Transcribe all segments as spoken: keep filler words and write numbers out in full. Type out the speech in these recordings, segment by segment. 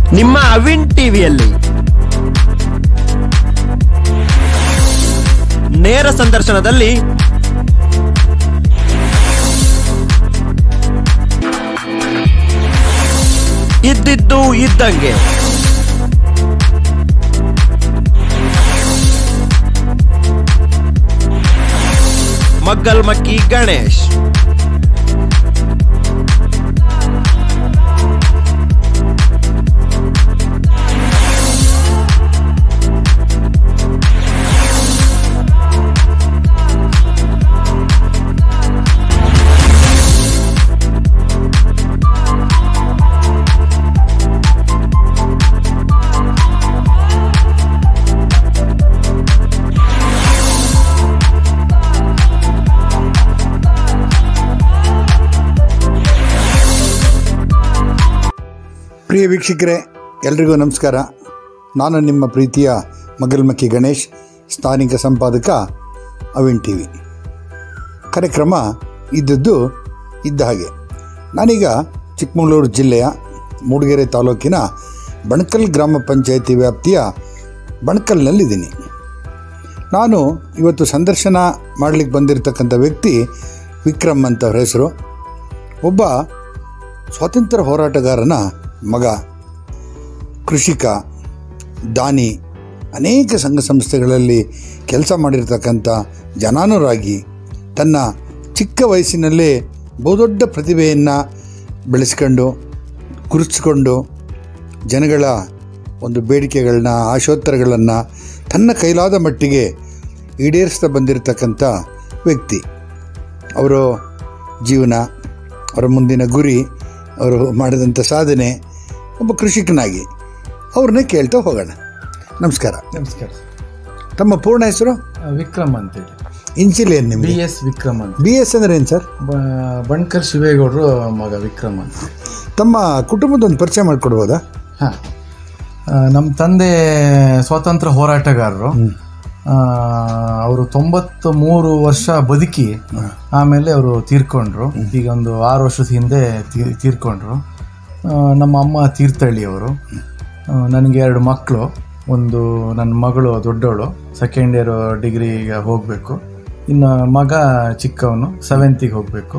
ನಿಮ್ಮ ಅವಿನ್ ಟಿವಿಯಲ್ಲಿ ನೇರ ಸಂದರ್ಶನದಲ್ಲಿ ಇದ್ದಿದ್ದು ಇದ್ದಂಗೆ ಮಗ್ಗಲ್ಮಕ್ಕಿ ಗಣೇಶ್. ಪ್ರಿಯ ವೀಕ್ಷಕರೇ, ಎಲ್ರಿಗೂ ನಮಸ್ಕಾರ. ನಾನು ನಿಮ್ಮ ಪ್ರೀತಿಯ ಮಗ್ಗಲ್ಮಕ್ಕಿ ಗಣೇಶ್, ಸ್ಥಾನಿಕ ಸಂಪಾದಕ ಅವಿನ್ ಟಿ ವಿ. ಕಾರ್ಯಕ್ರಮ ಇದ್ದದ್ದು ಇದ್ದ ಹಾಗೆ. ನಾನೀಗ ಚಿಕ್ಕಮಗಳೂರು ಜಿಲ್ಲೆಯ ಮೂಡಿಗೆರೆ ತಾಲೂಕಿನ ಬಣಕಲ್ ಗ್ರಾಮ ಪಂಚಾಯಿತಿ ವ್ಯಾಪ್ತಿಯ ಬಣಕಲ್ನಲ್ಲಿದ್ದೀನಿ. ನಾನು ಇವತ್ತು ಸಂದರ್ಶನ ಮಾಡಲಿಕ್ಕೆ ಬಂದಿರತಕ್ಕಂಥ ವ್ಯಕ್ತಿ ವಿಕ್ರಮ್ ಅಂತ ಹೆಸರು. ಒಬ್ಬ ಸ್ವಾತಂತ್ರ್ಯ ಹೋರಾಟಗಾರನ ಮಗ, ಕೃಷಿಕ, ದಾನಿ, ಅನೇಕ ಸಂಘ ಸಂಸ್ಥೆಗಳಲ್ಲಿ ಕೆಲಸ ಮಾಡಿರ್ತಕ್ಕಂಥ ಜನಾನುರಾಗಿ, ತನ್ನ ಚಿಕ್ಕ ವಯಸ್ಸಿನಲ್ಲೇ ಬಹುದೊಡ್ಡ ಪ್ರತಿಭೆಯನ್ನು ಬೆಳೆಸ್ಕೊಂಡು ಗುರುತಿಸ್ಕೊಂಡು ಜನಗಳ ಒಂದು ಬೇಡಿಕೆಗಳನ್ನ, ಆಶೋತ್ತರಗಳನ್ನು ತನ್ನ ಕೈಲಾದ ಮಟ್ಟಿಗೆ ಈಡೇರಿಸ್ತಾ ಬಂದಿರತಕ್ಕಂಥ ವ್ಯಕ್ತಿ. ಅವರ ಜೀವನ, ಅವರ ಮುಂದಿನ ಗುರಿ, ಅವರು ಮಾಡಿದಂಥ ಸಾಧನೆ, ಒಬ್ಬ ಕೃಷಿಕನಾಗಿ ಅವ್ರನ್ನೇ ಕೇಳ್ತಾ ಹೋಗೋಣ. ನಮಸ್ಕಾರ. ನಮಸ್ಕಾರ. ತಮ್ಮ ಪೂರ್ಣ ಹೆಸರು? ವಿಕ್ರಮ್ ಅಂತೇಳಿ. ಇನ್ಸಿಲ್ ಏನು ನಿಮಗೆ? ಬಿ ಎಸ್ ವಿಕ್ರಮ್ ಅಂತ. ಬಿ ಎಸ್ ಅಂದ್ರೆ ಏನು ಸರ್? ಬಣ್ಕರ್ ಶಿವೇಗೌಡರು ಮಗ ವಿಕ್ರಮ್ ಅಂತ. ತಮ್ಮ ಕುಟುಂಬದ ಒಂದು ಪರಿಚಯ ಮಾಡಿಕೊಡ್ಬೋದಾ? ಹಾಂ, ನಮ್ಮ ತಂದೆ ಸ್ವಾತಂತ್ರ್ಯ ಹೋರಾಟಗಾರರು. ಅವರು ತೊಂಬತ್ತು ಮೂರು ವರ್ಷ ಬದುಕಿ ಆಮೇಲೆ ಅವರು ತೀರ್ಕೊಂಡ್ರು. ಈಗ ಒಂದು ಆರು ವರ್ಷದ ಹಿಂದೆ ತೀರ್ಕೊಂಡ್ರು. ನಮ್ಮ ಅಮ್ಮ ತೀರ್ಥಹಳ್ಳಿಯವರು. ನನಗೆ ಎರಡು ಮಕ್ಕಳು. ಒಂದು ನನ್ನ ಮಗಳು ದೊಡ್ಡವಳು, ಸೆಕೆಂಡ್ ಇಯರ್ ಡಿಗ್ರಿಗೆ ಹೋಗಬೇಕು. ಇನ್ನು ಮಗ ಚಿಕ್ಕವನು ಸೆವೆಂತಿಗೆ ಹೋಗಬೇಕು.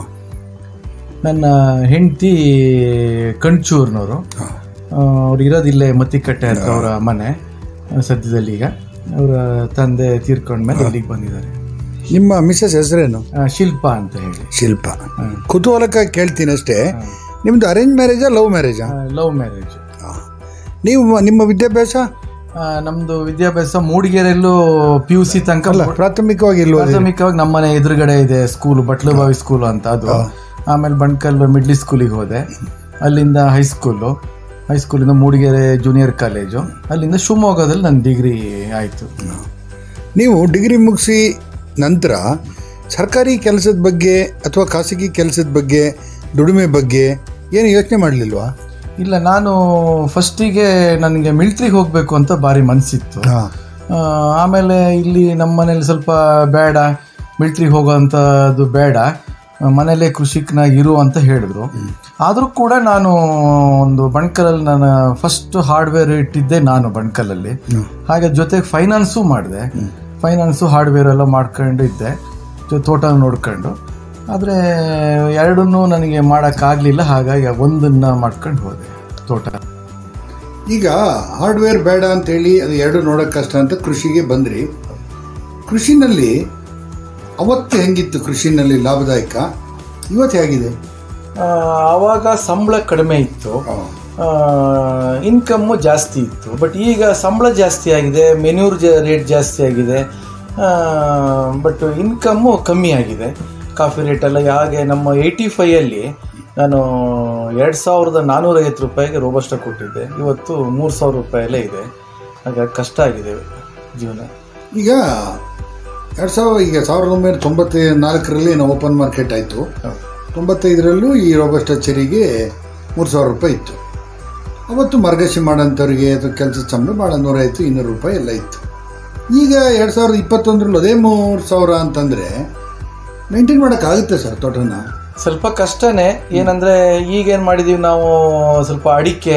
ನನ್ನ ಹೆಂಡತಿ ಕಂಚೂರ್ನವರು. ಅವ್ರು ಇರೋದಿಲ್ಲೇ ಮತ್ತಿಕಟ್ಟೆ ಅಂತ ಅವರ ಮನೆ ಸದ್ಯದಲ್ಲಿ. ಈಗ ಅವರ ತಂದೆ ತೀರ್ಕೊಂಡ್ಮೇಲೆ ಇಲ್ಲಿಗೆ ಬಂದಿದ್ದಾರೆ. ನಿಮ್ಮ ಮಿಸಸ್ ಹೆಸರೇನು? ಶಿಲ್ಪಾ ಅಂತ ಹೇಳಿ. ಶಿಲ್ಪ. ಕುತೂಹಲಕ್ಕಾಗಿ ಕೇಳ್ತೀನಿ ಅಷ್ಟೇ. ನಿಮ್ಮದು ಅರೇಂಜ್ ಮ್ಯಾರೇಜಾ, ಲವ್ ಮ್ಯಾರೇಜಾ? Love marriage. ನೀವು ನಿಮ್ಮ ವಿದ್ಯಾಭ್ಯಾಸ? ನಮ್ದು ವಿದ್ಯಾಭ್ಯಾಸ ಮೂಡಿಗೆರೆಯಲ್ಲೂ ಪಿ ಯು ಸಿ ತನಕ. ಪ್ರಾಥಮಿಕವಾಗಿ ಇಲ್ವಾ? ಪ್ರಾಥಮಿಕವಾಗಿ ನಮ್ಮನೆ ಎದುರುಗಡೆ ಇದೆ ಸ್ಕೂಲ್, ಬಟ್ಲುಬಾವಿ ಸ್ಕೂಲ್ ಅಂತ, ಅದು. ಆಮೇಲೆ ಬಣ್ಕಲ್ ಮಿಡ್ಲ್ ಸ್ಕೂಲಿಗೆ ಹೋದೆ. ಅಲ್ಲಿಂದ ಹೈಸ್ಕೂಲು, ಹೈಸ್ಕೂಲಿಂದ ಮೂಡಿಗೆರೆ ಜೂನಿಯರ್ ಕಾಲೇಜು, ಅಲ್ಲಿಂದ ಶಿವಮೊಗ್ಗದಲ್ಲಿ ನನ್ನ ಡಿಗ್ರಿ ಆಯಿತು. ನೀವು ಡಿಗ್ರಿ ಮುಗಿಸಿ ನಂತರ ಸರ್ಕಾರಿ ಕೆಲಸದ ಬಗ್ಗೆ ಅಥವಾ ಖಾಸಗಿ ಕೆಲಸದ ಬಗ್ಗೆ, ದುಡಿಮೆ ಬಗ್ಗೆ ಏನು ಯೋಚನೆ ಮಾಡಲಿಲ್ವಾ? ಇಲ್ಲ, ನಾನು ಫಸ್ಟಿಗೆ ನನಗೆ ಮಿಲ್ಟ್ರಿಗೆ ಹೋಗಬೇಕು ಅಂತ ಭಾರಿ ಮನಸ್ಸಿತ್ತು. ಆಮೇಲೆ ಇಲ್ಲಿ ನಮ್ಮ ಮನೇಲಿ ಸ್ವಲ್ಪ ಬೇಡ, ಮಿಲ್ಟ್ರಿಗೆ ಹೋಗೋವಂಥದ್ದು ಬೇಡ, ಮನೇಲೇ ಕೃಷಿಕನಾಗಿ ಇರು ಅಂತ ಹೇಳಿದ್ರು. ಆದರೂ ಕೂಡ ನಾನು ಒಂದು ಬಣ್ಕಲಲ್ಲಿ ನಾನು ಫಸ್ಟ್ ಹಾರ್ಡ್ವೇರ್ ಇಟ್ಟಿದ್ದೆ ನಾನು ಬಣ್ಕಲಲ್ಲಿ. ಹಾಗೆ ಜೊತೆಗೆ ಫೈನಾನ್ಸು ಮಾಡಿದೆ. ಫೈನಾನ್ಸು ಹಾರ್ಡ್ವೇರ್ ಎಲ್ಲ ಮಾಡ್ಕೊಂಡು ಇದ್ದೆ, ತೋಟ ನೋಡ್ಕೊಂಡು. ಆದರೆ ಎರಡನ್ನೂ ನನಗೆ ಮಾಡೋಕ್ಕಾಗಲಿಲ್ಲ. ಹಾಗಾಗಿ ಒಂದನ್ನು ಮಾಡ್ಕೊಂಡು ಹೋದೆ, ತೋಟ. ಈಗ ಹಾರ್ಡ್ವೇರ್ ಬೇಡ ಅಂತೇಳಿ ಅದು ಎರಡು ನೋಡೋಕ್ಕೆ ಕಷ್ಟ ಅಂತ ಕೃಷಿಗೆ ಬಂದ್ರಿ. ಕೃಷಿನಲ್ಲಿ ಅವತ್ತು ಹೆಂಗಿತ್ತು? ಕೃಷಿನಲ್ಲಿ ಲಾಭದಾಯಕ? ಇವತ್ತು ಹೇಗಿದೆ? ಆವಾಗ ಸಂಬಳ ಕಡಿಮೆ ಇತ್ತು, ಇನ್ಕಮ್ಮು ಜಾಸ್ತಿ ಇತ್ತು. ಬಟ್ ಈಗ ಸಂಬಳ ಜಾಸ್ತಿ ಆಗಿದೆ, ಮೆನ್ಯೂರ್ ಜ ರೇಟ್ ಜಾಸ್ತಿ ಆಗಿದೆ, ಬಟ್ ಇನ್ಕಮ್ಮು ಕಮ್ಮಿ ಆಗಿದೆ. ಕಾಫಿ ರೇಟೆಲ್ಲ ಹಾಗೆ. ನಮ್ಮ ಏಯ್ಟಿ ಫೈಯಲ್ಲಿ ನಾನು ಎರಡು ಸಾವಿರದ ನಾನ್ನೂರೈವತ್ತು ರೂಪಾಯಿಗೆ ರೋಬಸ್ಟ ಕೊಟ್ಟಿದ್ದೆ, ಇವತ್ತು ಮೂರು ಸಾವಿರ ರೂಪಾಯಲ್ಲೇ ಇದೆ. ಹಾಗಾಗಿ ಕಷ್ಟ ಆಗಿದೆ ಜೀವನ. ಈಗ ಎರಡು ಸಾವಿರ ಈಗ ಸಾವಿರದ ಒಂಬೈನೂರ ತೊಂಬತ್ತ ನಾಲ್ಕರಲ್ಲಿ ನಾವು ಓಪನ್ ಮಾರ್ಕೆಟ್ ಆಯಿತು. ತೊಂಬತ್ತೈದರಲ್ಲೂ ಈ ರೋಬಸ್ಟ ಚೆರಿಗೆ ಮೂರು ಸಾವಿರ ರೂಪಾಯಿ ಇತ್ತು. ಅವತ್ತು ಮರಗಸಿ ಮಾಡೋಂಥವ್ರಿಗೆ ಅಥವಾ ಕೆಲಸದ ಸಂಬಳ ಭಾಳ ನೂರೈವತ್ತು ಇನ್ನೂರು ರೂಪಾಯಿ ಎಲ್ಲ ಇತ್ತು. ಈಗ ಎರಡು ಸಾವಿರದ ಇಪ್ಪತ್ತೊಂದರಲ್ಲಿ ಅದೇ ಮೂರು ಸಾವಿರ ಅಂತಂದರೆ ಮೇಂಟೈನ್ ಮಾಡೋಕ್ಕಾಗುತ್ತೆ ಸರ್ ತೋಟನ? ಸ್ವಲ್ಪ ಕಷ್ಟನೇ. ಏನಂದರೆ ಈಗೇನು ಮಾಡಿದ್ದೀವಿ ನಾವು, ಸ್ವಲ್ಪ ಅಡಿಕೆ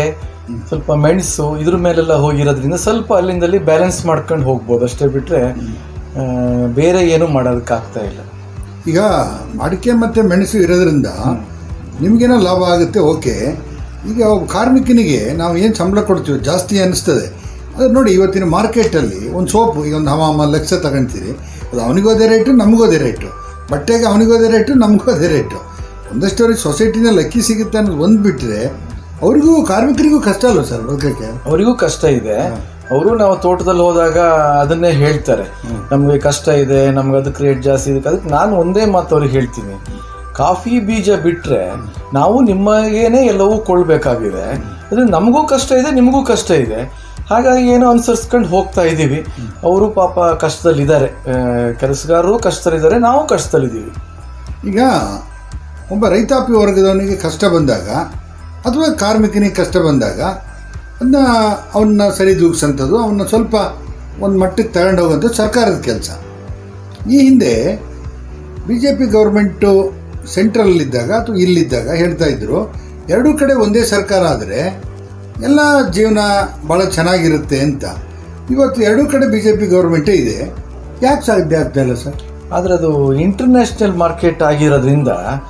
ಸ್ವಲ್ಪ ಮೆಣಸು ಇದ್ರ ಮೇಲೆಲ್ಲ ಹೋಗಿರೋದ್ರಿಂದ ಸ್ವಲ್ಪ ಅಲ್ಲಿಂದಲ್ಲಿ ಬ್ಯಾಲೆನ್ಸ್ ಮಾಡ್ಕೊಂಡು ಹೋಗ್ಬೋದು ಅಷ್ಟೇ ಬಿಟ್ಟರೆ ಬೇರೆ ಏನು ಮಾಡೋದಕ್ಕಾಗ್ತಾ ಇಲ್ಲ. ಈಗ ಅಡಿಕೆ ಮತ್ತು ಮೆಣಸು ಇರೋದ್ರಿಂದ ನಿಮಗೇನೋ ಲಾಭ ಆಗುತ್ತೆ, ಓಕೆ. ಈಗ ಕಾರ್ಮಿಕನಿಗೆ ನಾವು ಏನು ಸಂಬಳ ಕೊಡ್ತೀವಿ ಜಾಸ್ತಿ ಅನ್ನಿಸ್ತದೆ. ಅದು ನೋಡಿ ಇವತ್ತಿನ ಮಾರ್ಕೆಟಲ್ಲಿ ಒಂದು ಸೋಪು ಈಗ ಒಂದು ಹಮಾಮ ಲಕ್ಷ ತಗೊಳ್ತೀರಿ, ಅದು ಅವನಿಗೋದೇ ರೇಟು ನಮಗೋದೇ ರೇಟು, ಬಟ್ಟೆಗೆ ಅವನಿಗೋದೇ ರೇಟು ನಮಗೋದೇ ರೇಟು. ಒಂದಷ್ಟು ಅವ್ರಿಗೆ ಸೊಸೈಟಿನಲ್ಲಿ ಅಕ್ಕಿ ಸಿಗುತ್ತೆ ಅನ್ನೋದು ಒಂದು ಬಿಟ್ಟರೆ ಅವ್ರಿಗೂ ಕಾರ್ಮಿಕರಿಗೂ ಕಷ್ಟ ಅಲ್ವ ಸರ್ ಬದುಕಕ್ಕೆ? ಅವರಿಗೂ ಕಷ್ಟ ಇದೆ. ಅವರು ನಾವು ತೋಟದಲ್ಲಿ ಹೋದಾಗ ಅದನ್ನೇ ಹೇಳ್ತಾರೆ, ನಮಗೆ ಕಷ್ಟ ಇದೆ, ನಮ್ಗೆ ಅದಕ್ಕೆ ರೇಟ್ ಜಾಸ್ತಿ ಇದೆ. ಅದಕ್ಕೆ ನಾನು ಒಂದೇ ಮಾತು ಅವ್ರಿಗೆ ಹೇಳ್ತೀನಿ, ಕಾಫಿ ಬೀಜ ಬಿಟ್ಟರೆ ನಾವು ನಿಮಗೇನೆ ಎಲ್ಲವೂ ಕೊಳ್ಬೇಕಾಗಿದೆ. ಅಂದರೆ ನಮಗೂ ಕಷ್ಟ ಇದೆ, ನಿಮಗೂ ಕಷ್ಟ ಇದೆ. ಹಾಗಾಗಿ ಏನೋ ಅನುಸರಿಸ್ಕೊಂಡು ಹೋಗ್ತಾ ಇದ್ದೀವಿ. ಅವರು ಪಾಪ ಕಷ್ಟದಲ್ಲಿದ್ದಾರೆ, ಕೆಲಸಗಾರರು ಕಷ್ಟದಲ್ಲಿದ್ದಾರೆ, ನಾವು ಕಷ್ಟದಲ್ಲಿದ್ದೀವಿ. ಈಗ ಒಬ್ಬ ರೈತಾಪಿ ವರ್ಗದವನಿಗೆ ಕಷ್ಟ ಬಂದಾಗ ಅಥವಾ ಕಾರ್ಮಿಕನಿಗೆ ಕಷ್ಟ ಬಂದಾಗ ಅದನ್ನ ಅವನ್ನ ಸರಿದೂಗಿಸೋಂಥದ್ದು, ಅವನ್ನ ಸ್ವಲ್ಪ ಒಂದು ಮಟ್ಟಕ್ಕೆ ತಗೊಂಡು ಹೋಗೋಂಥದ್ದು ಸರ್ಕಾರದ ಕೆಲಸ. ಈ ಹಿಂದೆ ಬಿ ಜೆ ಪಿ ಗೌರ್ಮೆಂಟು ಸೆಂಟ್ರಲ್ಲಿದ್ದಾಗ ಅಥವಾ ಇಲ್ಲಿದ್ದಾಗ ಹೇಳ್ತಾ ಇದ್ರು, ಎರಡೂ ಕಡೆ ಒಂದೇ ಸರ್ಕಾರ ಆದರೆ ಎಲ್ಲ ಜೀವನ ಭಾಳ ಚೆನ್ನಾಗಿರುತ್ತೆ ಅಂತ. ಇವತ್ತು ಎರಡೂ ಕಡೆ ಬಿ ಜೆ ಪಿ ಗೌರ್ಮೆಂಟೇ ಇದೆ, ಯಾಕೆ ಸಾಧ್ಯ ಆಗ್ತಾ ಇಲ್ಲ ಸರ್? ಆದರೆ ಅದು ಇಂಟರ್ನ್ಯಾಷನಲ್ ಮಾರ್ಕೆಟ್ ಆಗಿರೋದ್ರಿಂದ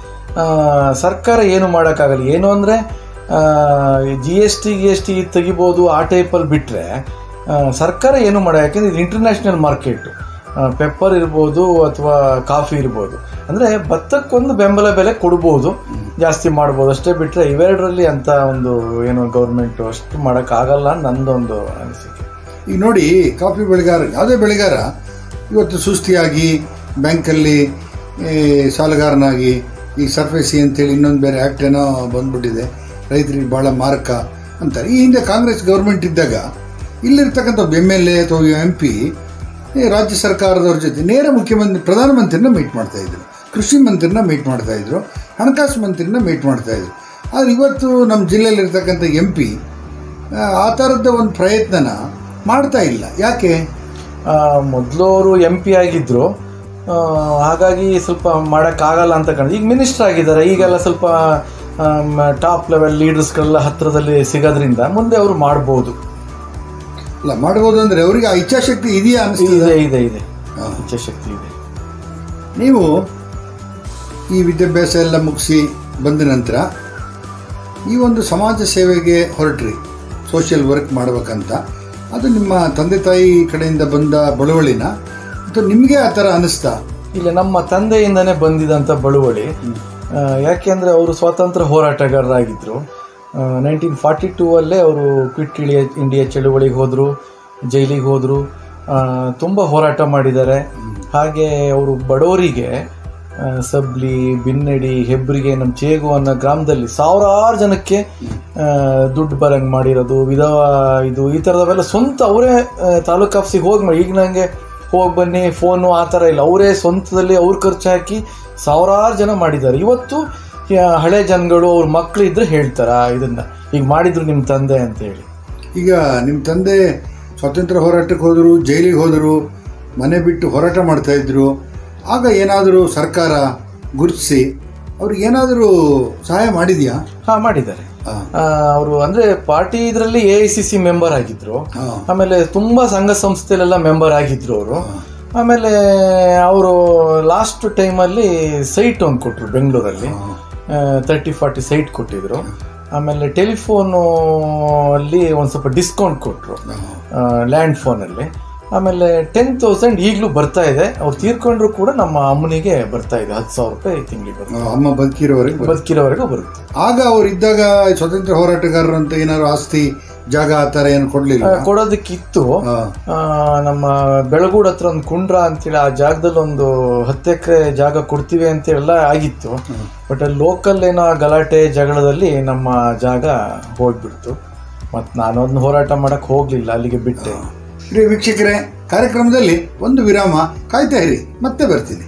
ಸರ್ಕಾರ ಏನು ಮಾಡೋಕ್ಕಾಗಲ್ಲ. ಏನು ಅಂದರೆ ಜಿ ಎಸ್ ಟಿ ಗಿ ಎಸ್ ಟಿ ತೆಗಿಬೋದು, ಆ ಟೈಪಲ್ಲಿ ಬಿಟ್ಟರೆ ಸರ್ಕಾರ ಏನು ಮಾಡೋ, ಯಾಕೆಂದರೆ ಇದು ಇಂಟರ್ನ್ಯಾಷನಲ್ ಮಾರ್ಕೆಟು. ಪೆಪ್ಪರ್ ಇರ್ಬೋದು ಅಥವಾ ಕಾಫಿ ಇರ್ಬೋದು, ಅಂದರೆ ಭತ್ತಕ್ಕೊಂದು ಬೆಂಬಲ ಬೆಲೆ ಕೊಡ್ಬೋದು, ಜಾಸ್ತಿ ಮಾಡ್ಬೋದು ಅಷ್ಟೇ ಬಿಟ್ಟರೆ ಇವೆರಡರಲ್ಲಿ ಅಂತ ಒಂದು ಏನು ಗೌರ್ಮೆಂಟು ಅಷ್ಟು ಮಾಡೋಕ್ಕಾಗಲ್ಲ ನನ್ನದೊಂದು ಅನಿಸಿಕೆ. ಈಗ ನೋಡಿ, ಕಾಫಿ ಬೆಳೆಗಾರ ಯಾವುದೇ ಬೆಳೆಗಾರ ಇವತ್ತು ಸುಸ್ತಿಯಾಗಿ ಬ್ಯಾಂಕಲ್ಲಿ ಸಾಲಗಾರನಾಗಿ ಈ ಸರ್ಫೇಸಿ ಅಂತೇಳಿ ಇನ್ನೊಂದು ಬೇರೆ ಆ್ಯಕ್ಟ್ ಏನೋ ಬಂದ್ಬಿಟ್ಟಿದೆ, ರೈತರಿಗೆ ಭಾಳ ಮಾರಕ ಅಂತಾರೆ. ಈ ಹಿಂದೆ ಕಾಂಗ್ರೆಸ್ ಗೌರ್ಮೆಂಟ್ ಇದ್ದಾಗ ಇಲ್ಲಿರ್ತಕ್ಕಂಥ ಎಮ್ ಎಲ್ ಎ ಅಥವಾ ಎಂ ಪಿ ರಾಜ್ಯ ಸರ್ಕಾರದವ್ರ ಜೊತೆ ನೇರ ಮುಖ್ಯಮಂತ್ರಿ ಪ್ರಧಾನಮಂತ್ರಿನ ಮೀಟ್ ಮಾಡ್ತಾಯಿದ್ರು, ಕೃಷಿ ಮಂತ್ರಿನ ಮೀಟ್ ಮಾಡ್ತಾಯಿದ್ರು, ಹಣಕಾಸು ಮಂತ್ರಿನ ಮೀಟ್ ಮಾಡ್ತಾಯಿದ್ರು. ಆದರೆ ಇವತ್ತು ನಮ್ಮ ಜಿಲ್ಲೆಯಲ್ಲಿರ್ತಕ್ಕಂಥ ಎಂ ಪಿ ಆ ಥರದ ಒಂದು ಪ್ರಯತ್ನನ ಮಾಡ್ತಾ ಇಲ್ಲ. ಯಾಕೆ? ಮೊದಲು ಅವರು ಎಂ ಪಿ ಆಗಿದ್ದರು, ಹಾಗಾಗಿ ಸ್ವಲ್ಪ ಮಾಡೋಕ್ಕಾಗಲ್ಲ ಅಂತ ಕಾಣಿದೆ. ಈಗ ಮಿನಿಸ್ಟರ್ ಆಗಿದ್ದಾರೆ, ಈಗೆಲ್ಲ ಸ್ವಲ್ಪ ಟಾಪ್ ಲೆವೆಲ್ ಲೀಡರ್ಸ್ಗಳೆಲ್ಲ ಹತ್ತಿರದಲ್ಲಿ ಸಿಗೋದ್ರಿಂದ ಮುಂದೆ ಅವರು ಮಾಡ್ಬೋದು. ಅಲ್ಲ, ಮಾಡ್ಬೋದು ಅಂದರೆ ಅವರಿಗೆ ಆ ಇಚ್ಛಾಶಕ್ತಿ ಇದೆಯಾ ಅನಿಸ್ತದೆ? ಇದೆ ಇದೆ ಇಚ್ಛಾಶಕ್ತಿ ಇದೆ. ನೀವು ಈ ವಿದ್ಯಾಭ್ಯಾಸ ಎಲ್ಲ ಮುಗಿಸಿ ಬಂದ ನಂತರ ಈ ಒಂದು ಸಮಾಜ ಸೇವೆಗೆ ಹೊರಟ್ರಿ, ಸೋಷಿಯಲ್ ವರ್ಕ್ ಮಾಡ್ಬೇಕಂತ. ಅದು ನಿಮ್ಮ ತಂದೆ ತಾಯಿ ಕಡೆಯಿಂದ ಬಂದ ಬಳುವಳಿನ ಅಥವಾ ನಿಮಗೆ ಆ ಥರ ಅನ್ನಿಸ್ತಾ? ಇಲ್ಲ, ನಮ್ಮ ತಂದೆಯಿಂದನೇ ಬಂದಿದ್ದಂಥ ಬಳುವಳಿ. ಯಾಕೆಂದರೆ ಅವರು ಸ್ವಾತಂತ್ರ್ಯ ಹೋರಾಟಗಾರರಾಗಿದ್ದರು. ನೈನ್ಟೀನ್ ಫಾರ್ಟಿ ಟೂ ಅಲ್ಲೇ ಅವರು ಕ್ವಿಟ್ ಇಂಡಿಯಾ ಇಂಡಿಯಾ ಚಳುವಳಿಗೆ ಹೋದರು, ಜೈಲಿಗೆ ಹೋದರು, ತುಂಬ ಹೋರಾಟ ಮಾಡಿದ್ದಾರೆ. ಹಾಗೆ ಅವರು ಬಡವರಿಗೆ ಸಬ್ಲಿ, ಬಿನ್ನಡಿ, ಹೆಬ್ರಿಗೆ, ನಮ್ಮ ಚೇಗು ಅನ್ನೋ ಗ್ರಾಮದಲ್ಲಿ ಸಾವಿರಾರು ಜನಕ್ಕೆ ದುಡ್ಡು ಬರಂಗೆ ಮಾಡಿರೋದು, ವಿಧವಾ ಇದು ಈ ಥರದವೆಲ್ಲ ಸ್ವಂತ ಅವರೇ ತಾಲೂಕು ಆಫೀಸಿಗೆ ಹೋಗಿ ಮಾಡಿ. ಈಗ ನನಗೆ ಹೋಗಿ ಬನ್ನಿ ಫೋನು ಆ ಥರ ಇಲ್ಲ, ಅವರೇ ಸ್ವಂತದಲ್ಲಿ ಅವ್ರು ಖರ್ಚು ಹಾಕಿ ಸಾವಿರಾರು ಜನ ಮಾಡಿದ್ದಾರೆ. ಇವತ್ತು ಹಳೆ ಜನಗಳು ಅವ್ರ ಮಕ್ಕಳು ಇದ್ರೆ ಹೇಳ್ತಾರ ಇದನ್ನು ಈಗ ಮಾಡಿದ್ರು ನಿಮ್ಮ ತಂದೆ ಅಂತ ಹೇಳಿ. ಈಗ ನಿಮ್ಮ ತಂದೆ ಸ್ವಾತಂತ್ರ್ಯ ಹೋರಾಟಕ್ಕೆ ಹೋದರು, ಜೈಲಿಗೆ ಹೋದರು, ಮನೆ ಬಿಟ್ಟು ಹೋರಾಟ ಮಾಡ್ತಾಯಿದ್ರು. ಆಗ ಏನಾದರೂ ಸರ್ಕಾರ ಗುರುತಿಸಿ ಅವ್ರಿಗೆ ಏನಾದರೂ ಸಹಾಯ ಮಾಡಿದೆಯಾ? ಹಾಂ, ಮಾಡಿದ್ದಾರೆ. ಅವರು ಅಂದರೆ ಪಾರ್ಟಿ ಇದರಲ್ಲಿ A I C C member ಆಗಿದ್ರು, ಆಮೇಲೆ ತುಂಬ ಸಂಘ ಸಂಸ್ಥೆಲೆಲ್ಲ ಮೆಂಬರ್ ಆಗಿದ್ರು ಅವರು. ಆಮೇಲೆ ಅವರು ಲಾಸ್ಟ್ ಟೈಮಲ್ಲಿ ಸೈಟ್ ಒಂದು ಕೊಟ್ಟರು ಬೆಂಗಳೂರಲ್ಲಿ, ತರ್ಟಿ ಫಾರ್ಟಿ ಸೈಟ್ ಕೊಟ್ಟಿದ್ರು. ಆಮೇಲೆ ಟೆಲಿಫೋನು ಅಲ್ಲಿ ಒಂದು ಸ್ವಲ್ಪ ಡಿಸ್ಕೌಂಟ್ ಕೊಟ್ಟರು ಲ್ಯಾಂಡ್ ಫೋನಲ್ಲಿ. ಆಮೇಲೆ ಟೆನ್ ತೌಸಂಡ್ ಈಗಲೂ ಬರ್ತಾ ಇದೆ. ಅವ್ರು ತೀರ್ಕೊಂಡ್ರು ಕೂಡ ನಮ್ಮ ಅಮ್ಮನಿಗೆ ಬರ್ತಾ ಇದೆ, ಹತ್ತು ಸಾವಿರ ರೂಪಾಯಿ ತಿಂಗಳಿಗೆ ಬರುತ್ತೆ. ಅಮ್ಮ ಬದುಕಿರೋವರೆಗೆ ಬದುಕಿರೋವರೆಗೂ ಬರುತ್ತೆ. ಆಗ ಅವ್ರು ಇದ್ದಾಗ ಸ್ವಾತಂತ್ರ್ಯ ಹೋರಾಟಗಾರರು ಅಂತ ಏನಾದ್ರು ಆಸ್ತಿ ಜಾಗ ಆ ಥರ ಏನು ಕೊಡಲಿಲ್ಲ? ಕೊಡೋದಕ್ಕಿತ್ತು. ನಮ್ಮ ಬೆಳಗೂಡ್ ಹತ್ರ ಒಂದು ಕುಂಡ್ರ ಅಂತೇಳಿ ಆ ಜಾಗದಲ್ಲಿ ಒಂದು ಹತ್ತು ಎಕರೆ ಜಾಗ ಕೊಡ್ತೀವಿ ಅಂತೇಳೆಲ್ಲ ಆಗಿತ್ತು. ಬಟ್ ಅಲ್ಲಿ ಲೋಕಲ್ ಏನೋ ಗಲಾಟೆ ಜಗಳದಲ್ಲಿ ನಮ್ಮ ಜಾಗ ಹೋಗ್ಬಿಡ್ತು. ಮತ್ತು ನಾನು ಅದನ್ನ ಹೋರಾಟ ಮಾಡಕ್ಕೆ ಹೋಗಲಿಲ್ಲ, ಅಲ್ಲಿಗೆ ಬಿಟ್ಟೆ. ಪ್ರಿಯ ವೀಕ್ಷಕರೇ, ಕಾರ್ಯಕ್ರಮದಲ್ಲಿ ಒಂದು ವಿರಾಮ, ಕಾಯ್ತಾ ಇರಿ, ಮತ್ತೆ ಬರ್ತೀನಿ.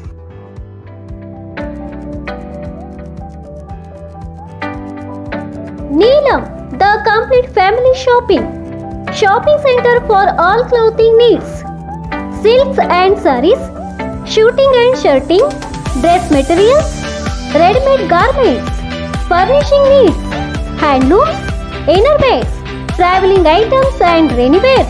Neelam, the complete family shopping. Shopping center for all clothing needs. Silks and sarees, shooting and shirting, dress materials, ready-made garments, furnishing needs, handlooms, innerwears, traveling items and rainy wears.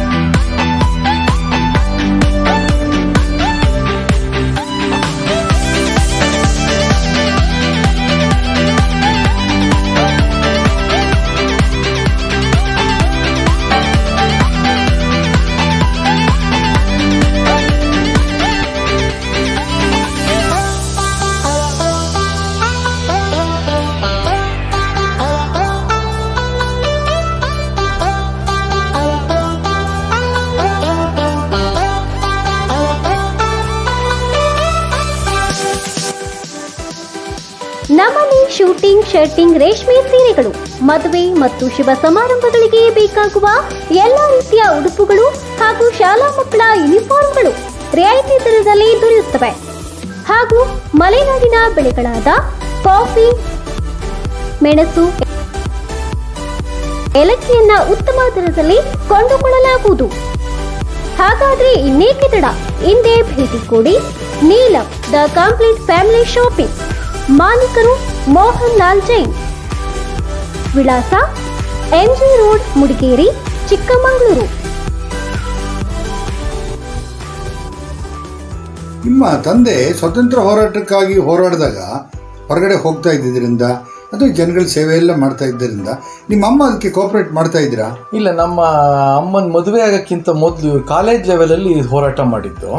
ನಮ್ಮಲ್ಲಿ ಶೂಟಿಂಗ್, ಶರ್ಟಿಂಗ್, ರೇಷ್ಮೆ ಸೀರೆಗಳು, ಮದುವೆ ಮತ್ತು ಶುಭ ಸಮಾರಂಭಗಳಿಗೆ ಬೇಕಾಗುವ ಎಲ್ಲಾ ರೀತಿಯ ಉಡುಪುಗಳು ಹಾಗೂ ಶಾಲಾ ಮಕ್ಕಳ ಯೂನಿಫಾರ್ಮ್ಗಳು ರಿಯಾಯಿತಿ ದರದಲ್ಲಿ ದೊರೆಯುತ್ತವೆ. ಹಾಗೂ ಮಲೆನಾಡಿನ ಬೆಳೆಗಳಾದ ಕಾಫಿ, ಮೆಣಸು, ಏಲಕ್ಕಿಯನ್ನ ಉತ್ತಮ ದರದಲ್ಲಿ ಕೊಂಡುಕೊಳ್ಳಲಾಗುವುದು. ಹಾಗಾದ್ರೆ ಇನ್ನೇಕೆ ತಡ? ಇಂದೇ ಭೇಟಿ ಕೊಡಿ Neelam the complete family shopping. ಮಾಲೀಕರು ಮೋಹನ್ ಲಾಲ್ ಜೈನ್. ವಿಳಾಸ ಎಂಜಿ ರೋಡ್, ಮುಡಿಗೇರಿ, ಚಿಕ್ಕಮಗಳೂರು. ನಿಮ್ಮ ತಂದೆ ಸ್ವತಂತ್ರ ಹೋರಾಟಕ್ಕಾಗಿ ಹೋರಾಡಿದಾಗ ಹೊರಗಡೆ ಹೋಗ್ತಾ ಇದ್ದಿದ್ದರಿಂದ ಅದು ಜನಗಳ ಸೇವೆ ಎಲ್ಲ ಮಾಡ್ತಾ ಇದ್ದರಿಂದ ನಿಮ್ಮ ಅಮ್ಮ ಅದಕ್ಕೆ ಕೋಆಪರೇಟ್ ಮಾಡ್ತಾ ಇದ್ದೀರಾ? ಇಲ್ಲ, ನಮ್ಮ ಅಮ್ಮನ ಮದುವೆ ಆಗೋಕ್ಕಿಂತ ಮೊದಲು ಇವರು ಕಾಲೇಜ್ ಲೆವೆಲಲ್ಲಿ ಹೋರಾಟ ಮಾಡಿದ್ದು.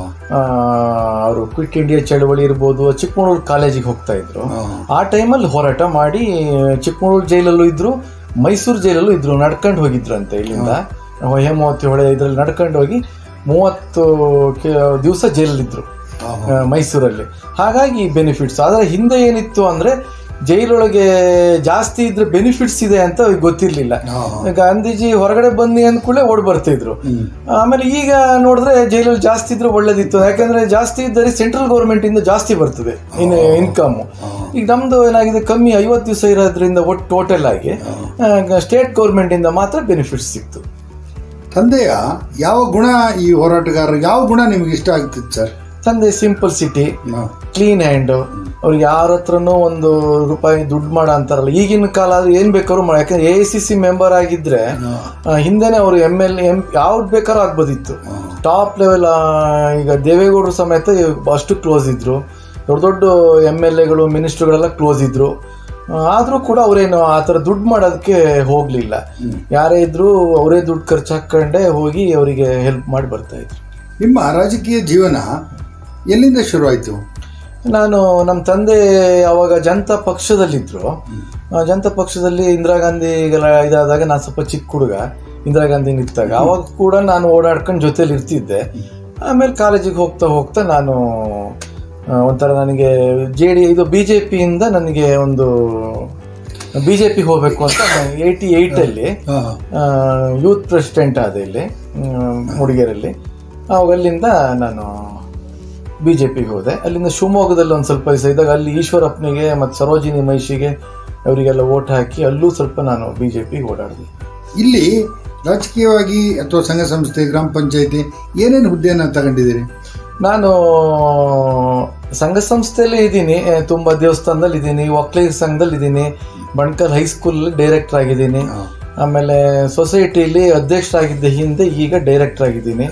ಅವರು ಕ್ವಿಟ್ ಇಂಡಿಯಾ ಚಳವಳಿ ಇರ್ಬೋದು, ಚಿಕ್ಕಮಗಳೂರು ಕಾಲೇಜಿಗೆ ಹೋಗ್ತಾ ಇದ್ರು. ಆ ಟೈಮಲ್ಲಿ ಹೋರಾಟ ಮಾಡಿ ಚಿಕ್ಕಮಗಳೂರು ಜೈಲಲ್ಲೂ ಇದ್ರು, ಮೈಸೂರು ಜೈಲಲ್ಲೂ ಇದ್ರು. ನಡ್ಕೊಂಡು ಹೋಗಿದ್ರು ಅಂತ ಇಲ್ಲಿಂದ ಹೇಮಾವತಿ ಹೊಳೆ ಇದ್ರಲ್ಲಿ ನಡ್ಕೊಂಡು ಹೋಗಿ ಮೂವತ್ತು ದಿವಸ ಜೈಲಲ್ಲಿದ್ರು ಮೈಸೂರಲ್ಲಿ. ಹಾಗಾಗಿ ಬೆನಿಫಿಟ್ಸ್. ಆದರೆ ಹಿಂದೆ ಏನಿತ್ತು ಅಂದ್ರೆ ಜೈಲೊಳಗೆ ಜಾಸ್ತಿ ಇದ್ರೆ ಬೆನಿಫಿಟ್ಸ್ ಇದೆ ಅಂತ ಗೊತ್ತಿರ್ಲಿಲ್ಲ. ಗಾಂಧೀಜಿ ಹೊರಗಡೆ ಬನ್ನಿ ಅಂದ್ಕೂಡಲೇ ಓಡ್ ಬರ್ತಿದ್ರು. ಆಮೇಲೆ ಈಗ ನೋಡಿದ್ರೆ ಜೈಲಲ್ಲಿ ಜಾಸ್ತಿ ಇದ್ರೆ ಒಳ್ಳೇದಿತ್ತು, ಯಾಕಂದ್ರೆ ಜಾಸ್ತಿ ಇದ್ದರೆ ಸೆಂಟ್ರಲ್ ಗೌರ್ಮೆಂಟ್ ಇಂದ ಜಾಸ್ತಿ ಬರ್ತದೆ ಇನ್ ಇನ್ಕಮ್. ಈಗ ನಮ್ದು ಏನಾಗಿದೆ, ಕಮ್ಮಿ ಐವತ್ತು ದಿವಸ ಇರೋದ್ರಿಂದ ಒಟ್ಟು ಟೋಟಲ್ ಆಗಿ ಸ್ಟೇಟ್ ಗೌರ್ಮೆಂಟ್ ಇಂದ ಮಾತ್ರ ಬೆನಿಫಿಟ್ಸ್ ಸಿಕ್ತು. ತಂದೆಯ ಯಾವ ಗುಣ, ಈ ಹೋರಾಟಗಾರರು ಯಾವ ಗುಣ ನಿಮ್ಗೆ ಇಷ್ಟ ಆಗ್ತಿತ್ತು ಸರ್? ತಂದೆ ಸಿಂಪಲ್ ಸಿಟಿ, ಕ್ಲೀನ್ ಹ್ಯಾಂಡ್. ಅವ್ರಿಗೆ ಯಾರ ಹತ್ರನೂ ಒಂದು ರೂಪಾಯಿ ದುಡ್ಡು ಮಾಡ ಅಂತಾರಲ್ಲ, ಈಗಿನ ಕಾಲ ಆದ್ರೆ ಏನ್ ಬೇಕಾದ್ರು ಮಾಡ. ಯಾಕಂದ್ರೆ A I C C member ಆಗಿದ್ರೆ ಹಿಂದೆನೆ ಅವರು ಎಮ್ ಎಲ್ ಎಂ ಯಾವ್ದು ಬೇಕಾದ್ರೂ ಆಗ್ಬೋದಿತ್ತು. Top level. ಈಗ ದೇವೇಗೌಡರು ಸಮೇತ ಅಷ್ಟು ಕ್ಲೋಸ್ ಇದ್ರು. ದೊಡ್ಡ ದೊಡ್ಡ ಎಮ್ ಎಲ್ ಎಗಳು, ಮಿನಿಸ್ಟರ್ಗಳೆಲ್ಲ ಕ್ಲೋಸ್ ಇದ್ರು. ಆದ್ರೂ ಕೂಡ ಅವರೇನು ಆ ಥರ ದುಡ್ಡು ಮಾಡೋದಕ್ಕೆ ಹೋಗ್ಲಿಲ್ಲ. ಯಾರೇ ಇದ್ರು ಅವರೇ ದುಡ್ಡು ಖರ್ಚು ಹಾಕೊಂಡೇ ಹೋಗಿ ಅವರಿಗೆ ಹೆಲ್ಪ್ ಮಾಡಿ ಬರ್ತಾ ಇದ್ರು. ನಿಮ್ಮ ರಾಜಕೀಯ ಜೀವನ ಎಲ್ಲಿಂದ ಶುರು ಆಯ್ತು? ನಾನು ನಮ್ಮ ತಂದೆ ಅವಾಗ ಜನತಾ ಪಕ್ಷದಲ್ಲಿದ್ದರು. ಜನತಾ ಪಕ್ಷದಲ್ಲಿ ಇಂದಿರಾ ಗಾಂಧಿಗೆಲ್ಲ ಇದಾದಾಗ ನಾನು ಸ್ವಲ್ಪ ಚಿಕ್ಕ ಹುಡುಗ, ಇಂದಿರಾ ಗಾಂಧಿ ನಿಂತಾಗ ಅವಾಗ ಕೂಡ ನಾನು ಓಡಾಡ್ಕೊಂಡು ಜೊತೆಲಿ ಇರ್ತಿದ್ದೆ. ಆಮೇಲೆ ಕಾಲೇಜಿಗೆ ಹೋಗ್ತಾ ಹೋಗ್ತಾ ನಾನು ಒಂಥರ ನನಗೆ ಜೆ ಡಿ ಇದು ಬಿ ಜೆ ಪಿಯಿಂದ ನನಗೆ ಒಂದು ಬಿ ಜೆ ಪಿ ಹೋಗಬೇಕು ಅಂತ ಏಯ್ಟಿ ಏಯ್ಟಲ್ಲಿ ಯೂತ್ ಪ್ರೆಸಿಡೆಂಟ್ ಆದ ಇಲ್ಲಿ ಮುಡಿಗೇರಲ್ಲಿ. ಅವಾಗ ಅಲ್ಲಿಂದ ನಾನು ಬಿ ಜೆ ಪಿಗೆ ಹೋದೆ. ಅಲ್ಲಿಂದ ಶಿವಮೊಗ್ಗದಲ್ಲಿ ಒಂದು ಸ್ವಲ್ಪ ದಿವಸ ಇದ್ದಾಗ ಅಲ್ಲಿ ಈಶ್ವರಪ್ಪನಿಗೆ ಮತ್ತು ಸರೋಜಿನಿ ಮಹಿಷಿಗೆ ಅವರಿಗೆಲ್ಲ ಓಟ್ ಹಾಕಿ ಅಲ್ಲೂ ಸ್ವಲ್ಪ ನಾನು ಬಿ ಜೆ ಪಿಗೆ ಓಡಾಡಿದೆ. ಇಲ್ಲಿ ರಾಜಕೀಯವಾಗಿ ಅಥವಾ ಸಂಘ ಸಂಸ್ಥೆ, ಗ್ರಾಮ ಪಂಚಾಯತಿ ಏನೇನು ಹುದ್ದೆಯನ್ನು ತಗೊಂಡಿದ್ದೀರಿ? ನಾನು ಸಂಘ ಸಂಸ್ಥೆಯಲ್ಲಿ ಇದ್ದೀನಿ, ತುಂಬ ದೇವಸ್ಥಾನದಲ್ಲಿ ಇದ್ದೀನಿ, ಒಕ್ಕಲಿಗರ ಸಂಘದಲ್ಲಿ ಇದ್ದೀನಿ, ಬಣ್ಕಲ್ ಹೈಸ್ಕೂಲ್ ಡೈರೆಕ್ಟರ್ ಆಗಿದ್ದೀನಿ. ಆಮೇಲೆ ಸೊಸೈಟಿಲಿ ಅಧ್ಯಕ್ಷರಾಗಿದ್ದೆ ಹಿಂದೆ, ಈಗ ಡೈರೆಕ್ಟರ್ ಆಗಿದ್ದೀನಿ.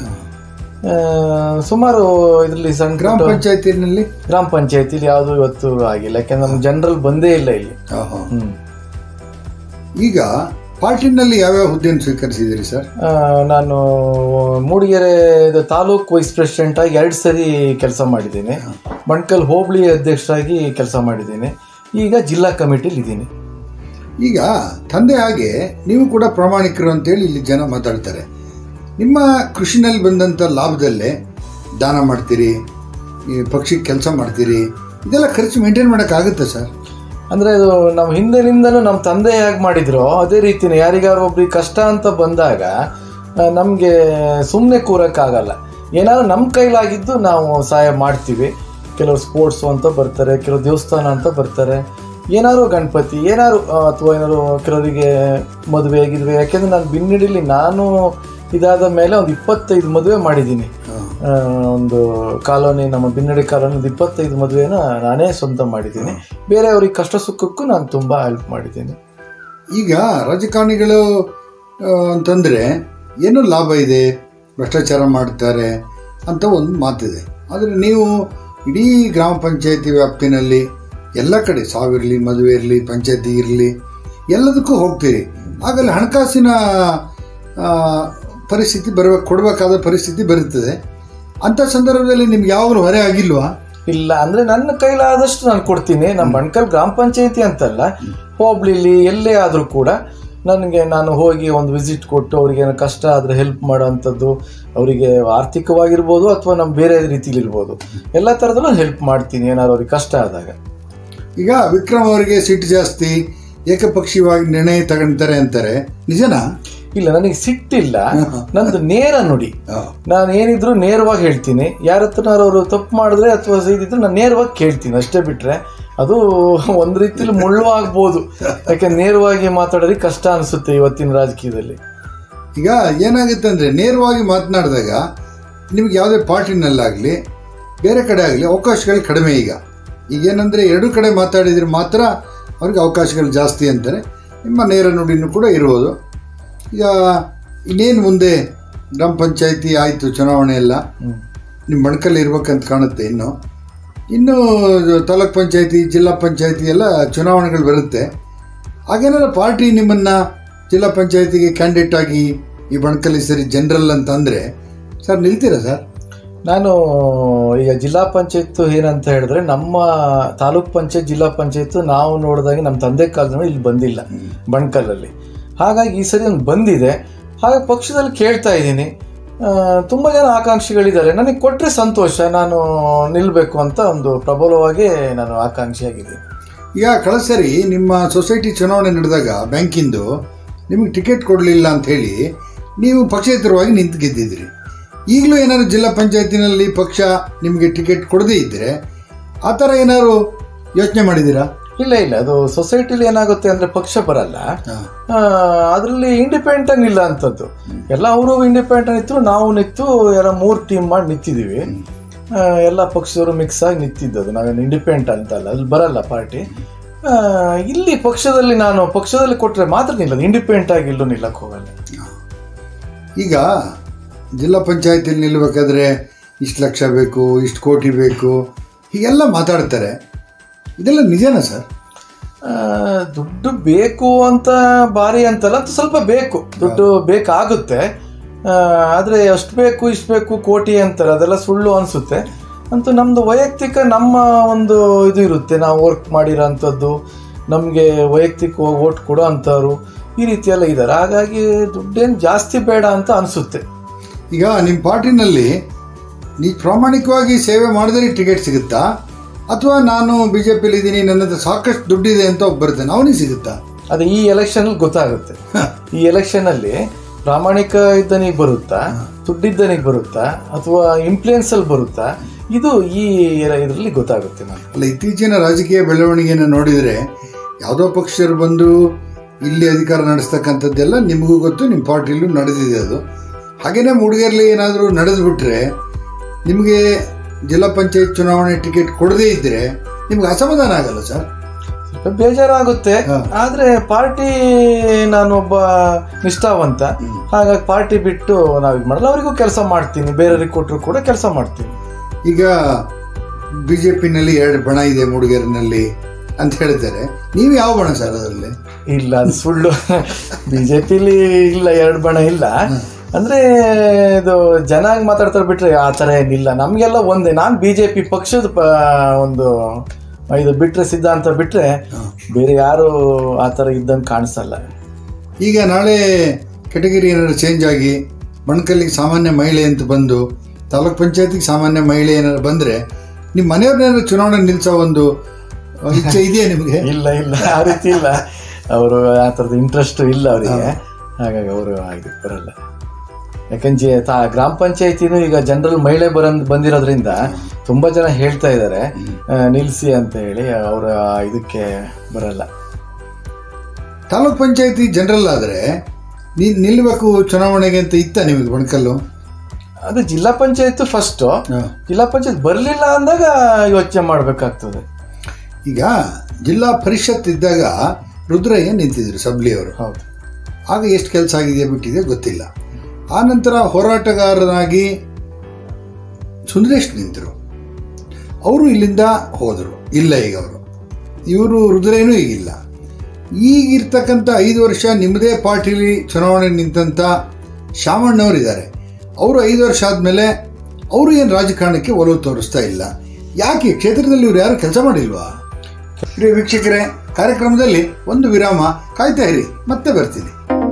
ಸುಮಾರು ಇದರಲ್ಲಿ ಸಂಘ ಗ್ರಾಮ ಪಂಚಾಯತಿನಲ್ಲಿ ಗ್ರಾಮ ಪಂಚಾಯತಿಲಿ ಯಾವುದು ಇವತ್ತು ಆಗಿಲ್ಲ, ಯಾಕಂದ್ರೆ ನಮ್ಗೆ ಜನರಲ್ ಬಂದೇ ಇಲ್ಲ ಇಲ್ಲಿ. ಈಗ ಪಾರ್ಟಿನಲ್ಲಿ ಯಾವ್ಯಾವ ಹುದ್ದೆಯನ್ನು ಸ್ವೀಕರಿಸಿದ್ದೀರಿ ಸರ್? ನಾನು ಮೂಡಿಗೆರೆ ತಾಲೂಕ್ ವೈಸ್ ಪ್ರೆಸಿಡೆಂಟ್ ಆಗಿ ಎರಡು ಸರಿ ಕೆಲಸ ಮಾಡಿದ್ದೀನಿ. ಬಣ್ಕಲ್ ಹೋಬಳಿ ಅಧ್ಯಕ್ಷರಾಗಿ ಕೆಲಸ ಮಾಡಿದ್ದೀನಿ. ಈಗ ಜಿಲ್ಲಾ ಕಮಿಟಿಲಿ ಇದ್ದೀನಿ. ಈಗ ತಂದೆ ಹಾಗೆ ನೀವು ಕೂಡ ಪ್ರಾಮಾಣಿಕರು ಅಂತೇಳಿ ಇಲ್ಲಿ ಜನ ಮಾತಾಡ್ತಾರೆ. ನಿಮ್ಮ ಕೃಷಿನಲ್ಲಿ ಬಂದಂಥ ಲಾಭದಲ್ಲೇ ದಾನ ಮಾಡ್ತೀರಿ, ಈ ಪಕ್ಷಕ್ಕೆ ಕೆಲಸ ಮಾಡ್ತೀರಿ, ಇದೆಲ್ಲ ಖರ್ಚು ಮೇಂಟೈನ್ ಮಾಡೋಕ್ಕಾಗುತ್ತೆ ಸರ್? ಅಂದರೆ ಅದು ನಮ್ಮ ಹಿಂದಿನಿಂದಲೂ ನಮ್ಮ ತಂದೆ ಹೇಗೆ ಮಾಡಿದ್ರು ಅದೇ ರೀತಿಯೇ. ಯಾರಿಗಾರು ಒಬ್ರಿಗೆ ಕಷ್ಟ ಅಂತ ಬಂದಾಗ ನಮಗೆ ಸುಮ್ಮನೆ ಕೂರೋಕ್ಕಾಗಲ್ಲ. ಏನಾದ್ರು ನಮ್ಮ ಕೈಲಾಗಿದ್ದು ನಾವು ಸಹಾಯ ಮಾಡ್ತೀವಿ. ಕೆಲವರು ಸ್ಪೋರ್ಟ್ಸು ಅಂತ ಬರ್ತಾರೆ, ಕೆಲವು ದೇವಸ್ಥಾನ ಅಂತ ಬರ್ತಾರೆ, ಏನಾದ್ರು ಗಣಪತಿ ಏನಾದ್ರು ಅಥವಾ ಏನಾದ್ರು ಕೆಲವರಿಗೆ ಮದುವೆ ಆಗಿದ್ವಿ. ಯಾಕೆಂದರೆ ನಾನು ಬಿನ್ನಿಡಿಲಿ ನಾನು ಇದಾದ ಮೇಲೆ ಒಂದು ಇಪ್ಪತ್ತೈದು ಮದುವೆ ಮಾಡಿದ್ದೀನಿ. ಒಂದು ಕಾಲೋನಿ, ನಮ್ಮ ಬಿನ್ನಡಿ ಕಾಲೋನಿ ಒಂದು ಇಪ್ಪತ್ತೈದು ಮದುವೆನ ನಾನೇ ಸ್ವಂತ ಮಾಡಿದ್ದೀನಿ. ಬೇರೆಯವ್ರಿಗೆ ಕಷ್ಟ ಸುಖಕ್ಕೂ ನಾನು ತುಂಬ ಹೆಲ್ಪ್ ಮಾಡಿದ್ದೀನಿ. ಈಗ ರಾಜಕಾರಣಿಗಳು ಅಂತಂದರೆ ಏನೋ ಲಾಭ ಇದೆ, ಭ್ರಷ್ಟಾಚಾರ ಮಾಡ್ತಾರೆ ಅಂತ ಒಂದು ಮಾತಿದೆ. ಆದರೆ ನೀವು ಇಡೀ ಗ್ರಾಮ ಪಂಚಾಯತಿ ವ್ಯಾಪ್ತಿನಲ್ಲಿ ಎಲ್ಲ ಕಡೆ ಸಾವಿರಲಿ, ಮದುವೆ ಇರಲಿ, ಪಂಚಾಯತಿ ಇರಲಿ, ಎಲ್ಲದಕ್ಕೂ ಹೋಗ್ತೀರಿ. ಆಗಲ್ಲಿ ಹಣಕಾಸಿನ ಪರಿಸ್ಥಿತಿ ಬರಬೇಕು, ಕೊಡಬೇಕಾದ ಪರಿಸ್ಥಿತಿ ಬರುತ್ತದೆ. ಅಂಥ ಸಂದರ್ಭದಲ್ಲಿ ನಿಮ್ಗೆ ಯಾವಾಗಲೂ ಹೊರೆ ಆಗಿಲ್ವಾ? ಇಲ್ಲ, ಅಂದರೆ ನನ್ನ ಕೈಲಾದಷ್ಟು ನಾನು ಕೊಡ್ತೀನಿ. ನಮ್ಮ ಬಣ್ಕಲ್ ಗ್ರಾಮ ಪಂಚಾಯತಿ ಅಂತಲ್ಲ, ಹೋಬ್ಳಿಲಿ ಎಲ್ಲೇ ಆದರೂ ಕೂಡ ನನಗೆ ನಾನು ಹೋಗಿ ಒಂದು ವಿಸಿಟ್ ಕೊಟ್ಟು ಅವರಿಗೆ ಕಷ್ಟ ಆದರೆ ಹೆಲ್ಪ್ ಮಾಡೋವಂಥದ್ದು, ಅವರಿಗೆ ಆರ್ಥಿಕವಾಗಿರ್ಬೋದು ಅಥವಾ ನಮ್ಮ ಬೇರೆ ರೀತಿಲಿರ್ಬೋದು, ಎಲ್ಲ ಥರದಲ್ಲೂ ಹೆಲ್ಪ್ ಮಾಡ್ತೀನಿ ಏನಾದ್ರು ಅವ್ರಿಗೆ ಕಷ್ಟ ಆದಾಗ. ಈಗ ವಿಕ್ರಮ್ ಅವರಿಗೆ ಸಿಟ್ಟು ಜಾಸ್ತಿ, ಏಕಪಕ್ಷೀಯವಾಗಿ ನಿರ್ಣಯ ತಗೊಳ್ತಾರೆ ಅಂತಾರೆ, ನಿಜನಾ? ಇಲ್ಲ, ನನಗೆ ಸಿಟ್ಟಿಲ್ಲ, ನಂದು ನೇರ ನುಡಿ. ನಾನು ಏನಿದ್ರು ನೇರವಾಗಿ ಹೇಳ್ತೀನಿ. ಯಾರ ಹತ್ರನಾರು ಅವರು ತಪ್ಪು ಮಾಡಿದ್ರೆ ಅಥವಾ ಇದಿದ್ರೆ ನಾನು ನೇರವಾಗಿ ಕೇಳ್ತೀನಿ, ಅಷ್ಟೇ. ಬಿಟ್ರೆ ಅದು ಒಂದು ರೀತಿಲಿ ಮುಳ್ಳು ಆಗ್ಬೋದು, ಯಾಕೆ ನೇರವಾಗಿ ಮಾತಾಡೋರಿಗೆ ಕಷ್ಟ ಅನಿಸುತ್ತೆ ಇವತ್ತಿನ ರಾಜಕೀಯದಲ್ಲಿ. ಈಗ ಏನಾಗುತ್ತೆ ಅಂದರೆ, ನೇರವಾಗಿ ಮಾತನಾಡಿದಾಗ ನಿಮ್ಗೆ ಯಾವುದೇ ಪಾರ್ಟಿನಲ್ಲಾಗಲಿ ಬೇರೆ ಕಡೆ ಆಗಲಿ ಅವಕಾಶಗಳು ಕಡಿಮೆ. ಈಗ ಈಗೇನೆಂದರೆ ಎರಡು ಕಡೆ ಮಾತಾಡಿದರೆ ಮಾತ್ರ ಅವ್ರಿಗೆ ಅವಕಾಶಗಳು ಜಾಸ್ತಿ ಅಂತಾರೆ. ನಿಮ್ಮ ನೇರ ನುಡಿನೂ ಕೂಡ ಇರ್ಬೋದು. ಈಗ ಇನ್ನೇನು ಮುಂದೆ ಗ್ರಾಮ ಪಂಚಾಯತಿ ಆಯಿತು, ಚುನಾವಣೆ ಎಲ್ಲ ನಿಮ್ಮ ಮಣ್ಕಲ್ಲಿ ಇರ್ಬೇಕಂತ ಕಾಣುತ್ತೆ. ಇನ್ನು ಇನ್ನು ತಾಲೂಕ್ ಪಂಚಾಯತಿ, ಜಿಲ್ಲಾ ಪಂಚಾಯತಿ ಎಲ್ಲ ಚುನಾವಣೆಗಳು ಬರುತ್ತೆ. ಹಾಗೇನಾರ ಪಾರ್ಟಿ ನಿಮ್ಮನ್ನು ಜಿಲ್ಲಾ ಪಂಚಾಯತಿಗೆ ಕ್ಯಾಂಡಿಡೇಟ್ ಆಗಿ ಈ ಬಣ್ಕಲ್ಲಿ ಸರಿ ಜನರಲ್ ಅಂತ ಅಂದರೆ ಸರ್ ನಿಲ್ತೀರಾ ಸರ್? ನಾನು ಈಗ ಜಿಲ್ಲಾ ಪಂಚಾಯತ್ ಏನಂತ ಹೇಳಿದ್ರೆ, ನಮ್ಮ ತಾಲೂಕ್ ಪಂಚಾಯತ್ ಜಿಲ್ಲಾ ಪಂಚಾಯತ್ ನಾವು ನೋಡಿದಾಗ ನಮ್ಮ ತಂದೆ ಕಾಲದಲ್ಲಿ ಇಲ್ಲಿ ಬಂದಿಲ್ಲ ಬಣ್ಕಲ್ಲಲ್ಲಿ. ಹಾಗಾಗಿ ಈ ಸರಿ ಒಂದು ಬಂದಿದೆ. ಹಾಗಾಗಿ ಪಕ್ಷದಲ್ಲಿ ಕೇಳ್ತಾ ಇದ್ದೀನಿ. ತುಂಬ ಜನ ಆಕಾಂಕ್ಷಿಗಳಿದ್ದಾರೆ. ನನಗೆ ಕೊಟ್ಟರೆ ಸಂತೋಷ, ನಾನು ನಿಲ್ಲಬೇಕು ಅಂತ ಒಂದು ಪ್ರಬಲವಾಗಿ ನಾನು ಆಕಾಂಕ್ಷಿಯಾಗಿದ್ದೀನಿ. ಈಗ ಕಳೆದ ಸರಿ ನಿಮ್ಮ ಸೊಸೈಟಿ ಚುನಾವಣೆ ನಡೆದಾಗ ಬ್ಯಾಂಕಿಂದು ನಿಮಗೆ ಟಿಕೆಟ್ ಕೊಡಲಿಲ್ಲ ಅಂಥೇಳಿ ನೀವು ಪಕ್ಷೇತರವಾಗಿ ನಿಂತು ಗೆದ್ದಿದ್ರಿ. ಈಗಲೂ ಏನಾದ್ರು ಜಿಲ್ಲಾ ಪಂಚಾಯತಿನಲ್ಲಿ ಪಕ್ಷ ನಿಮಗೆ ಟಿಕೆಟ್ ಕೊಡದೇ ಇದ್ದರೆ ಆ ಥರ ಏನಾದ್ರು ಯೋಚನೆ ಮಾಡಿದ್ದೀರಾ? ಇಲ್ಲ ಇಲ್ಲ, ಅದು ಸೊಸೈಟಿಲಿ ಏನಾಗುತ್ತೆ ಅಂದರೆ ಪಕ್ಷ ಬರಲ್ಲ, ಅದರಲ್ಲಿ ಇಂಡಿಪೆಂಡೆಂಟ್ ಆಗಿ ಇಲ್ಲ ಅಂಥದ್ದು. ಎಲ್ಲ ಅವರು ಇಂಡಿಪೆಂಡೆಂಟ್ ನಿಂತು, ನಾವು ನಿಂತು ಎಲ್ಲ ಮೂರು ಟೀಮ್ ಮಾಡಿ ನಿಂತಿದ್ದೀವಿ. ಎಲ್ಲ ಪಕ್ಷದವರು ಮಿಕ್ಸ್ ಆಗಿ ನಿಂತಿದ್ದದು, ನಾವೇನು ಇಂಡಿಪೆಂಡೆಂಟ್ ಅಂತಲ್ಲ, ಅಲ್ಲಿ ಬರಲ್ಲ ಪಾರ್ಟಿ. ಇಲ್ಲಿ ಪಕ್ಷದಲ್ಲಿ ನಾನು ಪಕ್ಷದಲ್ಲಿ ಕೊಟ್ಟರೆ ಮಾತ್ರ ನಿಲ್ಲದು, ಇಂಡಿಪೆಂಡೆಂಟ್ ಆಗಿ ಇಲ್ಲೂ ನಿಲ್ಲಕ್ಕೆ ಹೋಗಲ್ಲ. ಈಗ ಜಿಲ್ಲಾ ಪಂಚಾಯತಿಯಲ್ಲಿ ನಿಲ್ಲಬೇಕಾದ್ರೆ ಇಷ್ಟು ಲಕ್ಷ ಬೇಕು, ಇಷ್ಟು ಕೋಟಿ ಬೇಕು, ಹೀಗೆಲ್ಲ ಮಾತಾಡ್ತಾರೆ. ಇದೆಲ್ಲ ನಿಜನಾ ಸರ್? ದುಡ್ಡು ಬೇಕು ಅಂತ ಭಾರಿ ಅಂತಲ್ಲ, ಸ್ವಲ್ಪ ಬೇಕು, ದುಡ್ಡು ಬೇಕಾಗುತ್ತೆ. ಆದರೆ ಅಷ್ಟು ಬೇಕು ಇಷ್ಟು ಬೇಕು ಕೋಟಿ ಅಂತಾರೆ, ಅದೆಲ್ಲ ಸುಳ್ಳು ಅನಿಸುತ್ತೆ. ಅಂತೂ ನಮ್ಮದು ವೈಯಕ್ತಿಕ ನಮ್ಮ ಒಂದು ಇದು ಇರುತ್ತೆ, ನಾವು ವರ್ಕ್ ಮಾಡಿರೋ ಅಂಥದ್ದು, ನಮಗೆ ವೈಯಕ್ತಿಕವಾಗಿ ಓಟ್ ಕೊಡೋ ಅಂಥವ್ರು ಈ ರೀತಿಯೆಲ್ಲ ಇದ್ದಾರೆ. ಹಾಗಾಗಿ ದುಡ್ಡೇನು ಜಾಸ್ತಿ ಬೇಡ ಅಂತ ಅನಿಸುತ್ತೆ. ಈಗ ನಿಮ್ಮ ಪಾರ್ಟಿನಲ್ಲಿ ನೀವು ಪ್ರಾಮಾಣಿಕವಾಗಿ ಸೇವೆ ಮಾಡಿದ್ರೆ ಟಿಕೆಟ್ ಸಿಗುತ್ತಾ, ಅಥವಾ ನಾನು ಬಿ ಜೆ ಪಿಲಿ ಇದ್ದೀನಿ, ನನ್ನ ಹತ್ರ ಸಾಕಷ್ಟು ದುಡ್ಡಿದೆ ಅಂತ ಒಬ್ಬ ಬರ್ತಾನೆ, ಅವನಿಗೆ ಸಿಗುತ್ತಾ? ಅದು ಈ ಎಲೆಕ್ಷನಲ್ಲಿ ಗೊತ್ತಾಗುತ್ತೆ. ಈ ಎಲೆಕ್ಷನಲ್ಲಿ ಪ್ರಾಮಾಣಿಕ ಇದ್ದನಿಗೆ ಬರುತ್ತಾ, ದುಡ್ಡಿದ್ದನಿಗೆ ಬರುತ್ತಾ, ಅಥವಾ ಇನ್ಫ್ಲೂಯೆನ್ಸಲ್ಲಿ ಬರುತ್ತಾ, ಇದು ಈ ಇದರಲ್ಲಿ ಗೊತ್ತಾಗುತ್ತೆ. ನಾನು ಅಲ್ಲ, ಇತ್ತೀಚಿನ ರಾಜಕೀಯ ಬೆಳವಣಿಗೆಯನ್ನು ನೋಡಿದರೆ ಯಾವುದೋ ಪಕ್ಷರು ಬಂದು ಇಲ್ಲಿ ಅಧಿಕಾರ ನಡೆಸ್ತಕ್ಕಂಥದ್ದೆಲ್ಲ ನಿಮಗೂ ಗೊತ್ತು, ನಿಮ್ಮ ಪಾರ್ಟಿಲೂ ನಡೆದಿದೆ ಅದು. ಹಾಗೇನೇ ಮೂಡಿಗೆರೆಯಲ್ಲಿ ಏನಾದರೂ ನಡೆದುಬಿಟ್ರೆ ನಿಮಗೆ ಜಿಲ್ಲಾ ಪಂಚಾಯತ್ ಚುನಾವಣೆ ಟಿಕೆಟ್ ಕೊಡದೇ ಇದ್ದರೆ ನಿಮ್ಗೆ ಅಸಮಾಧಾನ ಆಗಲ್ಲ ಸರ್? ಸ್ವಲ್ಪ ಬೇಜಾರಾಗುತ್ತೆ. ಆದರೆ ಪಾರ್ಟಿ ನಾನೊಬ್ಬ ನಿಷ್ಠಾವಂತ, ಹಾಗಾಗಿ ಪಾರ್ಟಿ ಬಿಟ್ಟು ನಾವು ಇದು ಮಾಡಲ್ಲ. ಅವರಿಗೂ ಕೆಲಸ ಮಾಡ್ತೀನಿ, ಬೇರೆಯವ್ರಿಗೆ ಕೊಟ್ಟರು ಕೂಡ ಕೆಲಸ ಮಾಡ್ತೀನಿ. ಈಗ ಬಿ ಜೆ ಪಿನಲ್ಲಿ ಎರಡು ಬಣ ಇದೆ ಮೂಡಿಗೆರೆನಲ್ಲಿ ಅಂತ ಹೇಳ್ತಾರೆ, ನೀವು ಯಾವ ಬಣ ಸರ್ ಅದರಲ್ಲಿ? ಇಲ್ಲ, ಅದು ಸುಳ್ಳು. ಬಿ ಜೆ ಪಿಲಿ ಇಲ್ಲ, ಎರಡು ಬಣ ಇಲ್ಲ. ಅಂದರೆ ಇದು ಜನ ಮಾತಾಡ್ತಾರೆ ಬಿಟ್ರೆ ಆ ಥರ ಏನಿಲ್ಲ. ನಮಗೆಲ್ಲ ಒಂದೇ. ನಾನು ಬಿ ಜೆ ಪಿ ಪಕ್ಷದ ಒಂದು ಇದು ಬಿಟ್ಟರೆ, ಸಿದ್ಧಾಂತ ಬಿಟ್ಟರೆ ಬೇರೆ ಯಾರು ಆ ಥರ ಇದ್ದಂಗೆ ಕಾಣಿಸಲ್ಲ. ಈಗ ನಾಳೆ ಕೆಟಗರಿ ಏನಾದ್ರು ಚೇಂಜ್ ಆಗಿ ಬಣ್ಕಲ್ಲಿಗೆ ಸಾಮಾನ್ಯ ಮಹಿಳೆ ಅಂತ ಬಂದು ತಾಲೂಕ್ ಪಂಚಾಯತಿಗೆ ಸಾಮಾನ್ಯ ಮಹಿಳೆ ಏನಾದ್ರು ಬಂದರೆ ನಿಮ್ಮ ಮನೆಯವ್ರನ್ನೇನಾದ್ರು ಚುನಾವಣೆ ನಿಲ್ಲಿಸೋ ಒಂದು ಇಚ್ಛೆ ಇದೆಯಾ ನಿಮಗೆ? ಇಲ್ಲ ಇಲ್ಲ, ಆ ರೀತಿ ಇಲ್ಲ. ಅವರು ಆ ಥರದ ಇಂಟ್ರೆಸ್ಟ್ ಇಲ್ಲ ಅವರಿಗೆ, ಹಾಗಾಗಿ ಅವರು ಆಗಿ ಬರಲ್ಲ. ಯಾಕಂದ್ರೆ ತಾ ಗ್ರಾಮ ಪಂಚಾಯತಿನೂ ಈಗ ಜನರಲ್ ಮಹಿಳೆ ಬರ ಬಂದಿರೋದ್ರಿಂದ ತುಂಬ ಜನ ಹೇಳ್ತಾ ಇದ್ದಾರೆ ನಿಲ್ಲಿಸಿ ಅಂತ ಹೇಳಿ, ಅವರ ಇದಕ್ಕೆ ಬರಲ್ಲ. ತಾಲೂಕ್ ಪಂಚಾಯತಿ ಜನರಲ್ ಆದರೆ ನೀ ನಿಲ್ಲಬೇಕು ಚುನಾವಣೆಗೆ ಅಂತ ಇತ್ತ ನಿಮಗೆ ಬಣ್ಕಲ್ಲು? ಅದು ಜಿಲ್ಲಾ ಪಂಚಾಯತ್ ಫಸ್ಟು. ಜಿಲ್ಲಾ ಪಂಚಾಯತ್ ಬರಲಿಲ್ಲ ಅಂದಾಗ ಯೋಚನೆ ಮಾಡಬೇಕಾಗ್ತದೆ. ಈಗ ಜಿಲ್ಲಾ ಪರಿಷತ್ ಇದ್ದಾಗ ರುದ್ರಯ್ಯ ನಿಂತಿದ್ರು, ಸಬ್ಲಿ ಅವರು. ಹೌದು. ಆಗ ಎಷ್ಟು ಕೆಲಸ ಆಗಿದೆಯಾ ಬಿಟ್ಟಿದೆ ಗೊತ್ತಿಲ್ಲ. ಆ ನಂತರ ಹೋರಾಟಗಾರನಾಗಿ ಸುಂದರೇಶ್ ನಿಂತರು. ಅವರು ಇಲ್ಲಿಂದ ಹೋದರು, ಇಲ್ಲ ಈಗ ಅವರು ಇವರು ರುದ್ರೇನೂ ಈಗಿಲ್ಲ. ಈಗಿರ್ತಕ್ಕಂಥ ಐದು ವರ್ಷ ನಿಮ್ಮದೇ ಪಾರ್ಟಿಲಿ ಚುನಾವಣೆ ನಿಂತಂಥ ಶಾಮಣ್ಣವರಿದ್ದಾರೆ. ಅವರು ಐದು ವರ್ಷ ಆದಮೇಲೆ ಅವರು ಏನು ರಾಜಕಾರಣಕ್ಕೆ ಒಲವು ತೋರಿಸ್ತಾ ಇಲ್ಲ. ಯಾಕೆ ಕ್ಷೇತ್ರದಲ್ಲಿ ಇವರು ಯಾರು ಕೆಲಸ ಮಾಡಿಲ್ವಾ? ಪ್ರಿಯ ವೀಕ್ಷಕರೇ, ಕಾರ್ಯಕ್ರಮದಲ್ಲಿ ಒಂದು ವಿರಾಮ, ಕಾಯ್ತಾ ಇರಿ, ಮತ್ತೆ ಬರ್ತೀನಿ.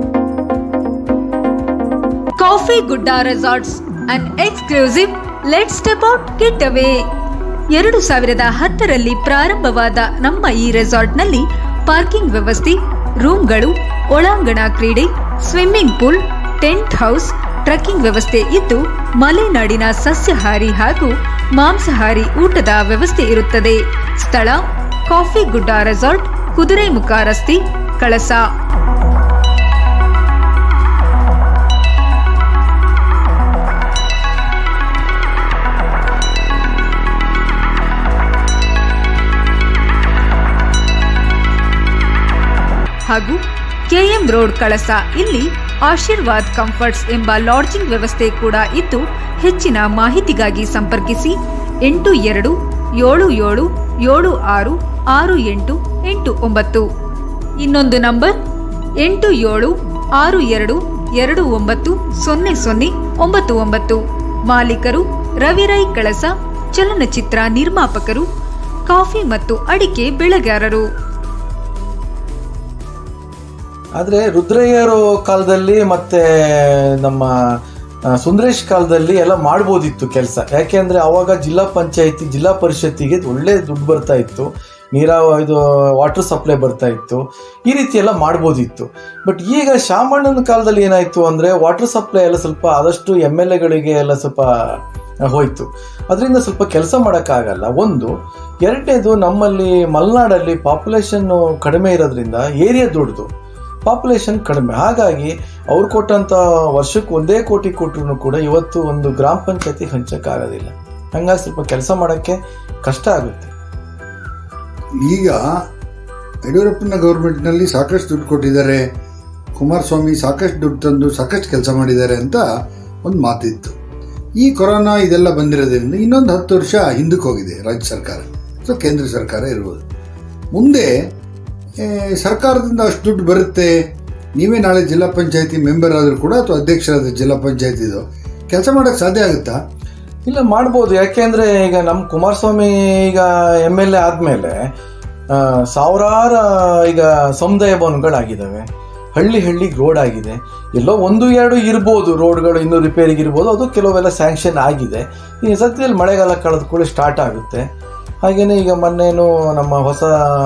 Coffee Gudda resorts and exclusive let's step out get away. ಎರಡು ಸಾವಿರದ ಹತ್ತರಲ್ಲಿ ಪ್ರಾರಂಭವಾದ ನಮ್ಮ ಈ ರೆಸಾರ್ಟ್ನಲ್ಲಿ ಪಾರ್ಕಿಂಗ್ ವ್ಯವಸ್ಥೆ, ರೂಮ್ಗಳು, ಒಳಾಂಗಣ ಕ್ರೀಡೆ, swimming pool, tent house, trekking ವ್ಯವಸ್ಥೆ ಇದ್ದು ಮಲೆನಾಡಿನ ಸಸ್ಯಾಹಾರಿ ಹಾಗೂ ಮಾಂಸಾಹಾರಿ ಊಟದ ವ್ಯವಸ್ಥೆ ಇರುತ್ತದೆ. ಸ್ಥಳ ಕಾಫಿ ಗುಡ್ಡ ರೆಸಾರ್ಟ್, ಕುದುರೆಮುಖ ರಸ್ತೆ, ಕಳಸ. ಹಾಗೂ ಕೆಎಂ ರೋಡ್ ಕಳಸ. ಇಲ್ಲಿ ಆಶೀರ್ವಾದ್ ಕಂಫರ್ಟ್ಸ್ ಎಂಬ ಲಾಡ್ಜಿಂಗ್ ವ್ಯವಸ್ಥೆ ಕೂಡ ಇದ್ದು ಹೆಚ್ಚಿನ ಮಾಹಿತಿಗಾಗಿ ಸಂಪರ್ಕಿಸಿ ಎಂಟು ಎರಡು ಏಳು ಏಳು ಏಳು ಆರು ಆರು ಎಂಟು ಎಂಟು ಒಂಬತ್ತು. ಇನ್ನೊಂದು ನಂಬರ್ ಎಂಟು ಏಳು ಆರು ಎರಡು ಎರಡು ಒಂಬತ್ತು ಸೊನ್ನೆ ಸೊನ್ನೆ ಒಂಬತ್ತು ಒಂಬತ್ತು. ಮಾಲೀಕರು ರವಿರೈ ಕಳಸ, ಚಲನಚಿತ್ರ ನಿರ್ಮಾಪಕರು, ಕಾಫಿ ಮತ್ತು ಅಡಿಕೆ ಬೆಳೆಗಾರರು. ಆದರೆ ರುದ್ರಯ್ಯರು ಕಾಲದಲ್ಲಿ ಮತ್ತೆ ನಮ್ಮ ಸುಂದರೇಶ್ ಕಾಲದಲ್ಲಿ ಎಲ್ಲ ಮಾಡ್ಬೋದಿತ್ತು ಕೆಲಸ. ಯಾಕೆಂದರೆ ಅವಾಗ ಜಿಲ್ಲಾ ಪಂಚಾಯತಿ ಜಿಲ್ಲಾ ಪರಿಷತ್ತಿಗೆ ಒಳ್ಳೆ ದುಡ್ಡು ಬರ್ತಾ ಇತ್ತು, ನೀರಾವ ಇದು ವಾಟರ್ ಸಪ್ಲೈ ಬರ್ತಾ ಇತ್ತು, ಈ ರೀತಿ ಎಲ್ಲ ಮಾಡ್ಬೋದಿತ್ತು. ಬಟ್ ಈಗ ಶಾಮಣ್ಣನ ಕಾಲದಲ್ಲಿ ಏನಾಯಿತು ಅಂದರೆ ವಾಟರ್ ಸಪ್ಲೈ ಎಲ್ಲ ಸ್ವಲ್ಪ ಆದಷ್ಟು ಎಮ್ ಎಲ್ ಎಗಳಿಗೆ ಎಲ್ಲ ಸ್ವಲ್ಪ ಹೋಯಿತು. ಅದರಿಂದ ಸ್ವಲ್ಪ ಕೆಲಸ ಮಾಡೋಕ್ಕಾಗಲ್ಲ ಒಂದು. ಎರಡನೇದು, ನಮ್ಮಲ್ಲಿ ಮಲೆನಾಡಲ್ಲಿ ಪಾಪ್ಯುಲೇಷನ್ನು ಕಡಿಮೆ ಇರೋದ್ರಿಂದ ಏರಿಯಾ ದೊಡ್ಡದು, ಪಾಪ್ಯುಲೇಷನ್ ಕಡಿಮೆ. ಹಾಗಾಗಿ ಅವ್ರು ಕೊಟ್ಟಂಥ ವರ್ಷಕ್ಕೆ ಒಂದೇ ಕೋಟಿ ಕೊಟ್ಟರು ಕೂಡ ಇವತ್ತು ಒಂದು ಗ್ರಾಮ ಪಂಚಾಯತಿಗೆ ಹಂಚಕ್ಕಾಗೋದಿಲ್ಲ. ಹಂಗಾಗಿ ಸ್ವಲ್ಪ ಕೆಲಸ ಮಾಡೋಕ್ಕೆ ಕಷ್ಟ ಆಗುತ್ತೆ. ಈಗ ಯಡಿಯೂರಪ್ಪನ ಗೌರ್ಮೆಂಟ್ನಲ್ಲಿ ಸಾಕಷ್ಟು ದುಡ್ಡು ಕೊಟ್ಟಿದ್ದಾರೆ, ಕುಮಾರಸ್ವಾಮಿ ಸಾಕಷ್ಟು ದುಡ್ಡು ತಂದು ಸಾಕಷ್ಟು ಕೆಲಸ ಮಾಡಿದ್ದಾರೆ ಅಂತ ಒಂದು ಮಾತಿತ್ತು. ಈ ಕೊರೋನಾ ಇದೆಲ್ಲ ಬಂದಿರೋದ್ರಿಂದ ಇನ್ನೊಂದು ಹತ್ತು ವರ್ಷ ಹಿಂದಕ್ಕೆ ಹೋಗಿದೆ ರಾಜ್ಯ ಸರ್ಕಾರ, ಸೊ ಕೇಂದ್ರ ಸರ್ಕಾರ ಇರ್ಬೋದು. ಮುಂದೆ ಸರ್ಕಾರದಿಂದ ಅಷ್ಟು ದುಡ್ಡು ಬರುತ್ತೆ, ನೀವೇ ನಾಳೆ ಜಿಲ್ಲಾ ಪಂಚಾಯತಿ ಮೆಂಬರ್ ಆದರೂ ಕೂಡ ಅಥವಾ ಅಧ್ಯಕ್ಷರಾದ ಜಿಲ್ಲಾ ಪಂಚಾಯತಿದು ಕೆಲಸ ಮಾಡೋಕ್ಕೆ ಸಾಧ್ಯ ಆಗುತ್ತಾ? ಇಲ್ಲ, ಮಾಡ್ಬೋದು. ಯಾಕೆಂದರೆ ಈಗ ನಮ್ಮ ಕುಮಾರಸ್ವಾಮಿ ಈಗ ಎಮ್ ಎಲ್ ಎ ಆದಮೇಲೆ ಸಾವಿರಾರು ಈಗ ಸಮುದಾಯ ಭವನಗಳಾಗಿದ್ದಾವೆ, ಹಳ್ಳಿ ಹಳ್ಳಿಗೆ ರೋಡ್ ಆಗಿದೆ. ಎಲ್ಲೋ ಒಂದು ಎರಡು ಇರ್ಬೋದು ರೋಡ್ಗಳು ಇನ್ನೂ ರಿಪೇರಿಗಿರ್ಬೋದು, ಅದು ಕೆಲವೆಲ್ಲ ಸ್ಯಾಂಕ್ಷನ್ ಆಗಿದೆ. ಈ ಸದ್ಯದಲ್ಲಿ ಮಳೆಗಾಲ ಕಳೆದ ಕೂಡ ಸ್ಟಾರ್ಟ್ ಆಗುತ್ತೆ. ಹಾಗೆಯೇ ಈಗ ಮೊನ್ನೇನು ನಮ್ಮ ಹೊಸ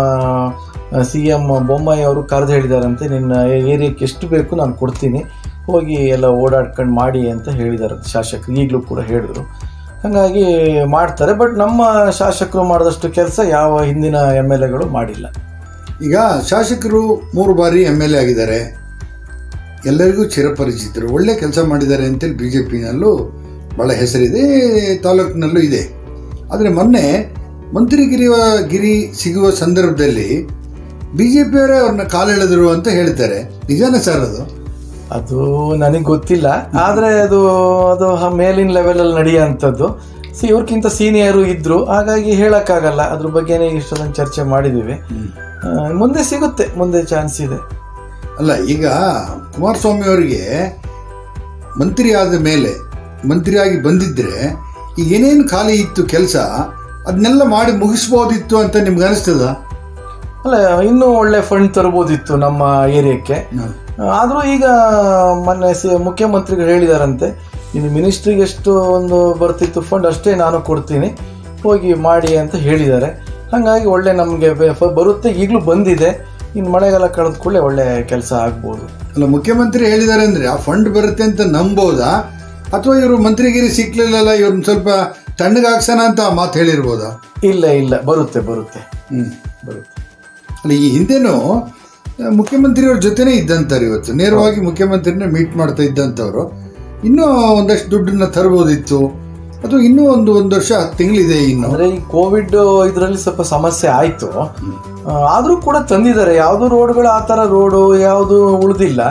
ಸಿ ಎಮ್ ಬೊಮ್ಮಾಯಿ ಅವರು ಕರೆದು ಹೇಳಿದಾರಂತೆ, ನಿನ್ನ ಏರಿಯಾಕ್ಕೆ ಎಷ್ಟು ಬೇಕು ನಾನು ಕೊಡ್ತೀನಿ, ಹೋಗಿ ಎಲ್ಲ ಓಡಾಡ್ಕೊಂಡು ಮಾಡಿ ಅಂತ ಹೇಳಿದ್ದಾರೆ ಶಾಸಕರು. ಈಗಲೂ ಕೂಡ ಹೇಳಿದ್ರು, ಹಾಗಾಗಿ ಮಾಡ್ತಾರೆ. ಬಟ್ ನಮ್ಮ ಶಾಸಕರು ಮಾಡಿದಷ್ಟು ಕೆಲಸ ಯಾವ ಹಿಂದಿನ ಎಮ್ ಎಲ್ ಎಗಳು ಮಾಡಿಲ್ಲ. ಈಗ ಶಾಸಕರು ಮೂರು ಬಾರಿ ಎಮ್ ಎಲ್ ಎ ಆಗಿದ್ದಾರೆ, ಎಲ್ಲರಿಗೂ ಚಿರಪರಿಚಿತರು, ಒಳ್ಳೆ ಕೆಲಸ ಮಾಡಿದ್ದಾರೆ ಅಂತೇಳಿ ಬಿ ಜೆ ಪಿನಲ್ಲೂ ಭಾಳ ಹೆಸರಿದೆ, ತಾಲೂಕಿನಲ್ಲೂ ಇದೆ. ಆದರೆ ಮೊನ್ನೆ ಮಂತ್ರಿಗಿರಿ ಗಿರಿ ಸಿಗುವ ಸಂದರ್ಭದಲ್ಲಿ ಬಿ ಜೆ ಪಿಯವರೇ ಅವ್ರನ್ನ ಕಾಲೆಳೆದರು ಅಂತ ಹೇಳ್ತಾರೆ. ನಿಜಾನೇ ಸರ್ ಅದು? ಅದು ನನಗೆ ಗೊತ್ತಿಲ್ಲ, ಆದರೆ ಅದು ಅದು ಮೇಲಿನ ಲೆವೆಲಲ್ಲಿ ನಡೆಯೋಂಥದ್ದು. ಸಿ ಇವ್ರಿಗಿಂತ ಸೀನಿಯರು ಇದ್ದರು, ಹಾಗಾಗಿ ಹೇಳೋಕ್ಕಾಗಲ್ಲ. ಅದ್ರ ಬಗ್ಗೆನೇ ಇಷ್ಟೊಂದು ಚರ್ಚೆ ಮಾಡಿದ್ದೀವಿ. ಮುಂದೆ ಸಿಗುತ್ತೆ, ಮುಂದೆ ಚಾನ್ಸ್ ಇದೆ. ಅಲ್ಲ, ಈಗ ಕುಮಾರಸ್ವಾಮಿ ಅವರಿಗೆ ಮಂತ್ರಿ ಆದ ಮೇಲೆ, ಮಂತ್ರಿಯಾಗಿ ಬಂದಿದ್ದರೆ ಈಗ ಏನೇನು ಖಾಲಿ ಇತ್ತು ಕೆಲಸ ಅದನ್ನೆಲ್ಲ ಮಾಡಿ ಮುಗಿಸ್ಬೋದಿತ್ತು ಅಂತ ನಿಮ್ಗೆ ಅನಿಸ್ತದ? ಅಲ್ಲ, ಇನ್ನೂ ಒಳ್ಳೆ ಫಂಡ್ ತರ್ಬೋದಿತ್ತು ನಮ್ಮ ಏರಿಯಾಕ್ಕೆ. ಆದರೂ ಈಗ ಮೊನ್ನೆ ಸಿ ಮುಖ್ಯಮಂತ್ರಿಗಳು ಹೇಳಿದಾರಂತೆ, ಇನ್ನು ಮಿನಿಸ್ಟ್ರಿಗೆ ಎಷ್ಟು ಒಂದು ಬರ್ತಿತ್ತು ಫಂಡ್ ಅಷ್ಟೇ ನಾನು ಕೊಡ್ತೀನಿ, ಹೋಗಿ ಮಾಡಿ ಅಂತ ಹೇಳಿದ್ದಾರೆ. ಹಾಗಾಗಿ ಒಳ್ಳೆ ನಮಗೆ ಬರುತ್ತೆ, ಈಗಲೂ ಬಂದಿದೆ. ಇನ್ನು ಮಳೆಗಾಲ ಕಳೆದ ಕೂಡಲೇ ಒಳ್ಳೆ ಕೆಲಸ ಆಗ್ಬೋದು. ಅಲ್ಲ, ಮುಖ್ಯಮಂತ್ರಿ ಹೇಳಿದ್ದಾರೆ ಅಂದರೆ ಆ ಫಂಡ್ ಬರುತ್ತೆ ಅಂತ ನಂಬೋದಾ, ಅಥವಾ ಇವರು ಮಂತ್ರಿಗಿರಿ ಸಿಕ್ಲಿಲ್ಲಲ್ಲ ಇವ್ರನ್ನ ಸ್ವಲ್ಪ ತಣ್ಣಗಾಗ್ಸೋಣ ಅಂತ ಮಾತು ಹೇಳಿರ್ಬೋದಾ? ಇಲ್ಲ ಇಲ್ಲ, ಬರುತ್ತೆ ಬರುತ್ತೆ ಹ್ಞೂ ಬರುತ್ತೆ. ಅಲ್ಲ, ಈ ಹಿಂದೆನೂ ಮುಖ್ಯಮಂತ್ರಿಯವ್ರ ಜೊತೆನೇ ಇದ್ದಂತಾರೆ, ಇವತ್ತು ನೇರವಾಗಿ ಮುಖ್ಯಮಂತ್ರಿನ ಮೀಟ್ ಮಾಡ್ತಾ ಇದ್ದಂಥವ್ರು. ಇನ್ನೂ ಒಂದಷ್ಟು ದುಡ್ಡನ್ನ ತರ್ಬೋದಿತ್ತು, ಅಥವಾ ಇನ್ನೂ ಒಂದು ಒಂದು ವರ್ಷ ಹತ್ತು ತಿಂಗಳಿದೆ ಇನ್ನು. ಅಂದರೆ ಈ ಕೋವಿಡ್ ಇದರಲ್ಲಿ ಸ್ವಲ್ಪ ಸಮಸ್ಯೆ ಆಯಿತು, ಆದರೂ ಕೂಡ ತಂದಿದ್ದಾರೆ. ಯಾವುದು ರೋಡ್ಗಳು ಆ ಥರ ರೋಡು ಯಾವುದು ಉಳಿದಿಲ್ಲ.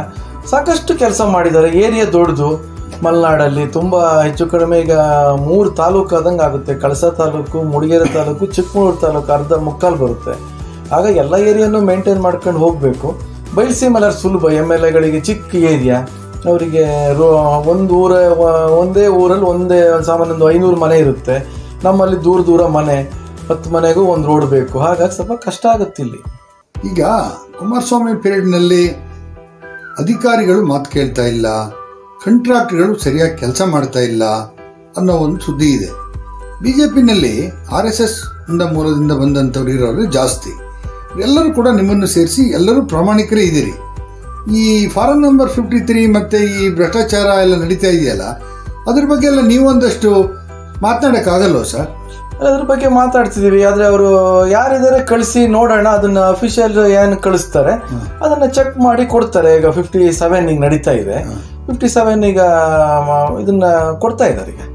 ಸಾಕಷ್ಟು ಕೆಲಸ ಮಾಡಿದ್ದಾರೆ. ಏರಿಯಾ ದೊಡ್ಡದು, ಮಲೆನಾಡಲ್ಲಿ ತುಂಬ ಹೆಚ್ಚು ಕಡಿಮೆ ಈಗ ಮೂರು ತಾಲೂಕು ಆದಂಗೆ ಆಗುತ್ತೆ. ಕಳಸ ತಾಲೂಕು, ಮೂಡಿಗೆರೆ ತಾಲೂಕು, ಚಿಕ್ಕಮಗಳೂರು ತಾಲೂಕು ಅರ್ಧ ಮುಕ್ಕಾಲು ಬರುತ್ತೆ. ಆಗ ಎಲ್ಲ ಏರಿಯಾನು ಮೇಂಟೈನ್ ಮಾಡ್ಕೊಂಡು ಹೋಗಬೇಕು. ಬಯಲುಸೀಮೆ ಸುಲಭ, ಎಮ್ ಎಲ್ ಎಗಳಿಗೆ ಚಿಕ್ಕ ಏರಿಯಾ, ಅವರಿಗೆ ರೋ ಒಂದು ಊರ ಒಂದೇ ಊರಲ್ಲಿ ಒಂದೇ ಸಾಮಾನ್ಯ ಒಂದು ಐನೂರು ಮನೆ ಇರುತ್ತೆ. ನಮ್ಮಲ್ಲಿ ದೂರ ದೂರ ಮನೆ, ಹತ್ತು ಮನೆಗೂ ಒಂದು ರೋಡ್ ಬೇಕು. ಹಾಗಾಗಿ ಸ್ವಲ್ಪ ಕಷ್ಟ ಆಗುತ್ತೆ ಇಲ್ಲಿ. ಈಗ ಕುಮಾರಸ್ವಾಮಿ ಪೀರಿಯಡ್ನಲ್ಲಿ ಅಧಿಕಾರಿಗಳು ಮಾತು ಕೇಳ್ತಾ ಇಲ್ಲ, ಕಾಂಟ್ರಾಕ್ಟ್ಗಳು ಸರಿಯಾಗಿ ಕೆಲಸ ಮಾಡ್ತಾ ಇಲ್ಲ ಅನ್ನೋ ಒಂದು ಸುದ್ದಿ ಇದೆ. ಬಿಜೆಪಿನಲ್ಲಿ ಆರ್ ಎಸ್ ಎಸ್ ಇಂದ ಮೂಲದಿಂದ ಬಂದಂಥವ್ರು ಇರೋರು ಜಾಸ್ತಿ. ಎಲ್ಲರೂ ಕೂಡ ನಿಮ್ಮನ್ನು ಸೇರಿಸಿ ಎಲ್ಲರೂ ಪ್ರಾಮಾಣಿಕರೇ ಇದ್ದೀರಿ. ಈ ಫಾರಂ ನಂಬರ್ ಫಿಫ್ಟಿ ತ್ರೀ ಮತ್ತೆ ಈ ಭ್ರಷ್ಟಾಚಾರ ಎಲ್ಲ ನಡೀತಾ ಇದೆಯಲ್ಲ, ಅದ್ರ ಬಗ್ಗೆ ಎಲ್ಲ ನೀವೊಂದಷ್ಟು ಮಾತನಾಡಕ್ಕಾಗಲ್ವ ಸರ್? ಅದ್ರ ಬಗ್ಗೆ ಮಾತಾಡ್ತಿದೀವಿ. ಆದ್ರೆ ಅವರು ಯಾರಿದ್ದಾರೆ ಕಳಿಸಿ ನೋಡೋಣ, ಅದನ್ನ ಅಫಿಷಿಯಲ್ ಏನು ಕಳಿಸ್ತಾರೆ ಅದನ್ನ ಚೆಕ್ ಮಾಡಿ ಕೊಡ್ತಾರೆ. ಈಗ ಫಿಫ್ಟಿ ಸೆವೆನ್ ಈಗ ನಡೀತಾ ಇದೆ. ಫಿಫ್ಟಿ ಸೆವೆನ್ ಈಗ ಇದನ್ನ ಕೊಡ್ತಾ ಇದ್ದಾರೆ. ಈಗ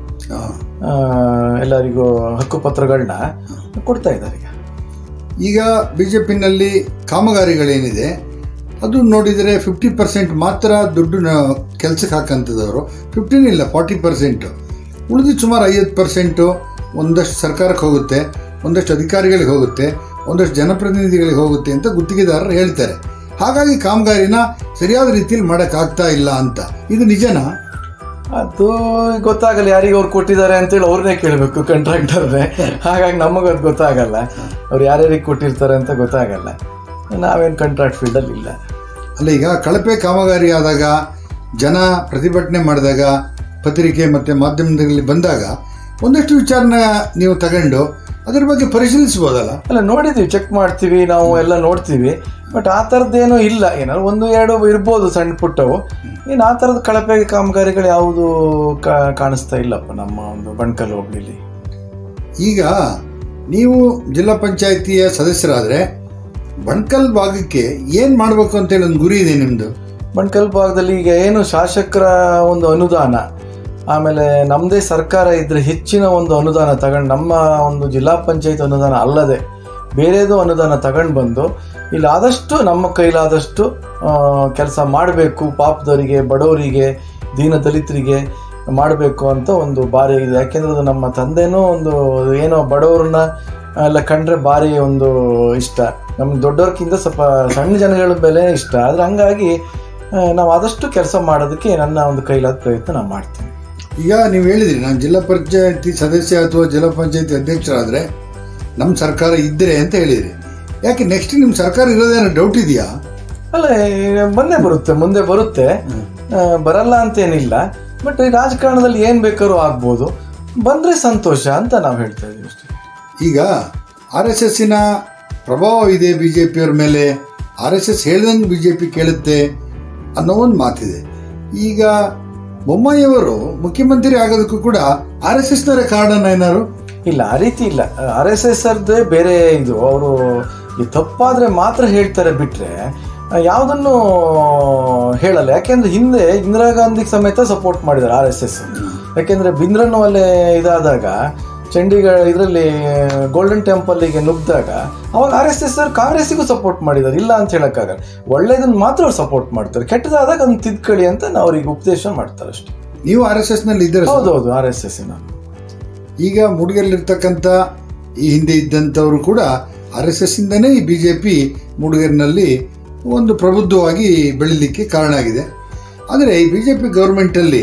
ಎಲ್ಲರಿಗೂ ಹಕ್ಕುಪತ್ರಗಳನ್ನ ಕೊಡ್ತಾ ಇದ್ದಾರೆ. ಈಗ ಈಗ ಬಿಜೆಪಿನಲ್ಲಿ ಕಾಮಗಾರಿಗಳೇನಿದೆ ಅದು ನೋಡಿದರೆ ಫಿಫ್ಟಿ ಪರ್ಸೆಂಟ್ ಮಾತ್ರ ದುಡ್ಡು ಕೆಲಸಕ್ಕೆ ಹಾಕಂತದವರು, ಫಿಫ್ಟೀನ್ ಇಲ್ಲ ಫಾರ್ಟಿ ಪರ್ಸೆಂಟು. ಉಳಿದು ಸುಮಾರು ಐವತ್ತು ಪರ್ಸೆಂಟು ಒಂದಷ್ಟು ಸರ್ಕಾರಕ್ಕೆ ಹೋಗುತ್ತೆ, ಒಂದಷ್ಟು ಅಧಿಕಾರಿಗಳಿಗೆ ಹೋಗುತ್ತೆ, ಒಂದಷ್ಟು ಜನಪ್ರತಿನಿಧಿಗಳಿಗೆ ಹೋಗುತ್ತೆ ಅಂತ ಗುತ್ತಿಗೆದಾರರು ಹೇಳ್ತಾರೆ. ಹಾಗಾಗಿ ಕಾಮಗಾರಿನ ಸರಿಯಾದ ರೀತಿಯಲ್ಲಿ ಮಾಡೋಕ್ಕಾಗ್ತಾ ಇಲ್ಲ ಅಂತ. ಇದು ನಿಜನಾ? ಅದು ಗೊತ್ತಾಗಲ್ಲ, ಯಾರಿಗೆ ಅವ್ರು ಕೊಟ್ಟಿದ್ದಾರೆ ಅಂತೇಳಿ ಅವ್ರನ್ನೇ ಕೇಳಬೇಕು, ಕಾಂಟ್ರಾಕ್ಟರ್ನೇ. ಹಾಗಾಗಿ ನಮಗದು ಗೊತ್ತಾಗಲ್ಲ, ಅವ್ರು ಯಾರ್ಯಾರಿಗೆ ಕೊಟ್ಟಿರ್ತಾರೆ ಅಂತ ಗೊತ್ತಾಗಲ್ಲ. ನಾವೇನು ಕಾಂಟ್ರಾಕ್ಟ್ ಫೀಲ್ಡಲ್ಲಿ ಇಲ್ಲ. ಅಲ್ಲ, ಈಗ ಕಳಪೆ ಕಾಮಗಾರಿ ಆದಾಗ, ಜನ ಪ್ರತಿಭಟನೆ ಮಾಡಿದಾಗ, ಪತ್ರಿಕೆ ಮತ್ತು ಮಾಧ್ಯಮದಲ್ಲಿ ಬಂದಾಗ ಒಂದಷ್ಟು ವಿಚಾರನ ನೀವು ತಗೊಂಡು ಅದ್ರ ಬಗ್ಗೆ ಪರಿಶೀಲಿಸ್ಬೋದಲ್ಲ? ಅಲ್ಲ, ನೋಡಿದ್ದೀವಿ, ಚೆಕ್ ಮಾಡ್ತೀವಿ, ನಾವು ಎಲ್ಲ ನೋಡ್ತೀವಿ. ಬಟ್ ಆ ಥರದ್ದೇನೂ ಇಲ್ಲ. ಏನಾದ್ರು ಒಂದು ಎರಡು ಇರ್ಬೋದು ಸಣ್ಣ ಪುಟ್ಟವು. ಏನು ಆ ಥರದ ಕಳಪೆ ಕಾಮಗಾರಿಗಳು ಯಾವುದು ಕಾಣಿಸ್ತಾ ಇಲ್ಲಪ್ಪ ನಮ್ಮ ಒಂದು ಬಣ್ಕಲ್ ಹೋಬಳಿಲಿ. ಈಗ ನೀವು ಜಿಲ್ಲಾ ಪಂಚಾಯಿತಿಯ ಸದಸ್ಯರಾದರೆ ಬಣ್ಕಲ್ ಭಾಗಕ್ಕೆ ಏನು ಮಾಡಬೇಕು ಅಂತೇಳಿ ಒಂದು ಗುರಿ ಇದೆ ನಿಮ್ಮದು? ಬಣ್ಕಲ್ ಭಾಗದಲ್ಲಿ ಈಗ ಏನು ಶಾಸಕರ ಒಂದು ಅನುದಾನ, ಆಮೇಲೆ ನಮ್ಮದೇ ಸರ್ಕಾರ ಇದ್ದರೆ ಹೆಚ್ಚಿನ ಒಂದು ಅನುದಾನ ತಗೊಂಡು, ನಮ್ಮ ಒಂದು ಜಿಲ್ಲಾ ಪಂಚಾಯತ್ ಅನುದಾನ ಅಲ್ಲದೆ ಬೇರೆದು ಅನುದಾನ ತಗೊಂಡು ಬಂದು ಇಲ್ಲಿ ಆದಷ್ಟು ನಮ್ಮ ಕೈಲಾದಷ್ಟು ಕೆಲಸ ಮಾಡಬೇಕು. ಪಾಪದವರಿಗೆ, ಬಡವರಿಗೆ, ದೀನ ದಲಿತರಿಗೆ ಮಾಡಬೇಕು ಅಂತ ಒಂದು ಭಾರಿ ಇದೆ. ಯಾಕೆಂದ್ರೆ ಅದು ನಮ್ಮ ತಂದೆನೂ ಒಂದು ಏನೋ ಬಡವ್ರನ್ನ ಎಲ್ಲ ಕಂಡ್ರೆ ಭಾರಿ ಒಂದು ಇಷ್ಟ. ನಮ್ಗೆ ದೊಡ್ಡವ್ರಕ್ಕಿಂತ ಸ್ವಲ್ಪ ಸಣ್ಣ ಜನಗಳ ಬೆಲೆ ಇಷ್ಟ. ಆದರೆ ಹಂಗಾಗಿ ನಾವು ಆದಷ್ಟು ಕೆಲಸ ಮಾಡೋದಕ್ಕೆ ನನ್ನ ಒಂದು ಕೈಲಾದ ಪ್ರಯತ್ನ ನಾನು ಮಾಡ್ತೀನಿ. ಈಗ ನೀವು ಹೇಳಿದ್ರಿ, ನಾನು ಜಿಲ್ಲಾ ಪಂಚಾಯತಿ ಸದಸ್ಯ ಅಥವಾ ಜಿಲ್ಲಾ ಪಂಚಾಯತಿ ಅಧ್ಯಕ್ಷರಾದರೆ ನಮ್ಮ ಸರ್ಕಾರ ಇದ್ದರೆ ಅಂತ ಹೇಳಿದ್ರಿ. ಯಾಕೆ ನೆಕ್ಸ್ಟ್ ನಿಮ್ಮ ಸರ್ಕಾರ ಇರೋದೇನೋ ಡೌಟ್ ಇದೆಯಾ? ಅಲ್ಲ, ಬಂದೇ ಬರುತ್ತೆ, ಮುಂದೆ ಬರುತ್ತೆ, ಬರಲ್ಲ ಅಂತೇನಿಲ್ಲ. ಬಟ್ ರಾಜಕಾರಣದಲ್ಲಿ ಏನು ಬೇಕಾದ್ರೂ ಆಗ್ಬೋದು, ಬಂದರೆ ಸಂತೋಷ ಅಂತ ನಾವು ಹೇಳ್ತಾ ಇದ್ದೀವಿ ಅಷ್ಟೇ. ಈಗ ಆರ್ ಎಸ್ ಎಸ್ಸಿನ ಪ್ರಭಾವ ಇದೆ ಬಿ ಜೆ ಪಿಯವ್ರ ಮೇಲೆ, ಆರ್ ಎಸ್ ಎಸ್ ಹೇಳ್ದಂಗೆ ಬಿ ಜೆ ಪಿ ಕೇಳುತ್ತೆ ಅನ್ನೋ ಒಂದು ಮಾತಿದೆ. ಈಗ ಬೊಮ್ಮಾಯಿಯವರು ಮುಖ್ಯಮಂತ್ರಿ ಆಗೋದಕ್ಕೂ ಕೂಡ ಆರ್ ಎಸ್ ಎಸ್ನವರೇ ಕಾರಣ ಏನಾರು? ಇಲ್ಲ, ಆ ರೀತಿ ಇಲ್ಲ. ಆರ್ ಎಸ್ ಎಸ್ ಅವ್ರದ್ದೇ ಬೇರೆ ಇದು. ಅವರು ಈ ತಪ್ಪಾದರೆ ಮಾತ್ರ ಹೇಳ್ತಾರೆ, ಬಿಟ್ಟರೆ ಯಾವುದನ್ನು ಹೇಳಲ್ಲ. ಯಾಕೆಂದ್ರೆ ಹಿಂದೆ ಇಂದಿರಾ ಗಾಂಧಿಗೆ ಸಮೇತ ಸಪೋರ್ಟ್ ಮಾಡಿದ್ದಾರೆ ಆರ್ ಎಸ್ ಎಸ್. ಯಾಕೆಂದ್ರೆ ಬಿಂದ್ರನವಲ್ಲೇ ಇದಾದಾಗ, ಚಂಡೀಗಢ ಇದರಲ್ಲಿ ಗೋಲ್ಡನ್ ಟೆಂಪಲ್ಗೆ ನುಗ್ಗಿದಾಗ ಅವಾಗ ಆರ್ ಎಸ್ ಎಸ್ ಅವ್ರು ಕಾಂಗ್ರೆಸ್ಸಿಗೂ ಸಪೋರ್ಟ್ ಮಾಡಿದ್ದಾರೆ, ಇಲ್ಲ ಅಂತ ಹೇಳೋಕ್ಕಾಗಲ್ಲ. ಒಳ್ಳೇದನ್ನು ಮಾತ್ರ ಅವ್ರು ಸಪೋರ್ಟ್ ಮಾಡ್ತಾರೆ, ಕೆಟ್ಟದಾದಾಗ ಅದನ್ನು ತಿದ್ಕೊಳ್ಳಿ ಅಂತ ನಾವು ಅವ್ರಿಗೆ ಉಪದೇಶ ಮಾಡ್ತಾರೆ ಅಷ್ಟೇ. ನೀವು ಆರ್ ಎಸ್ ಎಸ್ ನಲ್ಲಿ ಇದ್ದೀರಾ? ಹೌದೌದು, ಆರ್ ಎಸ್ ಎಸ್. ಈಗ ಮೂಡಿಗೆರೆಯಲ್ಲಿರ್ತಕ್ಕಂಥ ಈ ಹಿಂದೆ ಇದ್ದಂಥವರು ಕೂಡ ಆರ್ ಎಸ್ ಎಸ್ ಇಂದನೇ ಈ ಬಿ ಜೆ ಪಿ ಮೂಡಿಗೆರೆನಲ್ಲಿ ಒಂದು ಪ್ರಬುದ್ಧವಾಗಿ ಬೆಳೀಲಿಕ್ಕೆ ಕಾರಣ ಆಗಿದೆ. ಆದರೆ ಈ ಬಿ ಜೆ ಪಿ ಗೌರ್ಮೆಂಟಲ್ಲಿ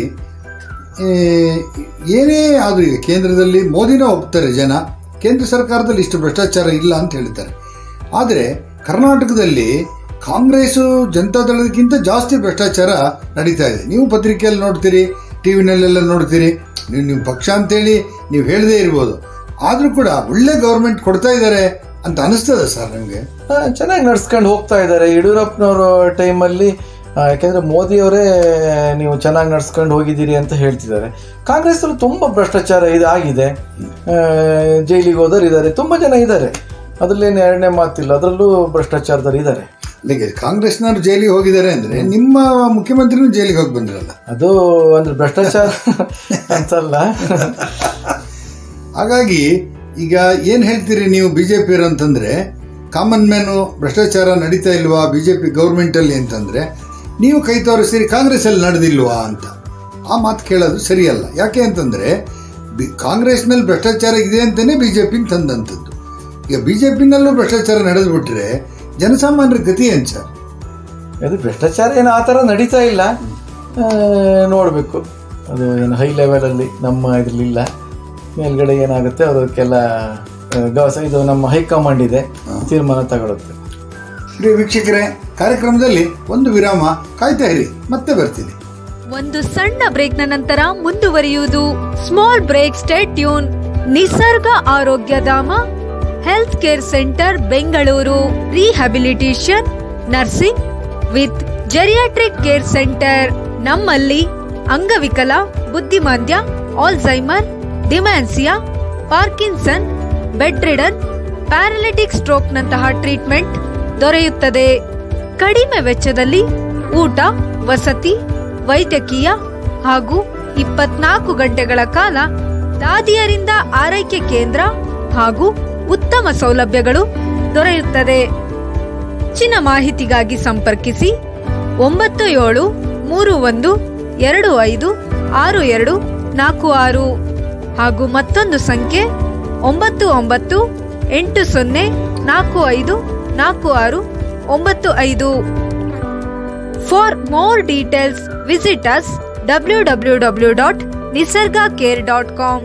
ಏನೇ ಆದರೂ ಈಗ ಕೇಂದ್ರದಲ್ಲಿ ಮೋದಿನ ಒಪ್ತಾರೆ ಜನ, ಕೇಂದ್ರ ಸರ್ಕಾರದಲ್ಲಿ ಇಷ್ಟು ಭ್ರಷ್ಟಾಚಾರ ಇಲ್ಲ ಅಂತ ಹೇಳ್ತಾರೆ. ಆದರೆ ಕರ್ನಾಟಕದಲ್ಲಿ ಕಾಂಗ್ರೆಸ್ಸು ಜನತಾದಳದಕ್ಕಿಂತ ಜಾಸ್ತಿ ಭ್ರಷ್ಟಾಚಾರ ನಡೀತಾ ಇದೆ. ನೀವು ಪತ್ರಿಕೆಯಲ್ಲಿ ನೋಡ್ತೀರಿ, ಟಿ ವಿನಲ್ಲೆಲ್ಲ ನೋಡ್ತೀರಿ. ನೀವು ನಿಮ್ಮ ಪಕ್ಷ ಅಂತೇಳಿ ನೀವು ಹೇಳದೇ ಇರ್ಬೋದು, ಆದರೂ ಕೂಡ ಒಳ್ಳೆ ಗೌರ್ಮೆಂಟ್ ಕೊಡ್ತಾ ಇದ್ದಾರೆ ಅಂತ ಅನಿಸ್ತದೆ ಸರ್ ನಿಮಗೆ? ಚೆನ್ನಾಗಿ ನಡ್ಸ್ಕೊಂಡು ಹೋಗ್ತಾ ಇದ್ದಾರೆ. ಯಡಿಯೂರಪ್ಪನವ್ರ ಟೈಮಲ್ಲಿ, ಯಾಕೆಂದರೆ ಮೋದಿಯವರೇ ನೀವು ಚೆನ್ನಾಗಿ ನಡ್ಸ್ಕೊಂಡು ಹೋಗಿದ್ದೀರಿ ಅಂತ ಹೇಳ್ತಿದ್ದಾರೆ. ಕಾಂಗ್ರೆಸ್ಸಲ್ಲಿ ತುಂಬ ಭ್ರಷ್ಟಾಚಾರ ಇದಾಗಿದೆ, ಜೈಲಿಗೆ ಹೋದವ್ರು ಇದ್ದಾರೆ, ತುಂಬ ಜನ ಇದ್ದಾರೆ, ಅದರಲ್ಲೇನು ಎರಡನೇ ಮಾತಿಲ್ಲ, ಅದರಲ್ಲೂ ಭ್ರಷ್ಟಾಚಾರದವ್ರು ಇದ್ದಾರೆ. ಕಾಂಗ್ರೆಸ್ನವ್ರು ಜೈಲಿಗೆ ಹೋಗಿದ್ದಾರೆ ಅಂದರೆ ನಿಮ್ಮ ಮುಖ್ಯಮಂತ್ರಿನೂ ಜೈಲಿಗೆ ಹೋಗಿ ಬಂದಿರಲ್ಲ, ಅದು ಅಂದ್ರೆ ಭ್ರಷ್ಟಾಚಾರ ಅಂತಲ್ಲ. ಹಾಗಾಗಿ ಈಗ ಏನು ಹೇಳ್ತೀರಿ ನೀವು ಬಿ ಜೆ ಪಿಯರು ಅಂತಂದರೆ, ಕಾಮನ್ ಮ್ಯಾನು ಭ್ರಷ್ಟಾಚಾರ ನಡೀತಾ ಇಲ್ವಾ ಬಿ ಜೆ ಪಿ ಗೌರ್ಮೆಂಟಲ್ಲಿ ಅಂತಂದರೆ, ನೀವು ಕೈ ತೋರಿಸ್ತೀರಿ ಕಾಂಗ್ರೆಸ್ಸಲ್ಲಿ ನಡೆದಿಲ್ವಾ ಅಂತ. ಆ ಮಾತು ಕೇಳೋದು ಸರಿಯಲ್ಲ. ಯಾಕೆ ಅಂತಂದರೆ ಬಿ ಕಾಂಗ್ರೆಸ್ನಲ್ಲಿ ಭ್ರಷ್ಟಾಚಾರ ಇದೆ ಅಂತಲೇ ಬಿ ಜೆ ಪಿನ ತಂದಂಥದ್ದು. ಈಗ ಬಿ ಜೆ ಪಿನಲ್ಲೂ ಭ್ರಷ್ಟಾಚಾರ ನಡೆದ್ಬಿಟ್ರೆ ಜನಸಾಮಾನ್ಯರ ಗತಿ ಏನು ಸರ್? ಅದು ಭ್ರಷ್ಟಾಚಾರ ಏನು ಆ ಥರ ನಡೀತಾ ಇಲ್ಲ, ನೋಡಬೇಕು. ಅದು ಏನು ಹೈ ಲೆವೆಲಲ್ಲಿ ನಮ್ಮ ಇದರಲ್ಲಿಲ್ಲ, ಮೇಲ್ಗಡೆ ಏನಾಗುತ್ತೆ ಅದಕ್ಕೆಲ್ಲ ಇದು ನಮ್ಮ ಹೈಕಮಾಂಡ್ ಇದೆ, ತೀರ್ಮಾನ ತಗೊಳುತ್ತೆ. ಪ್ರಿಯ ವೀಕ್ಷಕರೇ, ಕಾರ್ಯಕ್ರಮದಲ್ಲಿ ಒಂದು ವಿರಾಮ, ಕಾಯ್ತಾ ಇರಿ, ಮತ್ತೆ ಬರ್ತೀನಿ. ಒಂದು ಸಣ್ಣ ಬ್ರೇಕ್ನ ನಂತರ ಮುಂದುವರಿಯುವುದು small break. Stay tune. Nisarga Arogyadhama health care centre Bengaluru, rehabilitation, nursing with geriatric care centre. ನಮ್ಮಲ್ಲಿ ಅಂಗವಿಕಲ, ಬುದ್ಧಿಮಾಂದ್ಯ, Alzheimer, dementia, Parkinson, bedridden, paralytic stroke ನಂತಹ ಟ್ರೀಟ್ಮೆಂಟ್ ದೊರೆಯುತ್ತದೆ. ಕಡಿಮೆ ವೆಚ್ಚದಲ್ಲಿ ಊಟ, ವಸತಿ, ವೈದ್ಯಕೀಯ ಹಾಗೂ ಇಪ್ಪತ್ನಾಲ್ಕು ಗಂಟೆಗಳ ಕಾಲ ದಾದಿಯರಿಂದ ಆರೈಕೆ ಕೇಂದ್ರ ಹಾಗೂ ಉತ್ತಮ ಸೌಲಭ್ಯಗಳು ದೊರೆಯುತ್ತದೆ. ಹೆಚ್ಚಿನ ಮಾಹಿತಿಗಾಗಿ ಸಂಪರ್ಕಿಸಿ ಒಂಬತ್ತು ಏಳು ಮೂರು ಒಂದು ಎರಡು ಐದು ಆರು ಎರಡು ನಾಲ್ಕು ಆರು ಹಾಗೂ ಮತ್ತೊಂದು ಸಂಖ್ಯೆ ಒಂಬತ್ತು ಒಂಬತ್ತು ಎಂಟು ಸೊನ್ನೆ ನಾಲ್ಕು ಐದು ನಾಲ್ಕು ಆರು ಒಂಬತ್ತು ಐದು. For more details visit us W W W dot Nisarga care dot com.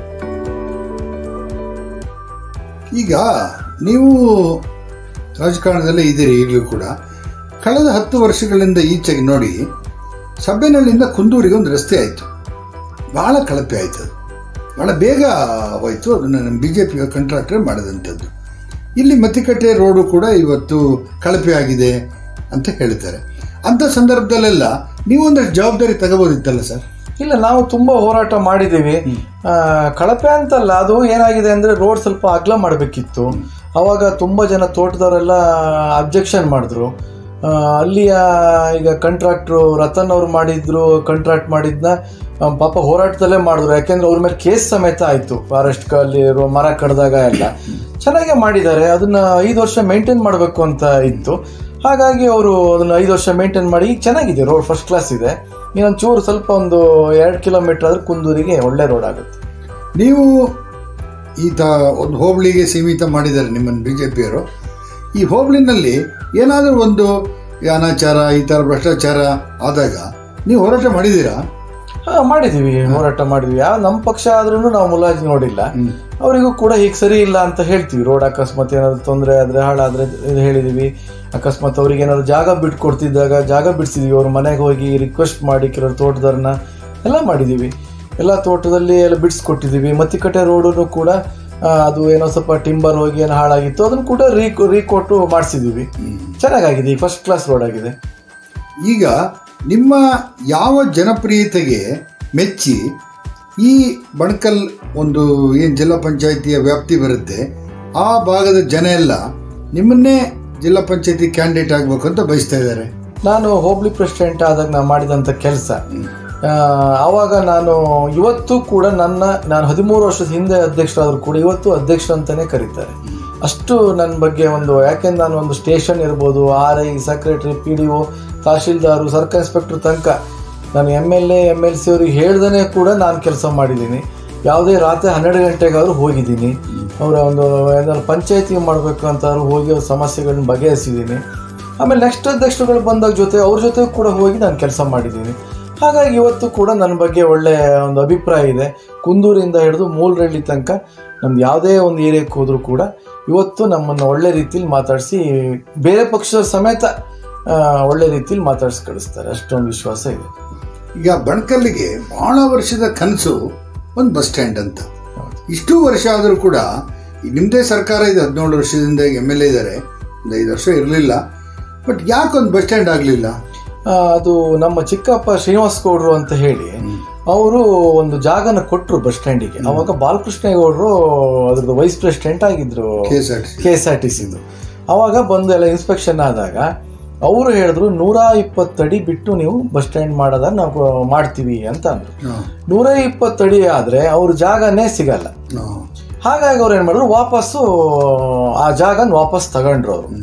ಈಗ ನೀವು ರಾಜಕಾರಣದಲ್ಲೇ ಇದ್ದೀರಿ ಈಗಲೂ ಕೂಡ. ಕಳೆದ ಹತ್ತು ವರ್ಷಗಳಿಂದ ಈಚೆಗೆ ನೋಡಿ, ಸಬ್ಬೆನಹಳ್ಳಿಯಿಂದ ಕುಂದೂರಿಗೆ ಒಂದು ರಸ್ತೆ ಆಯಿತು. ಭಾಳ ಕಳಪೆ ಆಯಿತು, ಅದು ಭಾಳ ಬೇಗ ಹೋಯಿತು. ಅದನ್ನು ನಮ್ಮ ಬಿ ಜೆ ಪಿ ಕಾಂಟ್ರಾಕ್ಟರ್ ಮಾಡಿದಂಥದ್ದು. ಇಲ್ಲಿ ಮತ್ತಿಕಟ್ಟೆ ರೋಡು ಕೂಡ ಇವತ್ತು ಕಳಪೆ ಆಗಿದೆ ಅಂತ ಹೇಳ್ತಾರೆ. ಅಂಥ ಸಂದರ್ಭದಲ್ಲೆಲ್ಲ ನೀವು ಒಂದಷ್ಟು ಜವಾಬ್ದಾರಿ ತಗೋಬೋದಿತ್ತಲ್ಲ ಸರ್? ಇಲ್ಲ, ನಾವು ತುಂಬ ಹೋರಾಟ ಮಾಡಿದ್ದೀವಿ. ಕಳಪೆ ಅಂತಲ್ಲ, ಅದು ಏನಾಗಿದೆ ಅಂದರೆ ರೋಡ್ ಸ್ವಲ್ಪ ಅಗಲ ಮಾಡಬೇಕಿತ್ತು. ಆವಾಗ ತುಂಬ ಜನ ತೋಟದವರೆಲ್ಲ ಅಬ್ಜೆಕ್ಷನ್ ಮಾಡಿದ್ರು. ಅಲ್ಲಿಯ ಈಗ ಕಾಂಟ್ರಾಕ್ಟ್ರು ರತನ್ ಅವ್ರು ಮಾಡಿದ್ರು, ಕಾಂಟ್ರಾಕ್ಟ್ ಮಾಡಿದ್ನ ಪಾಪ ಹೋರಾಟದಲ್ಲೇ ಮಾಡಿದ್ರು. ಯಾಕೆಂದ್ರೆ ಅವ್ರ ಮೇಲೆ ಕೇಸ್ ಸಮೇತ ಆಯಿತು. ಫಾರೆಸ್ಟ್ ಅಲ್ಲಿ ಮರ ಕಡ್ದಾಗ ಎಲ್ಲ ಚೆನ್ನಾಗೇ ಮಾಡಿದ್ದಾರೆ. ಅದನ್ನ ಐದು ವರ್ಷ ಮೇಂಟೈನ್ ಮಾಡಬೇಕು ಅಂತ ಇತ್ತು. ಹಾಗಾಗಿ ಅವರು ಅದನ್ನ ಐದು ವರ್ಷ ಮೇಂಟೈನ್ ಮಾಡಿ ಈಗ ಚೆನ್ನಾಗಿದೆ, ರೋಡ್ ಫಸ್ಟ್ ಕ್ಲಾಸ್ ಇದೆ. ಇನ್ನೊಂದು ಚೂರು ಸ್ವಲ್ಪ ಒಂದು ಎರಡು ಕಿಲೋಮೀಟರ್ ಆದ್ರೆ ಕುಂದೂರಿಗೆ ಒಳ್ಳೆ ರೋಡ್ ಆಗುತ್ತೆ. ನೀವು ಈತ ಒಂದು ಹೋಬಳಿಗೆ ಸೀಮಿತ ಮಾಡಿದ್ದಾರೆ ನಿಮ್ಮನ್ನು ಬಿ ಜೆ ಪಿಯವರು. ಈ ಹೋಬಳಿನಲ್ಲಿ ಏನಾದರೂ ಒಂದು ಅನಾಚಾರ, ಈ ಥರ ಭ್ರಷ್ಟಾಚಾರ ಆದಾಗ ನೀವು ಹೋರಾಟ ಮಾಡಿದ್ದೀರಾ? ಹಾಂ, ಮಾಡಿದ್ದೀವಿ, ಹೋರಾಟ ಮಾಡಿದ್ವಿ. ಯಾವ ನಮ್ಮ ಪಕ್ಷ ಆದ್ರೂ ನಾವು ಮುಲಾಜಿ ನೋಡಿಲ್ಲ. ಅವರಿಗೂ ಕೂಡ ಹೀಗೆ ಸರಿ ಇಲ್ಲ ಅಂತ ಹೇಳ್ತೀವಿ. ರೋಡ್ ಅಕಸ್ಮಾತ್ ಏನಾದ್ರು ತೊಂದರೆ ಆದರೆ, ಹಾಳಾದರೆ ಹೇಳಿದೀವಿ. ಅಕಸ್ಮಾತ್ ಅವ್ರಿಗೆ ಏನಾದ್ರು ಜಾಗ ಬಿಟ್ಕೊಡ್ತಿದ್ದಾಗ ಜಾಗ ಬಿಡಿಸಿದ್ವಿ. ಅವ್ರ ಮನೆಗೆ ಹೋಗಿ ರಿಕ್ವೆಸ್ಟ್ ಮಾಡಿ ಕೆಲವರು ತೋಟದವ್ರನ್ನ ಎಲ್ಲ ಮಾಡಿದ್ದೀವಿ. ಎಲ್ಲ ತೋಟದಲ್ಲಿ ಎಲ್ಲ ಬಿಡಿಸ್ಕೊಟ್ಟಿದ್ದೀವಿ. ಮತ್ತಿಕಟ್ಟೆ ರೋಡನ್ನು ಕೂಡ ಅದು ಏನೋ ಸ್ವಲ್ಪ ಟಿಂಬರ್ ಹೋಗಿ ಏನೋ ಹಾಳಾಗಿತ್ತು, ಅದನ್ನು ಕೂಡ ರೀ ರೀಕೊಟ್ಟು ಮಾಡಿಸಿದ್ದೀವಿ. ಚೆನ್ನಾಗಾಗಿದೆ, ಫಸ್ಟ್ ಕ್ಲಾಸ್ ರೋಡ್ ಆಗಿದೆ. ಈಗ ನಿಮ್ಮ ಯಾವ ಜನಪ್ರಿಯತೆಗೆ ಮೆಚ್ಚಿ ಈ ಬಣಕಲ್ ಒಂದು ಏನು ಜಿಲ್ಲಾ ಪಂಚಾಯಿತಿಯ ವ್ಯಾಪ್ತಿ ಬರುತ್ತೆ, ಆ ಭಾಗದ ಜನ ಎಲ್ಲ ನಿಮ್ಮನ್ನೇ ಜಿಲ್ಲಾ ಪಂಚಾಯತಿ ಕ್ಯಾಂಡಿಡೇಟ್ ಆಗಬೇಕು ಅಂತ ಬಯಸ್ತಾ ಇದ್ದಾರೆ? ನಾನು ಹೋಬಳಿ ಪ್ರೆಸಿಡೆಂಟ್ ಆದಾಗ ನಾನು ಮಾಡಿದಂಥ ಕೆಲಸ, ಆವಾಗ ನಾನು ಇವತ್ತು ಕೂಡ ನನ್ನ ನಾನು ಹದಿಮೂರು ವರ್ಷದ ಹಿಂದೆ ಅಧ್ಯಕ್ಷರಾದರೂ ಕೂಡ ಇವತ್ತು ಅಧ್ಯಕ್ಷ ಅಂತಲೇ ಕರೀತಾರೆ. ಅಷ್ಟು ನನ್ನ ಬಗ್ಗೆ ಒಂದು, ಯಾಕೆಂದ್ರೆ ನಾನು ಒಂದು ಸ್ಟೇಷನ್ ಇರ್ಬೋದು, R I, secretary, P D O, tahsildar, circle inspector ತನಕ ನಾನು M L A M L C ಅವ್ರಿಗೆ ಹೇಳ್ದೇ ಕೂಡ ನಾನು ಕೆಲಸ ಮಾಡಿದ್ದೀನಿ. ಯಾವುದೇ ರಾತ್ರಿ ಹನ್ನೆರಡು ಗಂಟೆಗಾದರೂ ಹೋಗಿದ್ದೀನಿ. ಅವರ ಒಂದು ಏನಾದ್ರು ಪಂಚಾಯತಿಗೆ ಮಾಡಬೇಕು ಅಂತಾದ್ರು ಹೋಗಿ ಅವ್ರ ಸಮಸ್ಯೆಗಳನ್ನ ಬಗೆಹರಿಸಿದ್ದೀನಿ. ಆಮೇಲೆ ನೆಕ್ಸ್ಟ್ ಅಧ್ಯಕ್ಷರುಗಳು ಬಂದಾಗ ಜೊತೆ ಅವ್ರ ಜೊತೆ ಕೂಡ ಹೋಗಿ ನಾನು ಕೆಲಸ ಮಾಡಿದ್ದೀನಿ. ಹಾಗಾಗಿ ಇವತ್ತು ಕೂಡ ನನ್ನ ಬಗ್ಗೆ ಒಳ್ಳೆಯ ಒಂದು ಅಭಿಪ್ರಾಯ ಇದೆ. ಕುಂದೂರಿಂದ ಹಿಡಿದು ಮೂಲರಳ್ಳಿ ತನಕ ನಮ್ದು ಯಾವುದೇ ಒಂದು ಏರಿಯಾಕ್ಕೆ ಹೋದರೂ ಕೂಡ ಇವತ್ತು ನಮ್ಮನ್ನು ಒಳ್ಳೆ ರೀತಿಯಲ್ಲಿ ಮಾತಾಡಿಸಿ, ಬೇರೆ ಪಕ್ಷದ ಸಮೇತ ಒಳ್ಳೆ ರೀತಿಯಲ್ಲಿ ಮಾತಾಡಿಸಿ ಕಳಿಸ್ತಾರೆ. ಅಷ್ಟೊಂದು ವಿಶ್ವಾಸ ಇದೆ. ಈಗ ಬಣಕಲ್ಲಿಗೆ ಬಹಳ ವರ್ಷದ ಕನಸು ಒಂದು ಬಸ್ ಸ್ಟ್ಯಾಂಡ್ ಅಂತ. ಇಷ್ಟು ವರ್ಷ ಆದರೂ ಕೂಡ ನಿಮ್ಮದೇ ಸರ್ಕಾರ ಇದೆ, ಹದಿನೇಳು ವರ್ಷದಿಂದ ಎಮ್ ಎಲ್ ಎ ಇದ್ದಾರೆ, ಒಂದು ಐದು ವರ್ಷ ಇರಲಿಲ್ಲ. ಬಟ್ ಯಾಕೊಂದು ಬಸ್ ಸ್ಟ್ಯಾಂಡ್ ಆಗಲಿಲ್ಲ? ಅದು ನಮ್ಮ ಚಿಕ್ಕಪ್ಪ ಶ್ರೀನಿವಾಸ ಗೌಡರು ಅಂತ ಹೇಳಿ ಅವರು ಒಂದು ಜಾಗನ ಕೊಟ್ಟರು ಬಸ್ ಸ್ಟ್ಯಾಂಡಿಗೆ. ಅವಾಗ ಬಾಲಕೃಷ್ಣೇಗೌಡರು ಅದ್ರದ್ದು ವೈಸ್ ಪ್ರೆಸಿಡೆಂಟ್ ಆಗಿದ್ರು ಕೆ ಎಸ್ ಆರ್ ಟಿ ಸಿದು. ಅವಾಗ ಬಂದು ಎಲ್ಲ ಇನ್ಸ್ಪೆಕ್ಷನ್ ಆದಾಗ ಅವರು ಹೇಳಿದ್ರು, ನೂರ ಇಪ್ಪತ್ತಡಿ ಬಿಟ್ಟು ನೀವು ಬಸ್ ಸ್ಟ್ಯಾಂಡ್ ಮಾಡೋದ ನಾವು ಮಾಡ್ತೀವಿ ಅಂತ ಅಂದ್ರು. ನೂರ ಇಪ್ಪತ್ತಡಿ ಆದರೆ ಅವ್ರ ಜಾಗನೇ ಸಿಗಲ್ಲ. ಹಾಗಾಗಿ ಅವ್ರು ಏನು ಮಾಡಿದ್ರು, ವಾಪಸ್ಸು ಆ ಜಾಗನ ವಾಪಸ್ ತಗೊಂಡ್ರು. ಅವರು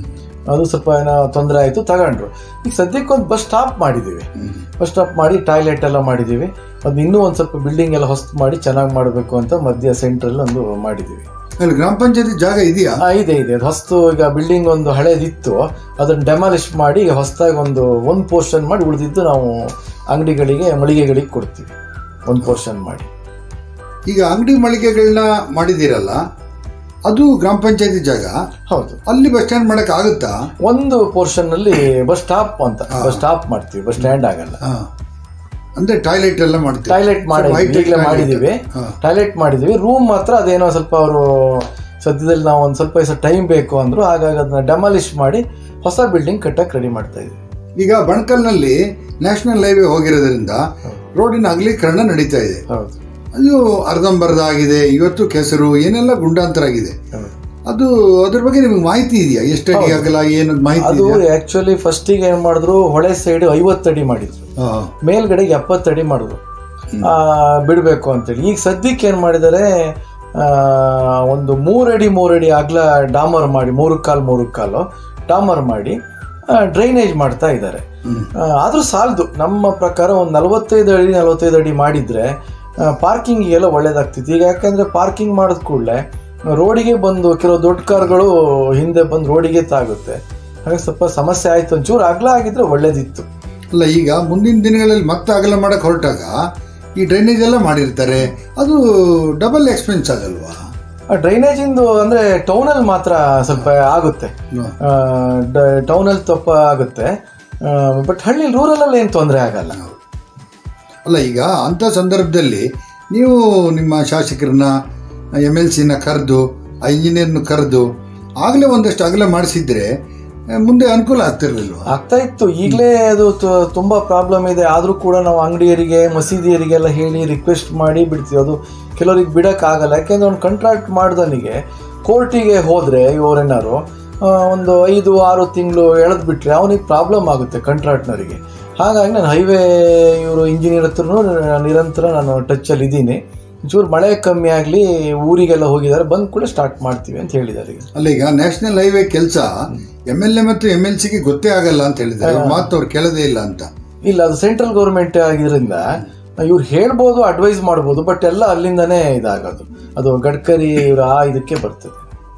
ಅದು ಸ್ವಲ್ಪ ಏನೋ ತೊಂದರೆ ಆಯಿತು, ತಗೊಂಡ್ರು. ಈಗ ಸದ್ಯಕ್ಕೆ ಒಂದು ಬಸ್ ಸ್ಟಾಪ್ ಮಾಡಿದ್ದೀವಿ, ಬಸ್ ಸ್ಟಾಪ್ ಮಾಡಿ ಟಾಯ್ಲೆಟ್ ಎಲ್ಲ ಮಾಡಿದ್ದೀವಿ. ಅದು ಇನ್ನೂ ಒಂದು ಸ್ವಲ್ಪ ಬಿಲ್ಡಿಂಗ್ ಎಲ್ಲ ಹೊಸ್ತು ಮಾಡಿ ಚೆನ್ನಾಗಿ ಮಾಡಬೇಕು ಅಂತ ಮಧ್ಯ ಸೆಂಟ್ರಲ್ಲಿ ಒಂದು ಮಾಡಿದ್ದೀವಿ. ಅಲ್ಲಿ ಗ್ರಾಮ ಪಂಚಾಯತಿ ಜಾಗ ಇದೆಯಾ? ಇದೆ ಇದೆ. ಅದು ಹೊಸ್ತು ಈಗ ಬಿಲ್ಡಿಂಗ್ ಒಂದು ಹಳೇದಿತ್ತು, ಅದನ್ನು ಡೆಮಾಲಿಷ್ ಮಾಡಿ ಹೊಸದಾಗಿ ಒಂದು ಒಂದು ಪೋರ್ಷನ್ ಮಾಡಿ ಉಳಿದಿದ್ದು ನಾವು ಅಂಗಡಿಗಳಿಗೆ ಮಳಿಗೆಗಳಿಗೆ ಕೊಡ್ತೀವಿ, ಒಂದು ಪೋರ್ಷನ್ ಮಾಡಿ. ಈಗ ಅಂಗಡಿ ಮಳಿಗೆಗಳನ್ನ ಮಾಡಿದ್ದೀರಲ್ಲ, ಅದು ಗ್ರಾಮ ಪಂಚಾಯತಿ ಜಾಗ. ಹೌದು. ಅಲ್ಲಿ ಬಸ್ ಸ್ಟ್ಯಾಂಡ್ ಮಾಡಕ್ ಆಗುತ್ತಾ? ಒಂದು ಪೋರ್ಷನ್ ಅಲ್ಲಿ ಬಸ್ ಸ್ಟಾಪ್ ಅಂತ ಬಸ್ ಸ್ಟಾಪ್ ಮಾಡ್ತೀವಿ, ಬಸ್ ಸ್ಟ್ಯಾಂಡ್ ಆಗಲ್ಲ. ಅಂದ್ರೆ ಟಾಯ್ಲೆಟ್ ಎಲ್ಲ ಮಾಡ್ತೀವಿ. ಟಾಯ್ಲೆಟ್ ಮಾಡಿದೀವಿ ಟಾಯ್ಲೆಟ್ ಮಾಡಿದೀವಿ ರೂಮ್ ಮಾತ್ರ ಅದೇನೋ ಸ್ವಲ್ಪ ಅವರು ಸದ್ಯದಲ್ಲಿ ನಾವು ಒಂದು ಸ್ವಲ್ಪ ದಿವಸ ಟೈಮ್ ಬೇಕು ಅಂದ್ರು, ಹಾಗಾಗಿ ಅದನ್ನ ಡೆಮಾಲಿಷ್ ಮಾಡಿ ಹೊಸ ಬಿಲ್ಡಿಂಗ್ ಕಟ್ಟಕ್ಕೆ ರೆಡಿ ಮಾಡ್ತಾ ಇದ್ವಿ. ಈಗ ಬಣಕಲ್ನಲ್ಲಿ ನ್ಯಾಷನಲ್ ಹೈವೇ ಹೋಗಿರೋದ್ರಿಂದ ರೋಡಿನ ಅಗಲೀಕರಣ ನಡೀತಾ ಇದೆ. ಹೌದು. ಅದು ಅರ್ಧಂಬರ್ಧ ಆಗಿದೆ, ಇವತ್ತು ಕೆಸರು ಏನೆಲ್ಲ ಗುಂಡಾಂತರ ಆಗಿದೆ. ಅದು ಅದ್ರ ಬಗ್ಗೆ ನಿಮ್ಗೆ ಮಾಹಿತಿ ಇದೆಯಾ? ಎಷ್ಟು ಅಡಿ ಆಗಲ್ಲ ಏನು ಮಾಹಿತಿ? ಅದು ಆಕ್ಚುಲಿ ಫಸ್ಟಿಗೆ ಏನ್ ಮಾಡಿದ್ರು, ಹೊಳೆ ಸೈಡ್ ಐವತ್ತು ಅಡಿ ಮಾಡಿದ್ರು, ಮೇಲ್ಗಡೆಗೆ ಎಪ್ಪತ್ತು ಅಡಿ ಮಾಡಿದ್ರು ಬಿಡಬೇಕು ಅಂತೇಳಿ. ಈಗ ಸದ್ಯಕ್ಕೆ ಏನ್ ಮಾಡಿದ್ದಾರೆ, ಒಂದು ಮೂರಡಿ ಮೂರಡಿ ಆಗ್ಲ ಡಾಮರ್ ಮಾಡಿ, ಮೂರು ಕಾಲು ಮೂರು ಕಾಲು ಡಾಮರ್ ಮಾಡಿ ಡ್ರೈನೇಜ್ ಮಾಡ್ತಾ ಇದ್ದಾರೆ. ಆದ್ರೂ ಸಾಲದು. ನಮ್ಮ ಪ್ರಕಾರ ಒಂದು ನಲವತ್ತೈದು ಅಡಿ ನಲವತ್ತೈದು ಅಡಿ ಮಾಡಿದ್ರೆ ಪಾರ್ಕಿಂಗಿಗೆಲ್ಲ ಒಳ್ಳೇದಾಗ್ತಿತ್ತು. ಈಗ ಯಾಕಂದ್ರೆ ಪಾರ್ಕಿಂಗ್ ಮಾಡಿದ ಕೂಡಲೇ ರೋಡಿಗೆ ಬಂದು ಕೆಲವು ದೊಡ್ಡ ಕಾರ್ಗಳು ಹಿಂದೆ ಬಂದು ರೋಡಿಗೆ ತಾಗುತ್ತೆ, ಹಾಗೆ ಸ್ವಲ್ಪ ಸಮಸ್ಯೆ ಆಯ್ತು. ಒಂಚೂರು ಅಗಲ ಆಗಿದ್ರೆ ಒಳ್ಳೇದಿತ್ತು. ಅಲ್ಲ, ಈಗ ಮುಂದಿನ ದಿನಗಳಲ್ಲಿ ಮತ್ತೆ ಅಗಲ ಮಾಡಕ್ ಹೊರಟಾಗ ಈ ಡ್ರೈನೇಜ್ ಎಲ್ಲ ಮಾಡಿರ್ತಾರೆ, ಅದು ಡಬಲ್ ಎಕ್ಸ್ಪೆನ್ಸ್ ಆಗಲ್ವಾ? ಡ್ರೈನೇಜ್ ಇಂದು ಅಂದ್ರೆ ಟೌನ್ ಅಲ್ಲಿ ಮಾತ್ರ ಸ್ವಲ್ಪ ಆಗುತ್ತೆ, ಟೌನ್ ಅಲ್ಲಿ ತಪ್ಪ ಆಗುತ್ತೆ, ಬಟ್ ಹಳ್ಳಿ ರೂರಲ್ ಅಲ್ಲಿ ಏನು ತೊಂದರೆ ಆಗಲ್ಲ. ಅಲ್ಲ, ಈಗ ಅಂತ ಸಂದರ್ಭದಲ್ಲಿ ನೀವು ನಿಮ್ಮ ಶಾಸಕರನ್ನ ಎಮ್ ಎಲ್ ಸಿನ ಕರೆದು ಇಂಜಿನಿಯರ್ನ ಕರೆದು ಆಗಲೇ ಒಂದಷ್ಟು ಅಗಲ ಮಾಡಿಸಿದ್ರೆ ಮುಂದೆ ಅನುಕೂಲ ಆಗ್ತಿರ್ಲಿಲ್ವ? ಆಗ್ತಾ ಇತ್ತು. ಈಗಲೇ ಅದು ತುಂಬಾ ಪ್ರಾಬ್ಲಮ್ ಇದೆ. ಆದ್ರೂ ಕೂಡ ನಾವು ಅಂಗಡಿಯರಿಗೆ ಮಸೀದಿಯರಿಗೆಲ್ಲ ಹೇಳಿ ರಿಕ್ವೆಸ್ಟ್ ಮಾಡಿ ಬಿಡ್ತೀವಿ. ಅದು ಕೆಲವರಿಗೆ ಬಿಡಕ್ ಆಗಲ್ಲ, ಯಾಕೆಂದ್ರೆ ಅವ್ನು ಕಾಂಟ್ರಾಕ್ಟ್ ಮಾಡ್ದನಿಗೆ ಕೋರ್ಟಿಗೆ ಹೋದ್ರೆ ಇವರೇನಾರು ಒಂದು ಐದು ಆರು ತಿಂಗಳು ಎಳೆದ್ ಬಿಟ್ರೆ ಅವನಿಗೆ ಪ್ರಾಬ್ಲಮ್ ಆಗುತ್ತೆ ಕಾಂಟ್ರಾಕ್ಟ್ನವರಿಗೆ. ಹಾಗಾಗಿ ನಾನು ಹೈವೇ ಇವರು ಇಂಜಿನಿಯರ್ ಹತ್ರನೂ ನಿರಂತರ ನಾನು ಟಚಲ್ಲಿ ಇದ್ದೀನಿ. ಚೂರು ಮಳೆ ಕಮ್ಮಿ ಆಗಲಿ, ಊರಿಗೆಲ್ಲ ಹೋಗಿದ್ದಾರೆ, ಬಂದ್ ಕೂಡ ಸ್ಟಾರ್ಟ್ ಮಾಡ್ತೀವಿ ಅಂತ ಹೇಳಿದ್ದಾರೆ. ಅಲ್ಲ, ಈಗ ನ್ಯಾಷನಲ್ ಹೈವೇ ಕೆಲಸ ಎಮ್ ಎಲ್ ಎ ಮತ್ತು ಎಮ್ ಎಲ್ ಸಿಗೆ ಗೊತ್ತೇ ಆಗಲ್ಲ ಅಂತ ಹೇಳಿದ್ದಾರೆ, ಮಾತು ಅವ್ರು ಕೇಳೋದೇ ಇಲ್ಲ ಅಂತ. ಇಲ್ಲ, ಅದು ಸೆಂಟ್ರಲ್ ಗೌರ್ಮೆಂಟ್ ಆಗಿದ್ರಿಂದ ಇವ್ರು ಹೇಳ್ಬೋದು, ಅಡ್ವೈಸ್ ಮಾಡ್ಬೋದು, ಬಟ್ ಎಲ್ಲ ಅಲ್ಲಿಂದನೇ ಇದಾಗೋದು. ಅದು ಗಡ್ಕರಿ ಇವ್ರ ಆ ಇದಕ್ಕೆ ಬರ್ತದೆ.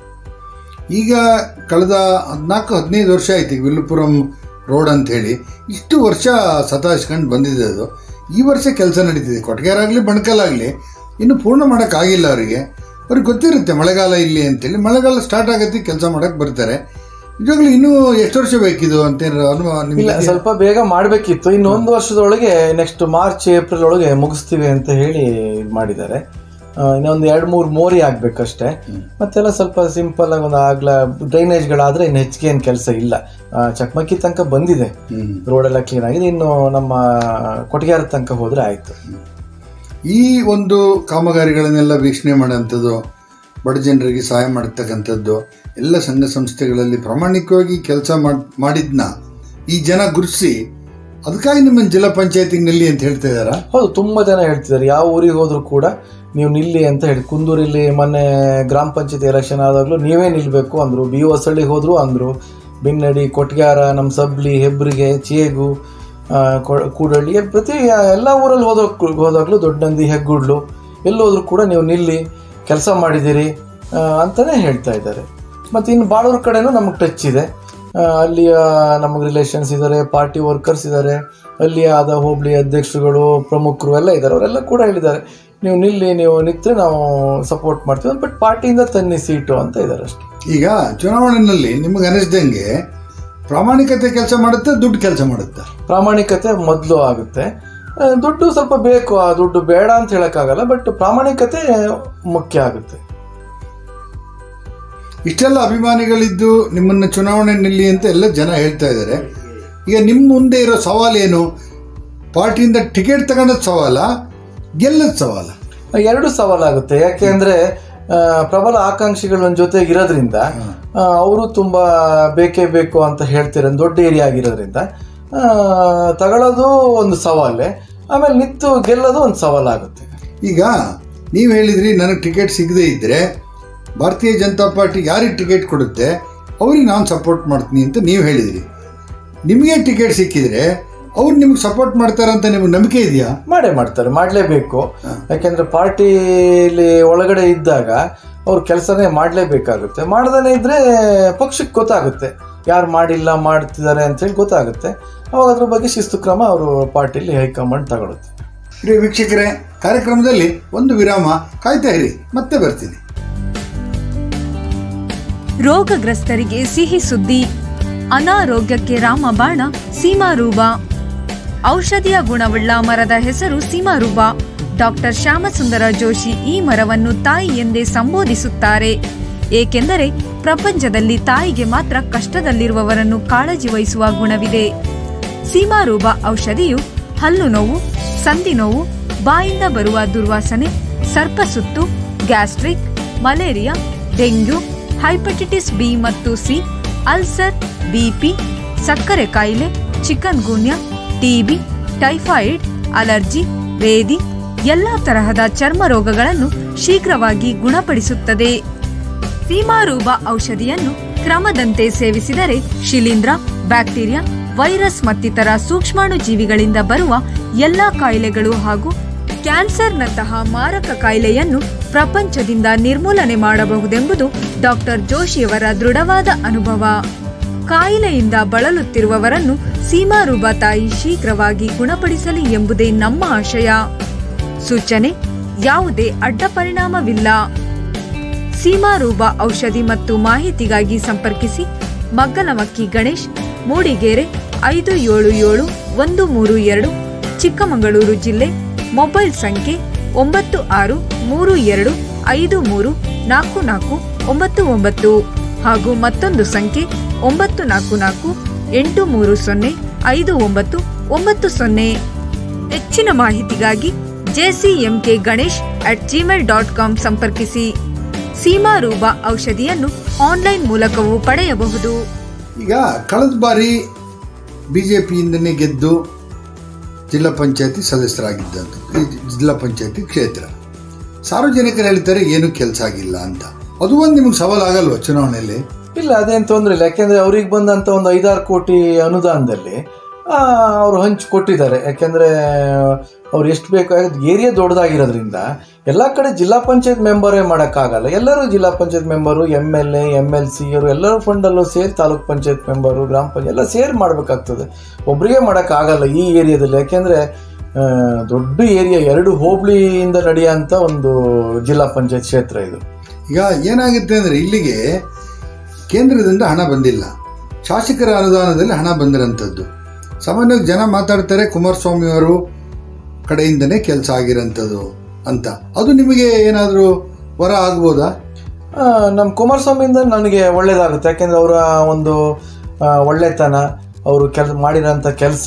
ಈಗ ಕಳೆದ ಹದಿನಾಲ್ಕು ಹದಿನೈದು ವರ್ಷ ಆಯ್ತು ಈಗ ವಿಲ್ಲುಪುರಂ ರೋಡ್ ಅಂತ ಹೇಳಿ ಇಷ್ಟು ವರ್ಷ ಸತಾಯಿಸ್ಕೊಂಡು ಬಂದಿದೆ. ಅದು ಈ ವರ್ಷ ಕೆಲಸ ನಡೀತಿದೆ. ಕೊಟ್ಗೆರಾಗಲಿ ಬಣಕಲಾಗಲಿ ಇನ್ನು ಪೂರ್ಣ ಮಾಡೋಕ್ಕಾಗಿಲ್ಲ ಅವರಿಗೆ. ಅವ್ರಿಗೆ ಗೊತ್ತಿರುತ್ತೆ ಮಳೆಗಾಲ ಇಲ್ಲಿ ಅಂತೇಳಿ. ಮಳೆಗಾಲ ಸ್ಟಾರ್ಟ್ ಆಗತ್ತೆ, ಕೆಲಸ ಮಾಡಕ್ಕೆ ಬರ್ತಾರೆ. ನಿಜವಾಗ್ಲೂ ಇನ್ನೂ ಎಷ್ಟು ವರ್ಷ ಬೇಕಿದು ಅಂತ ಇಲ್ಲ, ಸ್ವಲ್ಪ ಬೇಗ ಮಾಡಬೇಕಿತ್ತು. ಇನ್ನೊಂದು ವರ್ಷದೊಳಗೆ ನೆಕ್ಸ್ಟ್ ಮಾರ್ಚ್ ಏಪ್ರಿಲ್ ಒಳಗೆ ಮುಗಿಸ್ತೀವಿ ಅಂತ ಹೇಳಿ ಇದು ಮಾಡಿದ್ದಾರೆ. ಇನ್ನೊಂದು ಎರಡು ಮೂರು ಮೋರಿ ಆಗ್ಬೇಕಷ್ಟೇ. ಮತ್ತೆಲ್ಲ ಸ್ವಲ್ಪ ಸಿಂಪಲ್ ಆಗಿ ಒಂದು ಆಗ್ಲ ಡ್ರೈನೇಜ್ಗಳಾದ್ರೆ ಇನ್ನು ಹೆಚ್ಚಿಗೆ ಏನು ಕೆಲಸ ಇಲ್ಲ. ಚಕ್ಮಕ್ಕಿ ತನಕ ಬಂದಿದೆ, ರೋಡ್ ಎಲ್ಲ ಕ್ಲೀನ್ ಆಗಿದೆ. ಇನ್ನು ನಮ್ಮ ಕೊಟ್ಟಿಗೆರ ತನಕ ಹೋದ್ರೆ ಆಯ್ತು. ಈ ಒಂದು ಕಾಮಗಾರಿಗಳನ್ನೆಲ್ಲ ವೀಕ್ಷಣೆ ಮಾಡೋಂಥದ್ದು, ಬಡ ಜನರಿಗೆ ಸಹಾಯ ಮಾಡತಕ್ಕಂಥದ್ದು ಎಲ್ಲ ಸಂಘ ಸಂಸ್ಥೆಗಳಲ್ಲಿ ಪ್ರಾಮಾಣಿಕವಾಗಿ ಕೆಲಸ ಮಾಡಿದ್ನ ಈ ಜನ ಗುರುತಿಸಿ ಅದಕ್ಕಾಗಿ ನಿಮ್ಮನ್ನು ಜಿಲ್ಲಾ ಪಂಚಾಯತಿಗೆ ನಿಲ್ಲಿ ಅಂತ ಹೇಳ್ತಾ ಇದ್ದಾರಾ? ಹೌದು, ತುಂಬಾ ಜನ ಹೇಳ್ತಿದ್ದಾರೆ. ಯಾವ ಊರಿಗೆ ಹೋದ್ರು ಕೂಡ ನೀವು ನಿಲ್ಲಿ ಅಂತ ಹೇಳಿ. ಕುಂದೂರಲ್ಲಿ ಮೊನ್ನೆ ಗ್ರಾಮ ಪಂಚಾಯತಿ ಎಲೆಕ್ಷನ್ ಆದಾಗಲೂ ನೀವೇ ನಿಲ್ಬೇಕು ಅಂದ್ರು. ಬಿ ಹೊಸಳ್ಳಿಗೆ ಹೋದ್ರು ಅಂದ್ರು. ಬಿನ್ನಡಿ, ಕೊಟ್ಗ್ಯಾರ, ನಮ್ಮ ಸಬ್ಲಿ, ಹೆಬ್ರಿಗೆ, ಚೇಗು, ಕೂಡಳ್ಳಿ, ಪ್ರತಿ ಎಲ್ಲ ಊರಲ್ಲಿ ಹೋದ ಹೋದಾಗ್ಲೂ ದೊಡ್ಡನಂದಿ, ಹೆಗ್ಗುಡ್ಲು ಎಲ್ಲೋದ್ರು ಕೂಡ ನೀವು ನಿಲ್ಲಿ, ಕೆಲಸ ಮಾಡಿದ್ದೀರಿ ಅಂತಾನೆ ಹೇಳ್ತಾ ಇದ್ದಾರೆ. ಮತ್ತು ಇನ್ನು ಬಾಳೂರು ಕಡೆನೂ ನಮಗೆ ಟಚ್ ಇದೆ. ಅಲ್ಲಿಯ ನಮಗೆ ರಿಲೇಷನ್ಸ್ ಇದ್ದಾರೆ, ಪಾರ್ಟಿ ವರ್ಕರ್ಸ್ ಇದ್ದಾರೆ, ಅಲ್ಲಿ ಆದ ಹೋಬಳಿ ಅಧ್ಯಕ್ಷರುಗಳು, ಪ್ರಮುಖರು ಎಲ್ಲ ಇದ್ದಾರೆ. ಅವರೆಲ್ಲ ಕೂಡ ಹೇಳಿದ್ದಾರೆ ನೀವು ನಿಲ್ಲಿ, ನೀವು ನಿಂತರೆ ನಾವು ಸಪೋರ್ಟ್ ಮಾಡ್ತೀವಿ, ಬಟ್ ಪಾರ್ಟಿಯಿಂದ ತನ್ನಿ ಸೀಟು ಅಂತ ಇದ್ದಾರೆ ಅಷ್ಟೇ. ಈಗ ಚುನಾವಣೆಯಲ್ಲಿ ನಿಮಗೆ ಅನಿಸ್ದಂಗೆ ಪ್ರಾಮಾಣಿಕತೆ ಕೆಲಸ ಮಾಡುತ್ತೆ, ದುಡ್ಡು ಕೆಲಸ ಮಾಡುತ್ತೆ? ಪ್ರಾಮಾಣಿಕತೆ ಮೊದಲು ಆಗುತ್ತೆ, ದುಡ್ಡು ಸ್ವಲ್ಪ ಬೇಕು. ಆ ದುಡ್ಡು ಬೇಡ ಅಂತ ಹೇಳಕ್ಕಾಗಲ್ಲ, ಬಟ್ ಪ್ರಾಮಾಣಿಕತೆ ಮುಖ್ಯ ಆಗುತ್ತೆ. ಇಷ್ಟೆಲ್ಲ ಅಭಿಮಾನಿಗಳಿದ್ದು ನಿಮ್ಮನ್ನು ಚುನಾವಣೆ ನಿಲ್ಲಿ ಅಂತ ಎಲ್ಲ ಜನ ಹೇಳ್ತಾ ಇದ್ದಾರೆ. ಈಗ ನಿಮ್ಮ ಮುಂದೆ ಇರೋ ಸವಾಲೇನು? ಪಾರ್ಟಿಯಿಂದ ಟಿಕೆಟ್ ತಗೊಂಡದ್ ಸವಾಲ, ಗೆಲ್ಲದ ಸವಾಲ? ಎರಡು ಸವಾಲಾಗುತ್ತೆ. ಯಾಕೆಂದ್ರೆ ಪ್ರಬಲ ಆಕಾಂಕ್ಷಿಗಳ ಜೊತೆಗೆ ಇರೋದ್ರಿಂದ ಅವರು ತುಂಬಾ ಬೇಕೇ ಬೇಕು ಅಂತ ಹೇಳ್ತಾರೆ. ದೊಡ್ಡ ಏರಿಯಾ ಆಗಿರೋದ್ರಿಂದ ತಗೊಳ್ಳೋದು ಒಂದು ಸವಾಲೆ, ಆಮೇಲೆ ನಿಂತು ಗೆಲ್ಲೋದು ಒಂದು ಸವಾಲಾಗುತ್ತೆ. ಈಗ ನೀವು ಹೇಳಿದ್ರಿ ನನಗೆ ಟಿಕೆಟ್ ಸಿಗದೇ ಇದ್ರೆ ಭಾರತೀಯ ಜನತಾ ಪಾರ್ಟಿ ಯಾರಿಗೆ ಟಿಕೆಟ್ ಕೊಡುತ್ತೆ, ಅವ್ರಿಗೆ ನಾನು ಸಪೋರ್ಟ್ ಮಾಡ್ತೀನಿ ಅಂತ ನೀವು ಹೇಳಿದಿರಿ. ನಿಮಗೆ ಟಿಕೆಟ್ ಸಿಕ್ಕಿದ್ರೆ ಅವ್ರು ನಿಮ್ಗೆ ಸಪೋರ್ಟ್ ಮಾಡ್ತಾರೆ ಅಂತ ನಿಮ್ಗೆ ನಂಬಿಕೆ ಇದೆಯಾ? ಮಾಡೇ ಮಾಡ್ತಾರೆ, ಮಾಡಲೇಬೇಕು. ಯಾಕೆಂದರೆ ಪಾರ್ಟಿಲಿ ಒಳಗಡೆ ಇದ್ದಾಗ ಅವ್ರು ಕೆಲಸನೇ ಮಾಡಲೇಬೇಕಾಗುತ್ತೆ. ಮಾಡ್ದೇ ಇದ್ದರೆ ಪಕ್ಷಕ್ಕೆ ಗೊತ್ತಾಗುತ್ತೆ ಯಾರು ಮಾಡಿಲ್ಲ ಮಾಡ್ತಿದ್ದಾರೆ ಅಂತೇಳಿ ಗೊತ್ತಾಗುತ್ತೆ. ಅವಾಗ ಅದ್ರ ಬಗ್ಗೆ ಶಿಸ್ತು ಕ್ರಮ ಅವರು ಪಾರ್ಟಿಲಿ ಹೈಕಮಾಂಡ್ ತಗೊಳುತ್ತೆ. ಪ್ರಿಯ ವೀಕ್ಷಕರೇ, ಕಾರ್ಯಕ್ರಮದಲ್ಲಿ ಒಂದು ವಿರಾಮ, ಕಾಯ್ತಾ ಇರಿ, ಮತ್ತೆ ಬರ್ತೀನಿ. ರೋಗಗ್ರಸ್ತರಿಗೆ ಸಿಹಿ ಸುದ್ದಿ, ಅನಾರೋಗ್ಯಕ್ಕೆ ರಾಮಬಾಣ ಸೀಮಾರೂಬ. ಔಷಧಿಯ ಗುಣವುಳ್ಳ ಮರದ ಹೆಸರು ಸೀಮಾರೂಬ. ಡಾಕ್ಟರ್ ಶ್ಯಾಮಸುಂದರ ಜೋಶಿ ಈ ಮರವನ್ನು ತಾಯಿ ಎಂದೇ ಸಂಬೋಧಿಸುತ್ತಾರೆ. ಏಕೆಂದರೆ ಪ್ರಪಂಚದಲ್ಲಿ ತಾಯಿಗೆ ಮಾತ್ರ ಕಷ್ಟದಲ್ಲಿರುವವರನ್ನು ಕಾಳಜಿ ವಹಿಸುವ ಗುಣವಿದೆ. ಸೀಮಾರೂಬ ಔಷಧಿಯು ಹಲ್ಲು ನೋವು, ಸಂಧಿ ನೋವು, ಬಾಯಿಂದ ಬರುವ ದುರ್ವಾಸನೆ, ಸರ್ಪಸುತ್ತು, gastric, malaria, dengue, hepatitis B ಮತ್ತು ಸಿ, ಅಲ್ಸರ್, ಬಿಪಿ, ಸಕ್ಕರೆ ಕಾಯಿಲೆ, chikungunya, TB, typhoid, allergy, ಬೇದಿ ಎಲ್ಲಾ ತರಹದ ಚರ್ಮ ರೋಗಗಳನ್ನು ಶೀಘ್ರವಾಗಿ ಗುಣಪಡಿಸುತ್ತದೆ. ಸೀಮಾರೂಬ ಔಷಧಿಯನ್ನು ಕ್ರಮದಂತೆ ಸೇವಿಸಿದರೆ ಶಿಲೀಂಧ್ರ, ಬ್ಯಾಕ್ಟೀರಿಯಾ, ವೈರಸ್ ಮತ್ತಿತರ ಸೂಕ್ಷ್ಮಾಣು ಜೀವಿಗಳಿಂದ ಬರುವ ಎಲ್ಲಾ ಕಾಯಿಲೆಗಳು ಹಾಗೂ ಕ್ಯಾನ್ಸರ್ನಂತಹ ಮಾರಕ ಕಾಯಿಲೆಯನ್ನು ಪ್ರಪಂಚದಿಂದ ನಿರ್ಮೂಲನೆ ಮಾಡಬಹುದೆಂಬುದು ಡಾಕ್ಟರ್ ಜೋಶಿಯವರ ದೃಢವಾದ ಅನುಭವ. ಕಾಯಿಲೆಯಿಂದ ಬಳಲುತ್ತಿರುವವರನ್ನು ಸೀಮಾರೂಬ ತಾಯಿ ಶೀಘ್ರವಾಗಿ ಗುಣಪಡಿಸಲಿ ಎಂಬುದೇ ನಮ್ಮ ಆಶಯ. ಸೂಚನೆ: ಯಾವುದೇ ಅಡ್ಡ ಪರಿಣಾಮವಿಲ್ಲ. ಸೀಮಾರೂಬ ಔಷಧಿ ಮತ್ತು ಮಾಹಿತಿಗಾಗಿ ಸಂಪರ್ಕಿಸಿ ಮಗ್ಗಲಮಕ್ಕಿ ಗಣೇಶ್, ಮೂಡಿಗೆರೆ, ಐದು ಏಳು ಏಳು ಒಂದು ಮೂರು ಎರಡು, ಚಿಕ್ಕಮಗಳೂರು ಜಿಲ್ಲೆ. ಮೊಬೈಲ್ ಸಂಖ್ಯೆ ಒಂಬತ್ತು ಆರು ಮೂರು ಎರಡು ಐದು ಮೂರು ನಾಲ್ಕು ನಾಲ್ಕು ಒಂಬತ್ತು ಒಂಬತ್ತು ಹಾಗೂ ಮತ್ತೊಂದು ಸಂಖ್ಯೆ ಒಂಬತ್ತು ನಾಲ್ಕು ನಾಲ್ಕು ಎಂಟು ಮೂರು ಸೊನ್ನೆ ಐದು ಒಂಬತ್ತು ಒಂಬತ್ತು ಸೊನ್ನೆ. ಹೆಚ್ಚಿನ ಮಾಹಿತಿಗಾಗಿ JCMK Ganesh at Gmail dot com ಸಂಪರ್ಕಿಸಿ. ಸೀಮಾರೂಬ ಔಷಧಿಯನ್ನು ಆನ್ಲೈನ್ ಮೂಲಕವೂ ಪಡೆಯಬಹುದು. ಈಗ ಕಳೆದ ಬಾರಿ ಬಿಜೆಪಿಯಿಂದನೇ ಗೆದ್ದು ಜಿಲ್ಲಾ ಪಂಚಾಯತಿ ಸದಸ್ಯರಾಗಿದ್ದಂಥ ಜಿಲ್ಲಾ ಪಂಚಾಯತಿ ಕ್ಷೇತ್ರ, ಸಾರ್ವಜನಿಕರು ಹೇಳ್ತಾರೆ ಏನು ಕೆಲಸ ಆಗಿಲ್ಲ ಅಂತ. ಅದು ಒಂದು ನಿಮ್ಗೆ ಸವಾಲಾಗಲ್ವ ಚುನಾವಣೆಯಲ್ಲಿ? ಇಲ್ಲ, ಅದೇನು ತೊಂದರೆ ಇಲ್ಲ. ಯಾಕೆಂದರೆ ಅವ್ರಿಗೆ ಬಂದಂಥ ಒಂದು ಐದಾರು ಕೋಟಿ ಅನುದಾನದಲ್ಲಿ ಅವರು ಹಂಚಿ ಕೊಟ್ಟಿದ್ದಾರೆ. ಯಾಕೆಂದರೆ ಅವ್ರು ಎಷ್ಟು ಬೇಕಾಗಿದ್ದು ಏರಿಯಾ ದೊಡ್ಡದಾಗಿರೋದ್ರಿಂದ ಎಲ್ಲ ಕಡೆ ಜಿಲ್ಲಾ ಪಂಚಾಯತ್ ಮೆಂಬರೇ ಮಾಡೋಕ್ಕಾಗಲ್ಲ. ಎಲ್ಲರೂ zilla panchayat member, M L A, M L C ಅವರು ಎಲ್ಲರೂ ಫಂಡಲ್ಲೂ ಸೇರಿ ತಾಲೂಕ್ ಪಂಚಾಯತ್ ಮೆಂಬರು, ಗ್ರಾಮ ಪಂಚಾಯತ್ ಎಲ್ಲ ಸೇರಿ ಮಾಡಬೇಕಾಗ್ತದೆ. ಒಬ್ಬರಿಗೆ ಮಾಡೋಕ್ಕಾಗಲ್ಲ ಈ ಏರಿಯಾದಲ್ಲಿ. ಯಾಕೆಂದರೆ ದೊಡ್ಡ ಏರಿಯಾ, ಎರಡು ಹೋಬಳಿಯಿಂದ ನಡೆಯೋಂಥ ಒಂದು ಜಿಲ್ಲಾ ಪಂಚಾಯತ್ ಕ್ಷೇತ್ರ ಇದು. ಈಗ ಏನಾಗುತ್ತೆ ಅಂದರೆ ಇಲ್ಲಿಗೆ ಕೇಂದ್ರದಿಂದ ಹಣ ಬಂದಿಲ್ಲ, ಶಾಸಕರ ಅನುದಾನದಲ್ಲಿ ಹಣ ಬಂದಿರೋಂಥದ್ದು. ಸಾಮಾನ್ಯವಾಗಿ ಜನ ಮಾತಾಡ್ತಾರೆ ಕುಮಾರಸ್ವಾಮಿ ಅವರು ಕಡೆಯಿಂದನೇ ಕೆಲಸ ಆಗಿರೋಂಥದ್ದು ಅಂತ. ಅದು ನಿಮಗೆ ಏನಾದರೂ ವರ ಆಗ್ಬೋದಾ? ನಮ್ಮ ಕುಮಾರಸ್ವಾಮಿಯಿಂದ ನನಗೆ ಒಳ್ಳೇದಾಗುತ್ತೆ. ಯಾಕೆಂದರೆ ಅವರ ಒಂದು ಒಳ್ಳೆತನ, ಅವರು ಕೆಲ್ ಮಾಡಿರೋಂಥ ಕೆಲಸ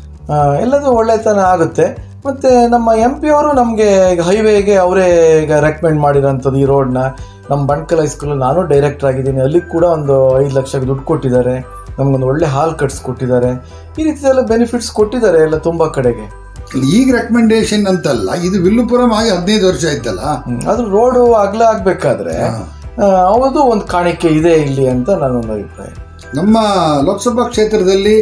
ಎಲ್ಲದೂ ಒಳ್ಳೆತನ ಆಗುತ್ತೆ. ಮತ್ತು ನಮ್ಮ ಎಂ ಪಿ ಅವರು ನಮಗೆ ಈಗ ಹೈವೇಗೆ ಅವರೇ ಈಗ ರೆಕಮೆಂಡ್ ಮಾಡಿರೋಂಥದ್ದು ಈ ರೋಡ್ನ. ನಮ್ಮ ಬಂಟ್ಕಲ್ ಹೈಸ್ಕೂಲಲ್ಲಿ ನಾನು ಡೈರೆಕ್ಟರ್ ಆಗಿದ್ದೀನಿ, ಅಲ್ಲಿಗೆ ಕೂಡ ಒಂದು ಐದು ಲಕ್ಷಕ್ಕೆ ದುಡ್ಡು ಕೊಟ್ಟಿದ್ದಾರೆ. ನಮಗೊಂದು ಒಳ್ಳೆ ಹಾಲ್ ಕಟ್ಸ್ಕೊಟ್ಟಿದ್ದಾರೆ. ಈ ರೀತಿ ಎಲ್ಲ ಬೆನಿಫಿಟ್ಸ್ ಕೊಟ್ಟಿದ್ದಾರೆ ಎಲ್ಲ ತುಂಬ ಕಡೆಗೆ. ಈಗ ರೆಕಮೆಂಡೇಶನ್ ಅಂತಲ್ಲ, ಇದು ವಿಲ್ಲುಪುರಂ ಆಗಿ ಹದಿನೈದು ವರ್ಷ ಆಯ್ತಲ್ಲ, ಅದು ರೋಡು ಅಗಲ ಆಗಬೇಕಾದ್ರೆ ಅವತ್ತು ಒಂದು ಕಾಣಿಕೆ ಇದೆ ಇಲ್ಲಿ ಅಂತ ನನ್ನೊಂದು ಅಭಿಪ್ರಾಯ. ನಮ್ಮ ಲೋಕಸಭಾ ಕ್ಷೇತ್ರದಲ್ಲಿ